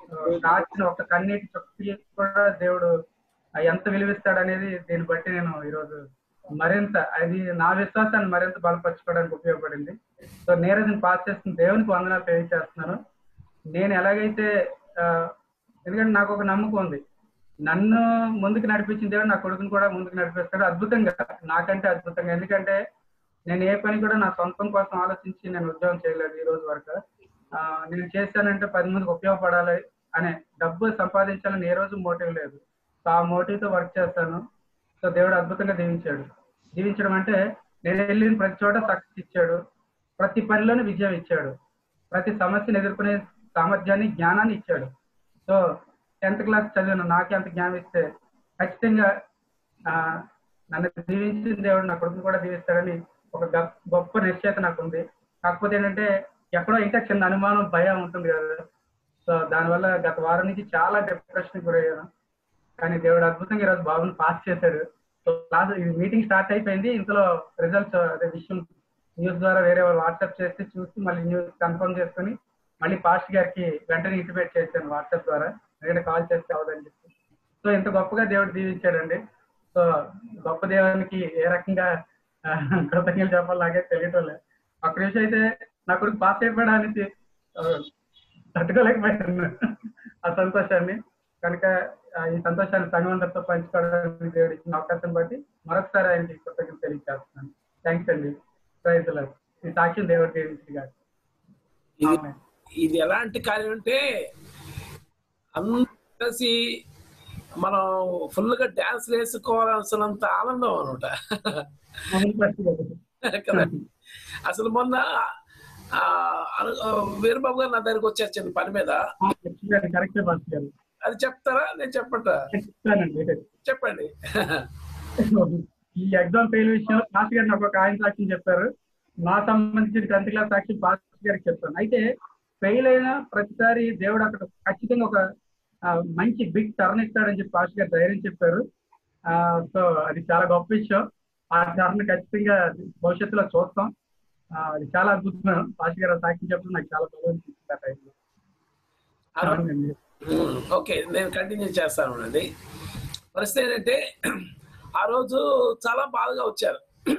రాసిన ఒక కన్నీటి చుక్కకి కూడా దేవుడు ఎంత విలువిస్తాడు అనేది దీన్ని బట్టి నేను ఈరోజు మరింత అది నా విశ్వాసాన్ని మరింత బలపరచుకోవడానికి ఉపయోగపడింది. సో నీరజ్ని పాస్ చేస్తున్న దేవునికి వందనాలు తెలియజేస్తున్నాను. నేను ఎలాగైతే ఎందుకంటే నాకు ఒక నమ్మకం ఉంది, నన్ను ముందుకు నడిపించిన దేవుడు నా కొడుకుని కూడా ముందుకు నడిపిస్తాడు అద్భుతంగా, నాకంటే అద్భుతంగా. ఎందుకంటే నేను ఏ పని కూడా నా సొంతం కోసం ఆలోచించి నేను ఉద్యోగం చేయలేదు ఈ రోజు వరకు. నేను చేశానంటే 10 మందికి ఉపయోగపడాలి అనే, డబ్బు సంపాదించాలని ఏ రోజు మోటివ్ లేదు. సో ఆ మోటివ్తో వర్క్ చేస్తాను. సో దేవుడు అద్భుతంగా దీవించాడు. దీవించడం అంటే నేను వెళ్ళిన ప్రతి చోట సక్సెస్ ఇచ్చాడు, ప్రతి పనిలోనూ విజయం ఇచ్చాడు, ప్రతి సమస్యను ఎదుర్కొనే సామర్థ్యాన్ని జ్ఞానాన్ని ఇచ్చాడు. సో 10th క్లాస్ చదివిన నాకే అంత జ్ఞానం ఇస్తే ఖచ్చితంగా నన్ను దీవించిన దేవుడు నా కొడుకుని కూడా దీవిస్తాడని ఒక గొప్ప నిశ్చయత నాకు ఉంది. కాకపోతే ఏంటంటే ఎక్కడో ఇంకా చిన్న అనుమానం, భయం ఉంటుంది కదా. సో దానివల్ల గత వారం నుంచి చాలా డిప్రెషన్ గురయ్యాను. కానీ దేవుడు అద్భుతంగా ఈరోజు బాబుని పాస్ చేశాడు. సో క్లాస్ మీటింగ్ స్టార్ట్ అయిపోయింది, ఇంతలో రిజల్ట్స్ అదే విషయం న్యూస్ ద్వారా వేరే వాళ్ళు వాట్సాప్ చేస్తే చూసి మళ్ళీ న్యూస్ కన్ఫర్మ్ చేసుకుని మళ్ళీ పాస్ట్ గారికి వెంటనే ఇంటిమేట్ చేశాను వాట్సాప్ ద్వారా, ఎందుకంటే కాల్ చేస్తే అవదని చెప్పి. సో ఇంత గొప్పగా దేవుడు దీవించాడండి. సో గొప్ప దేవునికి ఏ రకంగా కృతజ్ఞతలు చెప్పాలి నాకే తెలియటం లేదు. ఒక్క నిమిషం అయితే నా కొడుకు పాస్ అయిపోవడానికి తట్టుకోలేకపోయాను ఆ సంతోషాన్ని. కనుక ఈ సంతోషాన్ని సంఘమందరితో పంచుకోవడానికి దేవుడు ఇచ్చిన అవకాశం బట్టి మరొకసారి ఆయనకి కృతజ్ఞతలు తెలియజేస్తున్నాను. థ్యాంక్స్ అండి. Praise the Lord. ఈ సాక్ష్యం దేవుడు దీవించింది కాదు. ఇది ఎలాంటి కార్యం అంటే అందరూ కలిసి మనం ఫుల్ గా డాన్స్ వేసుకోవాల్సినంత ఆనందం అనమాట కదా. అసలు మొన్న వీరబాబు గారు నా దగ్గరకు వచ్చారు పని మీద. అది చెప్తారా? నేను చెప్పండి. చెప్పండి. ఈ ఎగ్జామ్ ఫెయిల్ విషయంలో పాస్ గారిని ఒక ఆయన సాక్ష్యం చెప్పారు. నా సంబంధించిన 10th క్లాస్ సాక్ష్యం పాస్ గారికి చెప్తాను. అయితే ఫెయిల్ అయిన ప్రతిసారి దేవుడు అక్కడ ఖచ్చితంగా ఒక మంచి బిగ్ టర్న్ ఇస్తాడని చెప్పి పాస్ గారు ధైర్యం చెప్పారు. సో అది చాలా గొప్ప విషయం. ఆ టర్న్ ఖచ్చితంగా భవిష్యత్తులో చూస్తాం. అది చాలా అద్భుతం. పాస్ గారు సాక్ష్యం చెప్పడం నాకు చాలా బలం అనిపించింది ఆ టైంలో. ఓకే, నేను కంటిన్యూ చేస్తాను అండి. పరిస్థితి ఏంటంటే ఆ రోజు చాలా బాధగా వచ్చారు,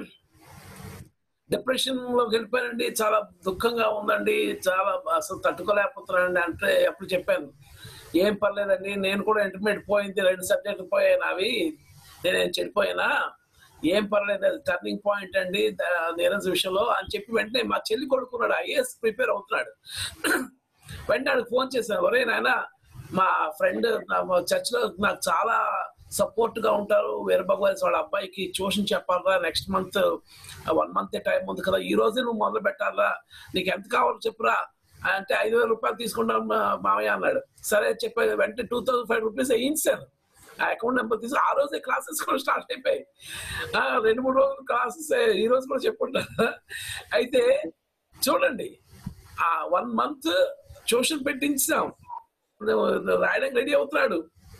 డిప్రెషన్ లోకి వెళ్ళిపోయానండి, చాలా దుఃఖంగా ఉందండి, చాలా అసలు తట్టుకోలేకపోతున్నానండి అంటే అప్పుడు చెప్పాను, ఏం పర్లేదండి, నేను కూడా ఇంటర్మీడియట్ పోయింది, 2 సబ్జెక్టులు పోయాను, అవి నేనేం చెడిపోయినా ఏం పర్లేదు, అది టర్నింగ్ పాయింట్ అండి నీరజ్ విషయంలో అని చెప్పి వెంటనే మా చెల్లి కొడుకున్నాడు, ఐఏఎస్ ప్రిపేర్ అవుతున్నాడు. వెంటనే ఫోన్ చేశాను, ఒరే నాయన మా ఫ్రెండ్ చర్చ్ లో నాకు చాలా సపోర్ట్ గా ఉంటారు, వీరభగవాన్ వాళ్ళ అబ్బాయికి ట్యూషన్ చెప్పాలరా, నెక్స్ట్ మంత్ 1 month టైం ఉంది కదా, ఈ రోజే నువ్వు మొదలు పెట్టాలరా, నీకు ఎంత కావాలో చెప్పురా అంటే 5,000 రూపాయలు తీసుకుంటాం మామయ్య అన్నాడు. సరే చెప్పాను, వెంటనే 2,500 రూపీస్ వేయించాను, ఆ అకౌంట్ నెంబర్ తీసి ఆ రోజే క్లాసెస్ కూడా స్టార్ట్ అయిపోయాయి. 2-3 రోజులు క్లాసెస్ ఈ రోజు కూడా చెప్పుకుంటాను. అయితే చూడండి, ఆ 1 month ట్యూషన్ పెట్టించాం, రాయడానికి రెడీ అవుతున్నాడు,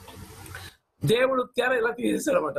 దేవుడు తెర ఇలా తీసేశాడు అనమాట.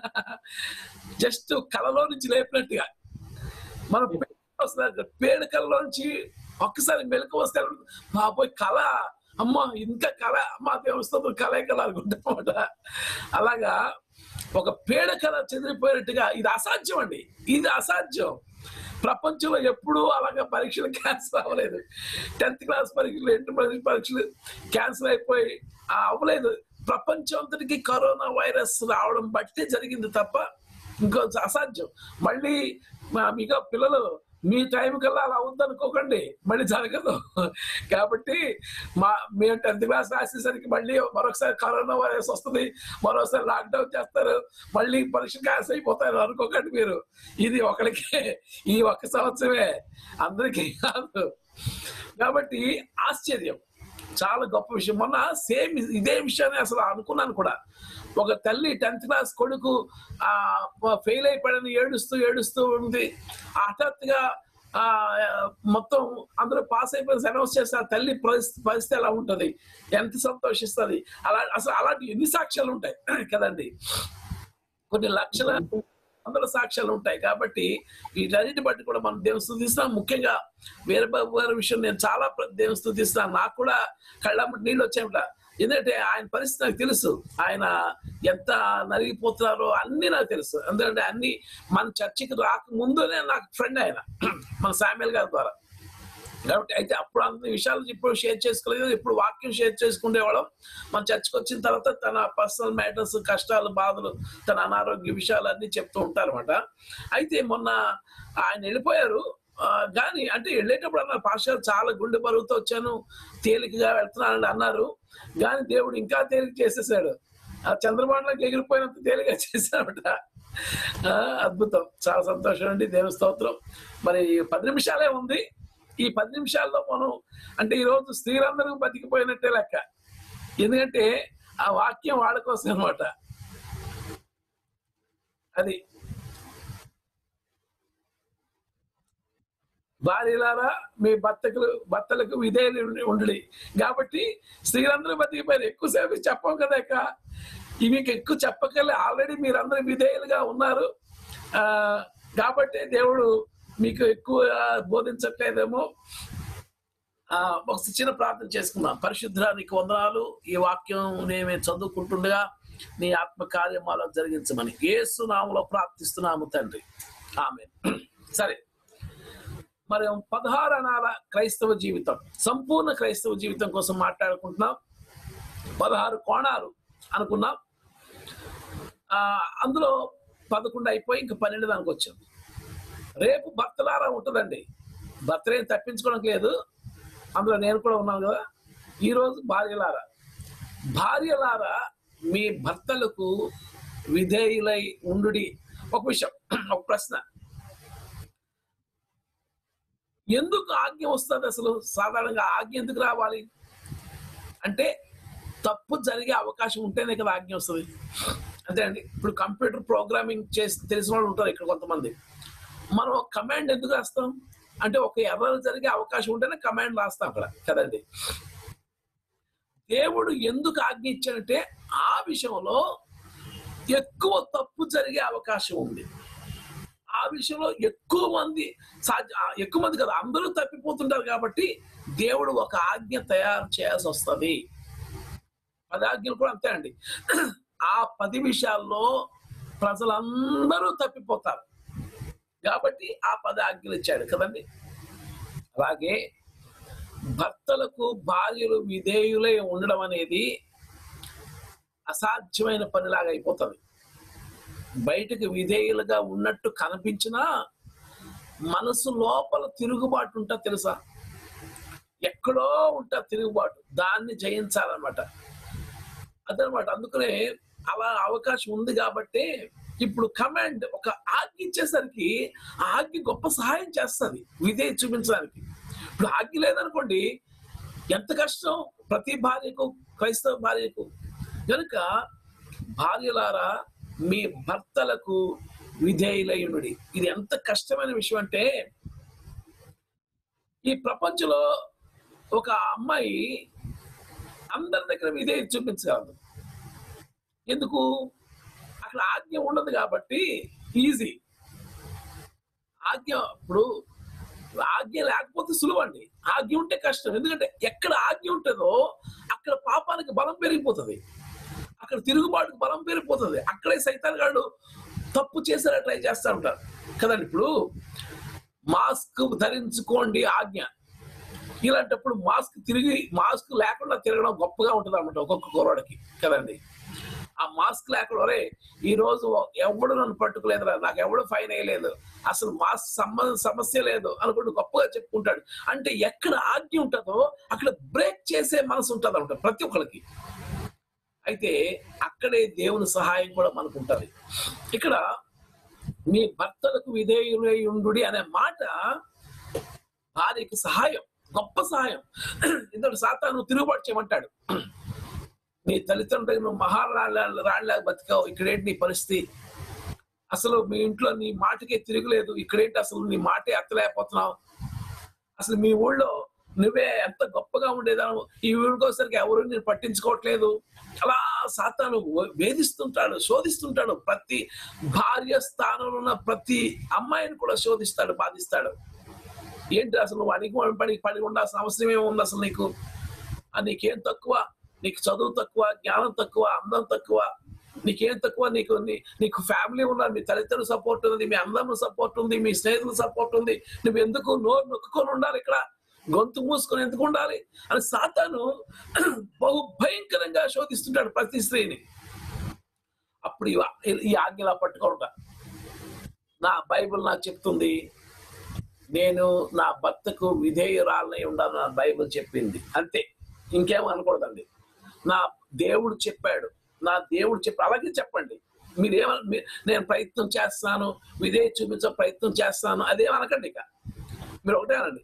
జస్ట్ కళలో నుంచి లేపినట్టుగా మన పేడుకల్లో నుంచి ఒక్కసారి మెలకు వస్తే బాబోయ్ కళ, అమ్మ ఇంకా కళ, అమ్మ దేవస్థానం కళే కళ అనుకుంటామట. అలాగా ఒక పేడ కళ చెదిరిపోయినట్టుగా ఇది అసాధ్యం అండి, ఇది అసాధ్యం. ప్రపంచంలో ఎప్పుడూ అలాగా పరీక్షలు క్యాన్సిల్ అవ్వలేదు. 10th క్లాస్ పరీక్షలు, ఇంటర్మీడియట్ పరీక్షలు క్యాన్సిల్ అయిపోయి అవ్వలేదు. ప్రపంచం అంతటికి కరోనా వైరస్ రావడం బట్టే జరిగింది తప్ప ఇంకో అసాధ్యం. మళ్ళీ మీకు పిల్లలు మీ టైం కల్లా అలా ఉందనుకోకండి, మళ్ళీ జరగదు. కాబట్టి మేము 10th క్లాస్ రాసేసరికి మళ్ళీ మరొకసారి కరోనా వైరస్ వస్తుంది, మరోసారి లాక్డౌన్ చేస్తారు, మళ్ళీ పరీక్ష క్యాన్సిల్ అయిపోతారు అనుకోకండి మీరు. ఇది ఒకరికి ఈ 1 సంవత్సరమే, అందరికీ కాదు. కాబట్టి ఆశ్చర్యం, చాలా గొప్ప విషయం. మొన్న సేమ్ ఇదే విషయాన్ని అసలు అనుకున్నాను కూడా. ఒక తల్లి 10th క్లాస్ కొడుకు ఫెయిల్ అయిపోయాడని ఏడుస్తూ ఉంది. హఠాత్తుగా మొత్తం అందరూ పాస్ అయిపోయి అనౌన్స్ చేస్తే ఆ తల్లి పరిస్థితి ఎలా ఉంటుంది, ఎంత సంతోషిస్తుంది. అలా అసలు అలాంటి ఎన్ని సాక్ష్యాలు ఉంటాయి కదండి. కొన్ని లక్షల వందల సాక్ష్యాలు ఉంటాయి. కాబట్టి వీటన్నిటి బట్టి కూడా మనం దేవుని స్తుతిస్తాం. ముఖ్యంగా వీరబాబు గారి విషయం నేను చాలా దేవుని స్తుతిస్తాను. నాకు కూడా కళ్ళమ్మటి నీళ్ళు వచ్చాయట. ఎందుకంటే ఆయన పరిస్థితి నాకు తెలుసు, ఆయన ఎంత నలిగిపోతున్నారో అన్ని నాకు తెలుసు. ఎందుకంటే అన్ని మన చర్చికి రాకముందునే నాకు ఫ్రెండ్ ఆయన, మన శామ్యుల్ గారి ద్వారా. కాబట్టి అయితే అప్పుడు అన్ని విషయాలు ఇప్పుడు షేర్ చేసుకోలేదు, ఇప్పుడు వాక్యం షేర్ చేసుకునేవాళ్ళం. మన చర్చకు వచ్చిన తర్వాత తన పర్సనల్ మ్యాటర్స్, కష్టాలు, బాధలు, తన అనారోగ్య విషయాలు అన్ని చెప్తూ ఉంటారు అనమాట. అయితే మొన్న ఆయన వెళ్ళిపోయారు. కానీ అంటే వెళ్ళేటప్పుడు అన్నారు, పాస్టర్ చాలా గుండె బరువుతో వచ్చాను, తేలికగా వెళ్తున్నానని అన్నారు. కానీ దేవుడు ఇంకా తేలిక చేసేసాడు. ఆ చంద్రబాబులోకి ఎగిరిపోయినంత తేలిక చేశాడట. అద్భుతం, చాలా సంతోషం అండి. దేవుని స్తోత్రం. మరి 10 నిమిషాలే ఉంది. ఈ 10 నిమిషాల్లో మనం అంటే ఈరోజు స్త్రీలందరూ బతికిపోయినట్టే లెక్క. ఎందుకంటే ఆ వాక్యం వాళ్ళ కోసం అనమాట. అది భార్యలారా మీ భర్తలకు విధేయులు ఉండి. కాబట్టి స్త్రీలందరూ బతికిపోయారు. ఎక్కువసేపు చెప్పం కదా, ఇవి ఎక్కువ చెప్పగల ఆల్రెడీ మీరందరూ విధేయులుగా ఉన్నారు. కాబట్టి దేవుడు మీకు ఎక్కువ బోధించట్లేదేమో. ఒక చిన్న ప్రార్థన చేసుకుందాం. పరిశుద్ధ నీకు వందనాలు. ఈ వాక్యం నేను చదువుకుంటుండగా నీ ఆత్మ కార్యమాలో జరిగించమని యేసు నామములో ప్రార్థిస్తున్నాము తండ్రి, ఆమేన్. సరే, మరి 16 అనాల క్రైస్తవ జీవితం, సంపూర్ణ క్రైస్తవ జీవితం కోసం మాట్లాడుకుంటున్నాం. 16 కోణాలు అనుకున్నాం. అందులో 11 అయిపోయి ఇంకా 12 దానికి వచ్చాం. రేపు భర్తలారా ఉంటుందండి. భర్తలేం తప్పించుకోవడానికి లేదు, అందులో నేను కూడా ఉన్నాను కదా. ఈరోజు భార్యలారా మీ భర్తలకు విధేయులై ఉండుడి. ఒక విషయం, ఒక ప్రశ్న, ఎందుకు ఆజ్ఞ వస్తుంది అసలు? సాధారణంగా ఆజ్ఞ ఎందుకు రావాలి అంటే తప్పు జరిగే అవకాశం ఉంటేనే కదా ఆజ్ఞ వస్తుంది. అంతే అండి. ఇప్పుడు కంప్యూటర్ ప్రోగ్రామింగ్ చేసి తెలిసిన వాళ్ళు ఉంటారు ఇక్కడ కొంతమంది. మనం కమాండ్ ఎందుకు రాస్తాం అంటే ఒక ఎర్రర్ జరిగే అవకాశం ఉంటేనే కమాండ్ రాస్తాం అక్కడ కదండి. దేవుడు ఎందుకు ఆజ్ఞ ఇచ్చాడంటే ఆ విషయంలో ఎక్కువ తప్పు జరిగే అవకాశం ఉంది. ఆ విషయంలో ఎక్కువ మంది కదా, అందరూ తప్పిపోతుంటారు. కాబట్టి దేవుడు ఒక ఆజ్ఞ తయారు చేయాల్సి వస్తుంది. 10 ఆజ్ఞలు కూడా అంతే అండి. ఆ 10 విషయాల్లో ప్రజలందరూ తప్పిపోతారు కాబట్టి ఆ 10 ఆజ్ఞలు ఇచ్చాడు కదండి. అలాగే భర్తలకు భార్యలు విధేయులై ఉండడం అనేది అసాధ్యమైన పనిలాగా అయిపోతుంది. బయటకు విధేయులుగా ఉన్నట్టు కనిపించినా మనసు లోపల తిరుగుబాటు ఉంటా తెలుసా, ఎక్కడో ఉంటా తిరుగుబాటు, దాన్ని జయించాలన్నమాట. అదనమాట. అందుకనే అలా అవకాశం ఉంది కాబట్టి ఇప్పుడు కమాండ్ ఒక ఆజ్ఞ ఇచ్చేసరికి ఆ ఆజ్ఞ గొప్ప సహాయం చేస్తుంది విధేయ చూపించడానికి. ఇప్పుడు ఆజ్ఞ లేదనుకోండి ఎంత కష్టం ప్రతి భార్యకు, క్రైస్తవ భార్యకు. కనుక భార్యలారా మీ భర్తలకు విధేయులయుడి. ఇది ఎంత కష్టమైన విషయం అంటే ఈ ప్రపంచంలో ఒక అమ్మాయి అందరి దగ్గర విధేయత చూపించగలదు. ఎందుకు? అక్కడ ఆజ్ఞ ఉండదు కాబట్టి ఈజీ. ఆజ్ఞ ఇప్పుడు ఆజ్ఞ లేకపోతే సులువు అండి, ఆజ్ఞ ఉంటే కష్టం. ఎందుకంటే ఎక్కడ ఆజ్ఞ ఉంటుందో అక్కడ పాపానికి బలం పెరిగిపోతుంది, అక్కడ తిరుగుబాటుకు బలం పెరిగిపోతుంది. అక్కడే సైతాన్ గాళ్ళు తప్పు చేసేలా ట్రై చేస్తూ ఉంటారు కదండి. ఇప్పుడు మాస్క్ ధరించుకోండి ఆజ్ఞ, ఇలాంటప్పుడు మాస్క్ లేకుండా తిరగడం గొప్పగా ఉంటుంది అన్నమాట ఒక్కొక్క కుర్రాడికి కదండి. ఆ మాస్క్ లేకుండా ఈ రోజు ఎవడు నన్ను పట్టుకోలేదురా, నాకు ఎవడు ఫైన్ వేయలేదు, అసలు మాస్క్ సమస్య లేదు అనుకుంటూ గొప్పగా చెప్పుకుంటాడు. అంటే ఎక్కడ ఆజ్ఞ ఉంటుందో అక్కడ బ్రేక్ చేసే మనసు ఉంటుంది అన్నమాట ప్రతి ఒక్కరికి. అయితే అక్కడే దేవుని సహాయం కూడా మనకు ఉంటుంది. ఇక్కడ మీ భర్తలకు విధేయులై ఉండుడి అనే మాట భార్యకి సహాయం, గొప్ప సహాయం. ఎందుకంటే సాతాను తిరుగుబాటు చేయమంటాడు. నీ తల్లిదండ్రులు నువ్వు మహారాణిలాగా బతికావు, ఇక్కడేంటి నీ పరిస్థితి, అసలు మీ ఇంట్లో నీ మాటకే తిరగలేదు, ఇక్కడేంటి అసలు నీ మాటే ఎత్తలేకపోతున్నావు, అసలు మీ ఊళ్ళో నువ్వే ఎంత గొప్పగా ఉండేదాను, ఈ ఊరికోసరికి ఎవరు నేను పట్టించుకోవట్లేదు, అలా సాతాను వేధిస్తుంటాడు, శోధిస్తుంటాడు. ప్రతి భార్య స్థానంలో ఉన్న ప్రతి అమ్మాయిని కూడా శోధిస్తాడు, బాధిస్తాడు. ఏంటి అసలు వాడికి పడి ఉండాల్సిన అవసరం ఏముంది అసలు నీకు? నీకేం తక్కువ? నీకు చదువు తక్కువ, జ్ఞానం తక్కువ, అందం తక్కువ, నీకేం తక్కువ? నీకు ఫ్యామిలీ ఉన్నారు, మీ తల్లిదండ్రులు సపోర్ట్ ఉంది, మీ అందరూ సపోర్ట్ ఉంది, మీ స్నేహితులు సపోర్ట్ ఉంది. నువ్వు ఎందుకు నోరు నొక్కుకొని ఉండాలి, ఇక్కడ గొంతు మూసుకొని ఎందుకు ఉండాలి అని సాతాను బహు భయంకరంగా శోధిస్తుంటాడు ప్రతి స్త్రీని. అప్పుడు ఈ ఆజ్ఞలా పట్టుకోవడం. నా బైబిల్ నాకు చెప్తుంది, నేను నా భర్తకు విధేయురాలనై ఉండాలని నా బైబిల్ చెప్పింది. అంతే, ఇంకేమో అనకూడదండి. నా దేవుడు చెప్పాడు, నా దేవుడు అలాగే చెప్పండి. నేను ప్రయత్నం చేస్తాను, విధేయ చూపించే ప్రయత్నం చేస్తాను అదేమనకండి. ఇక మీరు ఒకటే అనండి,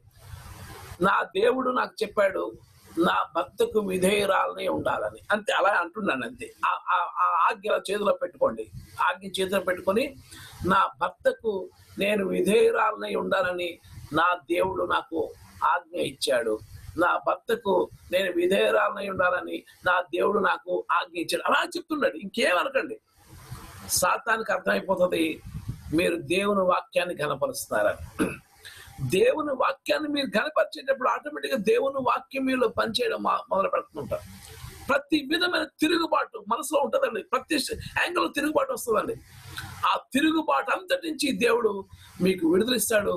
నా దేవుడు నాకు చెప్పాడు నా భర్తకు విధేయురాలనే ఉండాలని. అంతే, అలా అంటున్నాను అంతే. ఆ ఆజ్ఞ చేతిలో పెట్టుకోండి. ఆజ్ఞ చేతిలో పెట్టుకొని నా భర్తకు నేను విధేయురాలనై ఉండాలని నా దేవుడు నాకు ఆజ్ఞ ఇచ్చాడు, నా భర్తకు నేను విధేయురాలనై ఉండాలని నా దేవుడు నాకు ఆజ్ఞ ఇచ్చాడు. అలా చెప్తున్నాడు. ఇంకేమనకండి. సాతానికి అర్థమైపోతుంది మీరు దేవుని వాక్యాన్ని ఘనపరుస్తున్నారని. దేవుని వాక్యాన్ని మీరు ఘనపరిచేటప్పుడు ఆటోమేటిక్గా దేవుని వాక్యం మీలో పనిచేయడం మొదలు పెడుతుంటారు. ప్రతి విధమైన తిరుగుబాటు మనసులో ఉంటుందండి. ప్రతి యాంగిల్ తిరుగుబాటు వస్తుందండి. ఆ తిరుగుబాటు అంతటి నుంచి దేవుడు మీకు విడుదలిస్తాడు.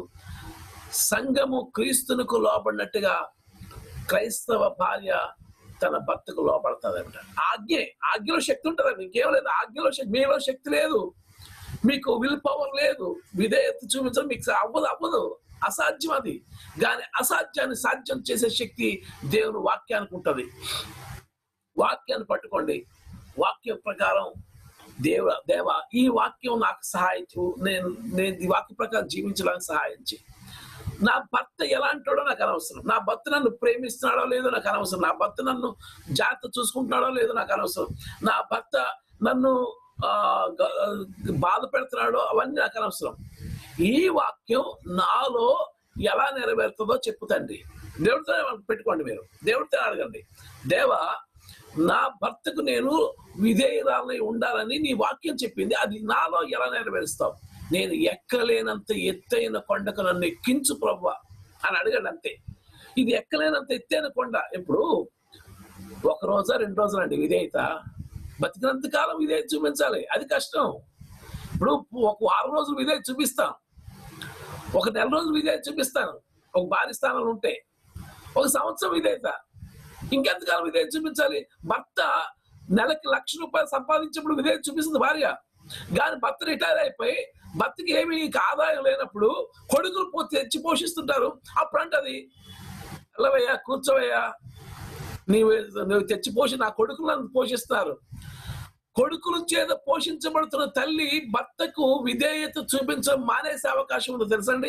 సంఘము క్రీస్తునకు లోబడినట్టుగా క్రైస్తవ భార్య తన భర్తకు లోపడుతుంది అంట. ఆజ్ఞలో శక్తి ఉంటుందండి, ఇంకేం లేదు. ఆజ్ఞలో శక్తి, మీలో శక్తి లేదు, మీకు విల్ పవర్ లేదు, విధేయత చూపించడం మీకు అవ్వదు, అసాధ్యం అది. కానీ అసాధ్యాన్ని సాధ్యం చేసే శక్తి దేవుని వాక్యానికి ఉంటుంది. వాక్యాన్ని పట్టుకోండి. వాక్యం ప్రకారం దేవ ఈ వాక్యం నాకు సహాయించు, నేను ఈ వాక్య ప్రకారం జీవించడానికి సహాయించి. నా భర్త ఎలాంటాడో నాకు అనవసరం, నా భర్త నన్ను ప్రేమిస్తున్నాడో లేదో నాకు అనవసరం, నా భర్త నన్ను జాగ్రత్త చూసుకుంటున్నాడో లేదో నాకు అనవసరం, నా భర్త నన్ను బాధ పెడుతున్నాడో అవన్నీ నాకు అనవసరం. ఈ వాక్యం నాలో ఎలా నెరవేరుతుందో చెప్పుతండి. దేవుడితో పెట్టుకోండి. మీరు దేవుడితో అడగండి, దేవా నా భర్తకు నేను విధేయురాలై ఉండాలని నీ వాక్యం చెప్పింది, అది నాలో ఎలా నెరవేరుస్తావు? నేను ఎక్కలేనంత ఎత్తైన కొండకు నన్ను ఎక్కించు ప్రభువా అని అడగండి. అంతే. ఇది ఎక్కలేనంత ఎత్తైన కొండ. ఇప్పుడు ఒక రోజా 2 రోజులు అండి విధేయత. బతికినంత కాలం విధేయత చూపించాలి, అది కష్టం. ఇప్పుడు ఒక 6 రోజులు విధేయత చూపిస్తాను, ఒక 1 నెల రోజులు విధేయత చూపిస్తాను ఒక భార్య స్థానంలో ఉంటే, 1 సంవత్సరం విధేయత, ఇంకెంతకాలం విధేయత చూపించాలి? భర్త నెలకి ₹1,00,000 సంపాదించినప్పుడు విధేయత చూపిస్తుంది భార్య. కానీ భర్త రిటైర్ అయిపోయి భర్తకి ఏమి ఆదాయం లేనప్పుడు కొడుకులు తెచ్చి పోషిస్తుంటారు. అప్పుడు అంటది, వెళ్ళవయ్యా, కూర్చోవయ్యా, నువ్వు తెచ్చి నా కొడుకులు నన్ను పోషిస్తున్నారు. కొడుకుల చేత పోషించబడుతున్న తల్లి భర్తకు విధేయత చూపించడం మానేసే అవకాశం ఉంది, తెలుసండి.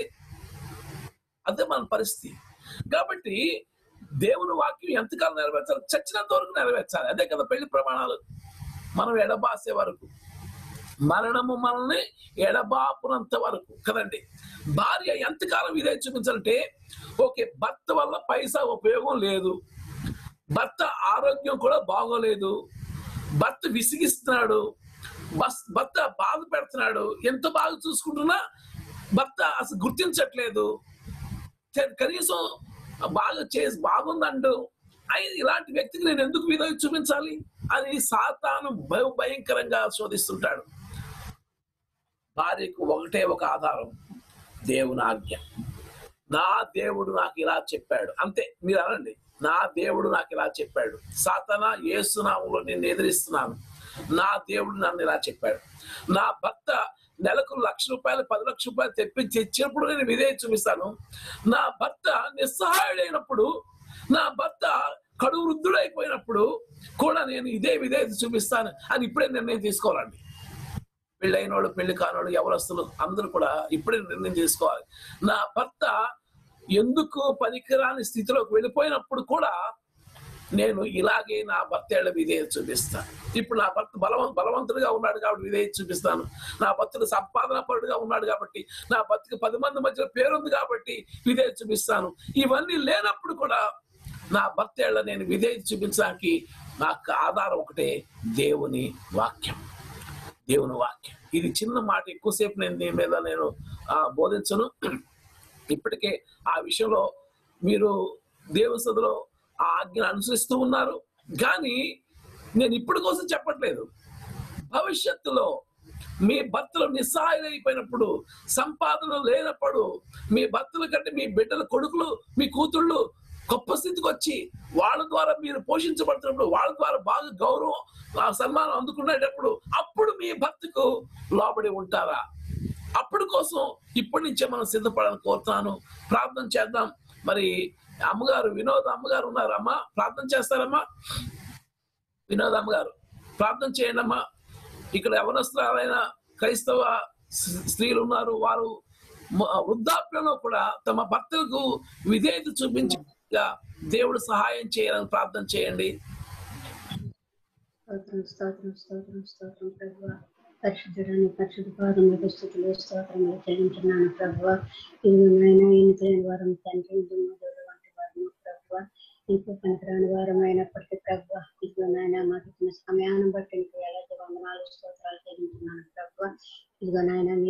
అదే మన పరిస్థితి. కాబట్టి దేవుని వాక్యం ఎంతకాలం నెరవేర్చాలి? చచ్చినంత వరకు నెరవేర్చాలి. అదే కదా పెళ్లి ప్రమాణాలు. మనం ఎడబాసే వరకు, మరణము మనల్ని ఎడబాపునంత వరకు కదండి. భార్య ఎంతకాలం విధేయత చూపించాలంటే, ఓకే, భర్త వల్ల పైసా ఉపయోగం లేదు, భర్త ఆరోగ్యం కూడా బాగోలేదు, భర్త విసిగిస్తున్నాడు, భర్త బాధ పెడుతున్నాడు, ఎంత బాగా చూసుకుంటున్నా భర్త అసలు గుర్తించట్లేదు, కనీసం బాగుందండు, ఇలాంటి వ్యక్తికి నేను ఎందుకు విధేయత చూపించాలి అని సాతాను భయంకరంగా శోధిస్తుంటాడు. భార్యకు ఒకటే ఒక ఆధారం, దేవుని ఆజ్ఞ. నా దేవుడు నాకు ఇలా చెప్పాడు, అంతే. మీరు అనండి, నా దేవుడు నాకు ఇలా చెప్పాడు. సాతానా, యేసు నామములో నేను ఎదిరిస్తున్నాను, నా దేవుడు నన్ను ఇలా చెప్పాడు. నా భర్త నెలకు ₹1,00,000 ₹10,00,000 తెచ్చినప్పుడు నేను విధేయత చూపిస్తాను. నా భర్త నిస్సహాయుడైనప్పుడు, నా భర్త కడుపు వృద్ధుడైపోయినప్పుడు కూడా నేను ఇదే విధేయత చూపిస్తాను అని ఇప్పుడే నిర్ణయం తీసుకోవాలండి. పెళ్ళైన వాళ్ళు, పెళ్లి కానోళ్ళు, ఎవరస్తులు అందరూ కూడా ఇప్పుడే నిర్ణయం తీసుకోవాలి. నా భర్త ఎందుకు పనికిరాని స్థితిలోకి వెళ్ళిపోయినప్పుడు కూడా నేను ఇలాగే నా భర్త విధేయత చూపిస్తాను. ఇప్పుడు నా భర్త బలవంతుడిగా ఉన్నాడు కాబట్టి విధేయత చూపిస్తాను. నా భర్తడు సంపాదన పరుడుగా ఉన్నాడు కాబట్టి, నా భర్తకి 10 మంది మధ్యలో పేరుంది కాబట్టి విధేయత చూపిస్తాను. ఇవన్నీ లేనప్పుడు కూడా నా భర్త ఏళ్ళ నేను విధేయత చూపించడానికి నాకు ఆధారం ఒకటే, దేవుని వాక్యం. దేవుని వాక్యం ఇది చిన్న మాట, ఎక్కువసేపు నేను దీని మీద నేను బోధించను. ఇప్పటికే ఆ విషయంలో మీరు దేవుని సదులో ఆ ఆజ్ఞను అనుసరిస్తూ ఉన్నారు. కానీ నేను ఇప్పటి కోసం చెప్పట్లేదు. భవిష్యత్తులో మీ భర్తలు నిస్సహాయులైపోయినప్పుడు, సంపాదన లేనప్పుడు, మీ భర్తల కంటే మీ బిడ్డల కొడుకులు, మీ కూతుళ్ళు గొప్ప స్థితికి వచ్చి వాళ్ళ ద్వారా మీరు పోషించబడుతున్నప్పుడు, వాళ్ళ ద్వారా బాగా గౌరవం సన్మానం అందుకునేటప్పుడు, అప్పుడు మీ భర్తకు లోబడి ఉంటారా? అప్పుడు కోసం ఇప్పటి నుంచే మనం సిద్ధపడాలని కోరుతున్నాను. ప్రార్థన చేద్దాం. మరి అమ్మగారు వినోద్ అమ్మగారు ఉన్నారు. అమ్మా ప్రార్థన చేస్తారమ్మా? వినోద్ అమ్మగారు ప్రార్థన చేయండి అమ్మా. ఇక్కడ యవనస్తులైన క్రైస్తవ స్త్రీలు ఉన్నారు. వారు వృద్ధాప్యంలో కూడా తమ భర్తలకు విధేయత చూపించి దేవుడు సహాయం చేయాలని ప్రార్థన చేయండి. పరిశుద్ధుడాన్ని పరిశుద్ధ పాదములకు స్థుతులు స్తోత్రములు చెల్లించున్నాను ప్రభువా. ఇదిగోనైనా ఎన్నికలేని వారం తండ్రి, దుమ్మదోడు వంటి వారము ప్రభువా, ఇంకో పనికిరాని వారం అయినప్పటికీ ప్రభువా, ఇదిగోనైనా మాకు ఇచ్చిన సమయాన్ని బట్టి నీకు వేలాది వందనాలు స్తోత్రాలు చెల్లించున్నాను ప్రభువా. ఇదిగోనైనా మీ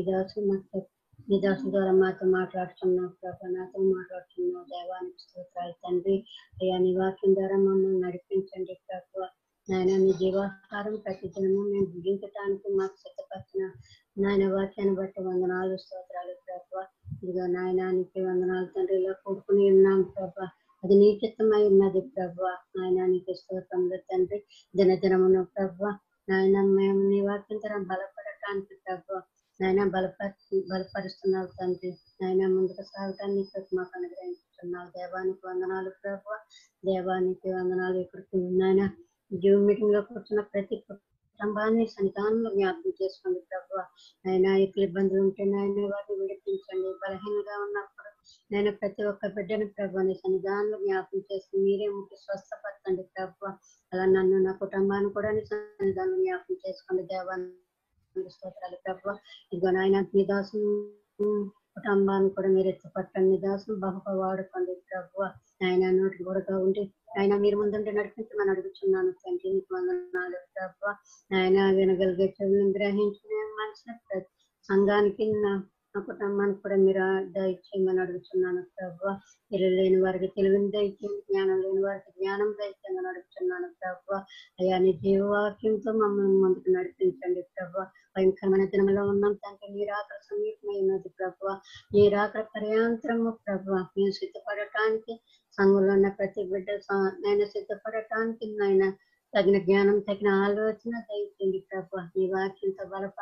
దాసు ద్వారా మాతో మాట్లాడుతున్నావు ప్రభా, నాతో మాట్లాడుతున్నావు. దైవానికి స్తోత్రాలు తండ్రి. అయ్యా నీ వాక్యం ద్వారా మమ్మల్ని నడిపించండి ప్రభువా. నాయన మీ జీవాహారం ప్రతి దినము మేము భుజించడానికి మాకు సిద్ధపరిచిన నాయన వాక్యాన్ని బట్టి వందనాలు స్తోత్రాలు ప్రభా. ఇదిగో నాయన నీకు వందనాలు తండ్రి. ఇలా కూడుకుని ఉన్నాం ప్రభా, అది నీ చిత్తమై ఉన్నది ప్రభా. నాయన నీకు స్తోత్రములు తండ్రి. దినదినమును ప్రభా నాయన మేము నీ వాక్యం ద్వారా బలపడటానికి ప్రభా నాయన బలపరుస్తున్నావు తండ్రి. నాయన ముందుకు సాగటాన్ని మాకు అనుగ్రహించుతున్నావు. దేవానికి వందనాలు ప్రభా, దేవానికి వందనాలు. ఇక్కడికి నాయన జూమ్ మీటింగ్ లో కూర్చున్న ప్రతి కుటుంబాన్ని సన్నిధానంలో జ్ఞాపకం చేసుకోండి ప్రభా. నాయన ఇక్కడ ఇబ్బందులు ఉంటే నాయన వారిని విడిపించండి. బలహీనంగా ఉన్నప్పుడు నేను ప్రతి ఒక్క బిడ్డని ప్రభాని సన్నిధానంలో జ్ఞాపకం చేసుకుని మీరే ముఖ్య స్వస్థపరచండి ప్రభా. అలా నన్ను నా కుటుంబాన్ని కూడా నీ సన్నిధానంలో జ్ఞాపకం చేసుకోండి. దేవాన్ని స్తోత్రాలు ప్రభా. ఇదిగో నాయన మీ దాసు కుటుంబాన్ని కూడా మీరు ఎత్తుపట్టండి. నీ దాసును బహుగా వాడుకోండి ప్రభా. ఆయన నోటికి కూడా ఉండి ఆయన మీరు ముందుంటే నడిపించమని అడుగుతున్నాను తండ్రి. నీకు వందనాలు ప్రభా. ఆయన వినగలిగే చెవులను గ్రహించుకునే మనసు సంఘానికి నా కుటుంబానికి కూడా మీరు దయచేయమని అడుగుతున్నాను ప్రభా. తెలివి లేని వారికి తెలివిని దయచేయండి, జ్ఞానం లేని వారికి జ్ఞానం దయచేయమని అడుగుతున్నాను ప్రభా. అయ్యా నీ జీవవాక్యంతో మమ్మల్ని ముందుకు నడిపించండి ప్రభా. భయంకరమైన దినంలో ఉన్నాం తండ్రి. నీ రాకడ సమీపమై ఉన్నది ప్రభా. నీ రాకడ పర్యాంతరము ప్రభా మేము సిద్ధపడటానికి, సంఘంలో ఉన్న ప్రతి బిడ్డ నేను సిద్ధపడటానికి నాయన తగిన జ్ఞానం, తగిన ఆలోచన దయచేయండి ప్రభా. నీ వాక్యంతో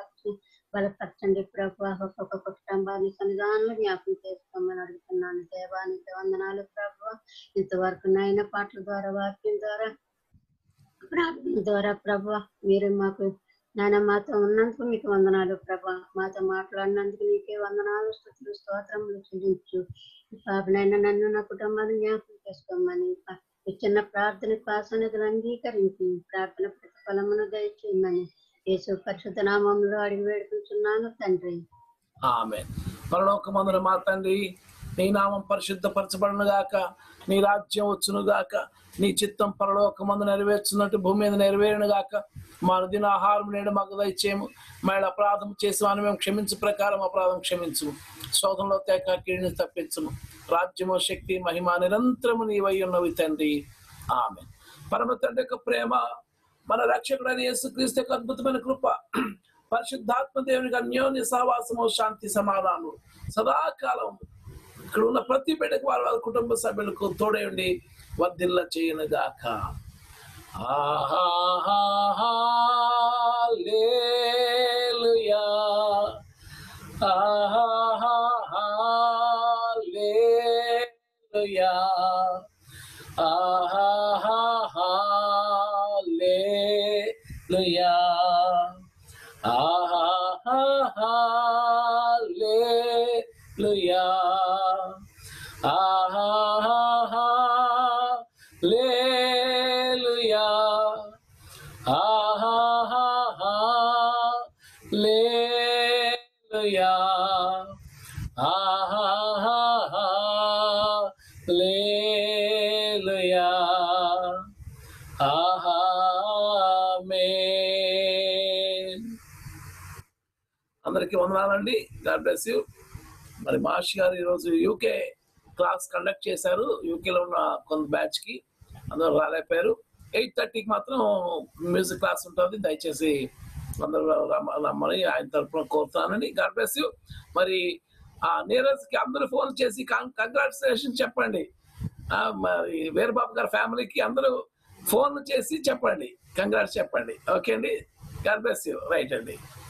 బలపరచండి ప్రభా. ఒక్కొక్క కుటుంబాన్ని సన్నిధానంలో జ్ఞాపకం చేసుకోమని అడుగుతున్నాను. దేవానికి వందనాలు ప్రభా. ఇంతవరకు నాయన పాటల ద్వారా, వాక్యం ద్వారా, ప్రార్థన ద్వారా ప్రభా మీరు మాకు నాయన మాతో ఉన్నందుకు మీకు వందనాలు ప్రభా. మాతో మాట్లాడినందుకు నీకే వందనాలు, స్తుతులు, స్తోత్రములు చెల్లించు. పాపనైనా నన్ను నా కుటుంబాన్ని జ్ఞాపకం చేసుకోమని ఈ చిన్న ప్రార్థనకు ఆసన్నతలు అంగీకరించి ప్రార్థన ప్రతిఫలమును దయచేయమని యేసు పరిశుద్ధ నామములో అడిగి వేడుకుంటున్నాను తండ్రి. ఆమేన్. పరలోకమందున మా తండ్రి, నీ నామం పరిశుద్ధపరచబడును గాక, నీ రాజ్యం వచ్చును గాక, నీ చిత్తం పరలోకమందు నెరవేర్చున్నట్టు భూమి మీద నెరవేరును గాక. మా దిన ఆహారం నేడు మాకు దయచేయము. మళ్ళీ అపరాధం చేసామని మేము క్షమించు ప్రకారం అపరాధం క్షమించు. శోధంలో తేక కీడుని తప్పించుము. రాజ్యము, శక్తి, మహిమ నిరంతరము నీవై ఉన్నవి తండ్రి. ఆమేన్. పరమ తండ్రి యొక్క ప్రేమ, మన రక్షకుడైన యేసుక్రీస్తు యొక్క అద్భుతమైన కృప, పరిశుద్ధాత్మ దేవునికి అన్యోన్య సహవాసము, శాంతి, సమాధానం సదాకాలం ఇక్కడ ఉన్న ప్రతి బిడ్డకు వారి వారి కుటుంబ సభ్యులకు తోడై ఉండి వర్ధిల్ల చేయను గాక. హల్లెలూయా, hallelujah, hallelujah, hallelujah, hallelujah, hallelujah, hallelujah. హల్లెలూయా ఆమేన్. అందరికీ వందనాలండి. God bless you. మరి మహర్షి గారు ఈరోజు యూకే క్లాస్ కండక్ట్ చేశారు. యూకేలో ఉన్న కొంత బ్యాచ్ కి అందరూ రాలేకపోయారు. 8:30కి మాత్రం మ్యూజిక్ క్లాస్ ఉంటుంది. దయచేసి అందరూ రమ్మని ఆయన తరఫున కోరుతానండి. God bless you. మరి ఆ నీరజ్ కి అందరూ ఫోన్ చేసి కంగ్రాచులేషన్ చెప్పండి. మరి వీరబాబు గారి ఫ్యామిలీకి అందరూ ఫోన్ చేసి చెప్పండి, కంగ్రాట్స్ చెప్పండి. ఓకే అండి. God bless you. రైట్ అండి.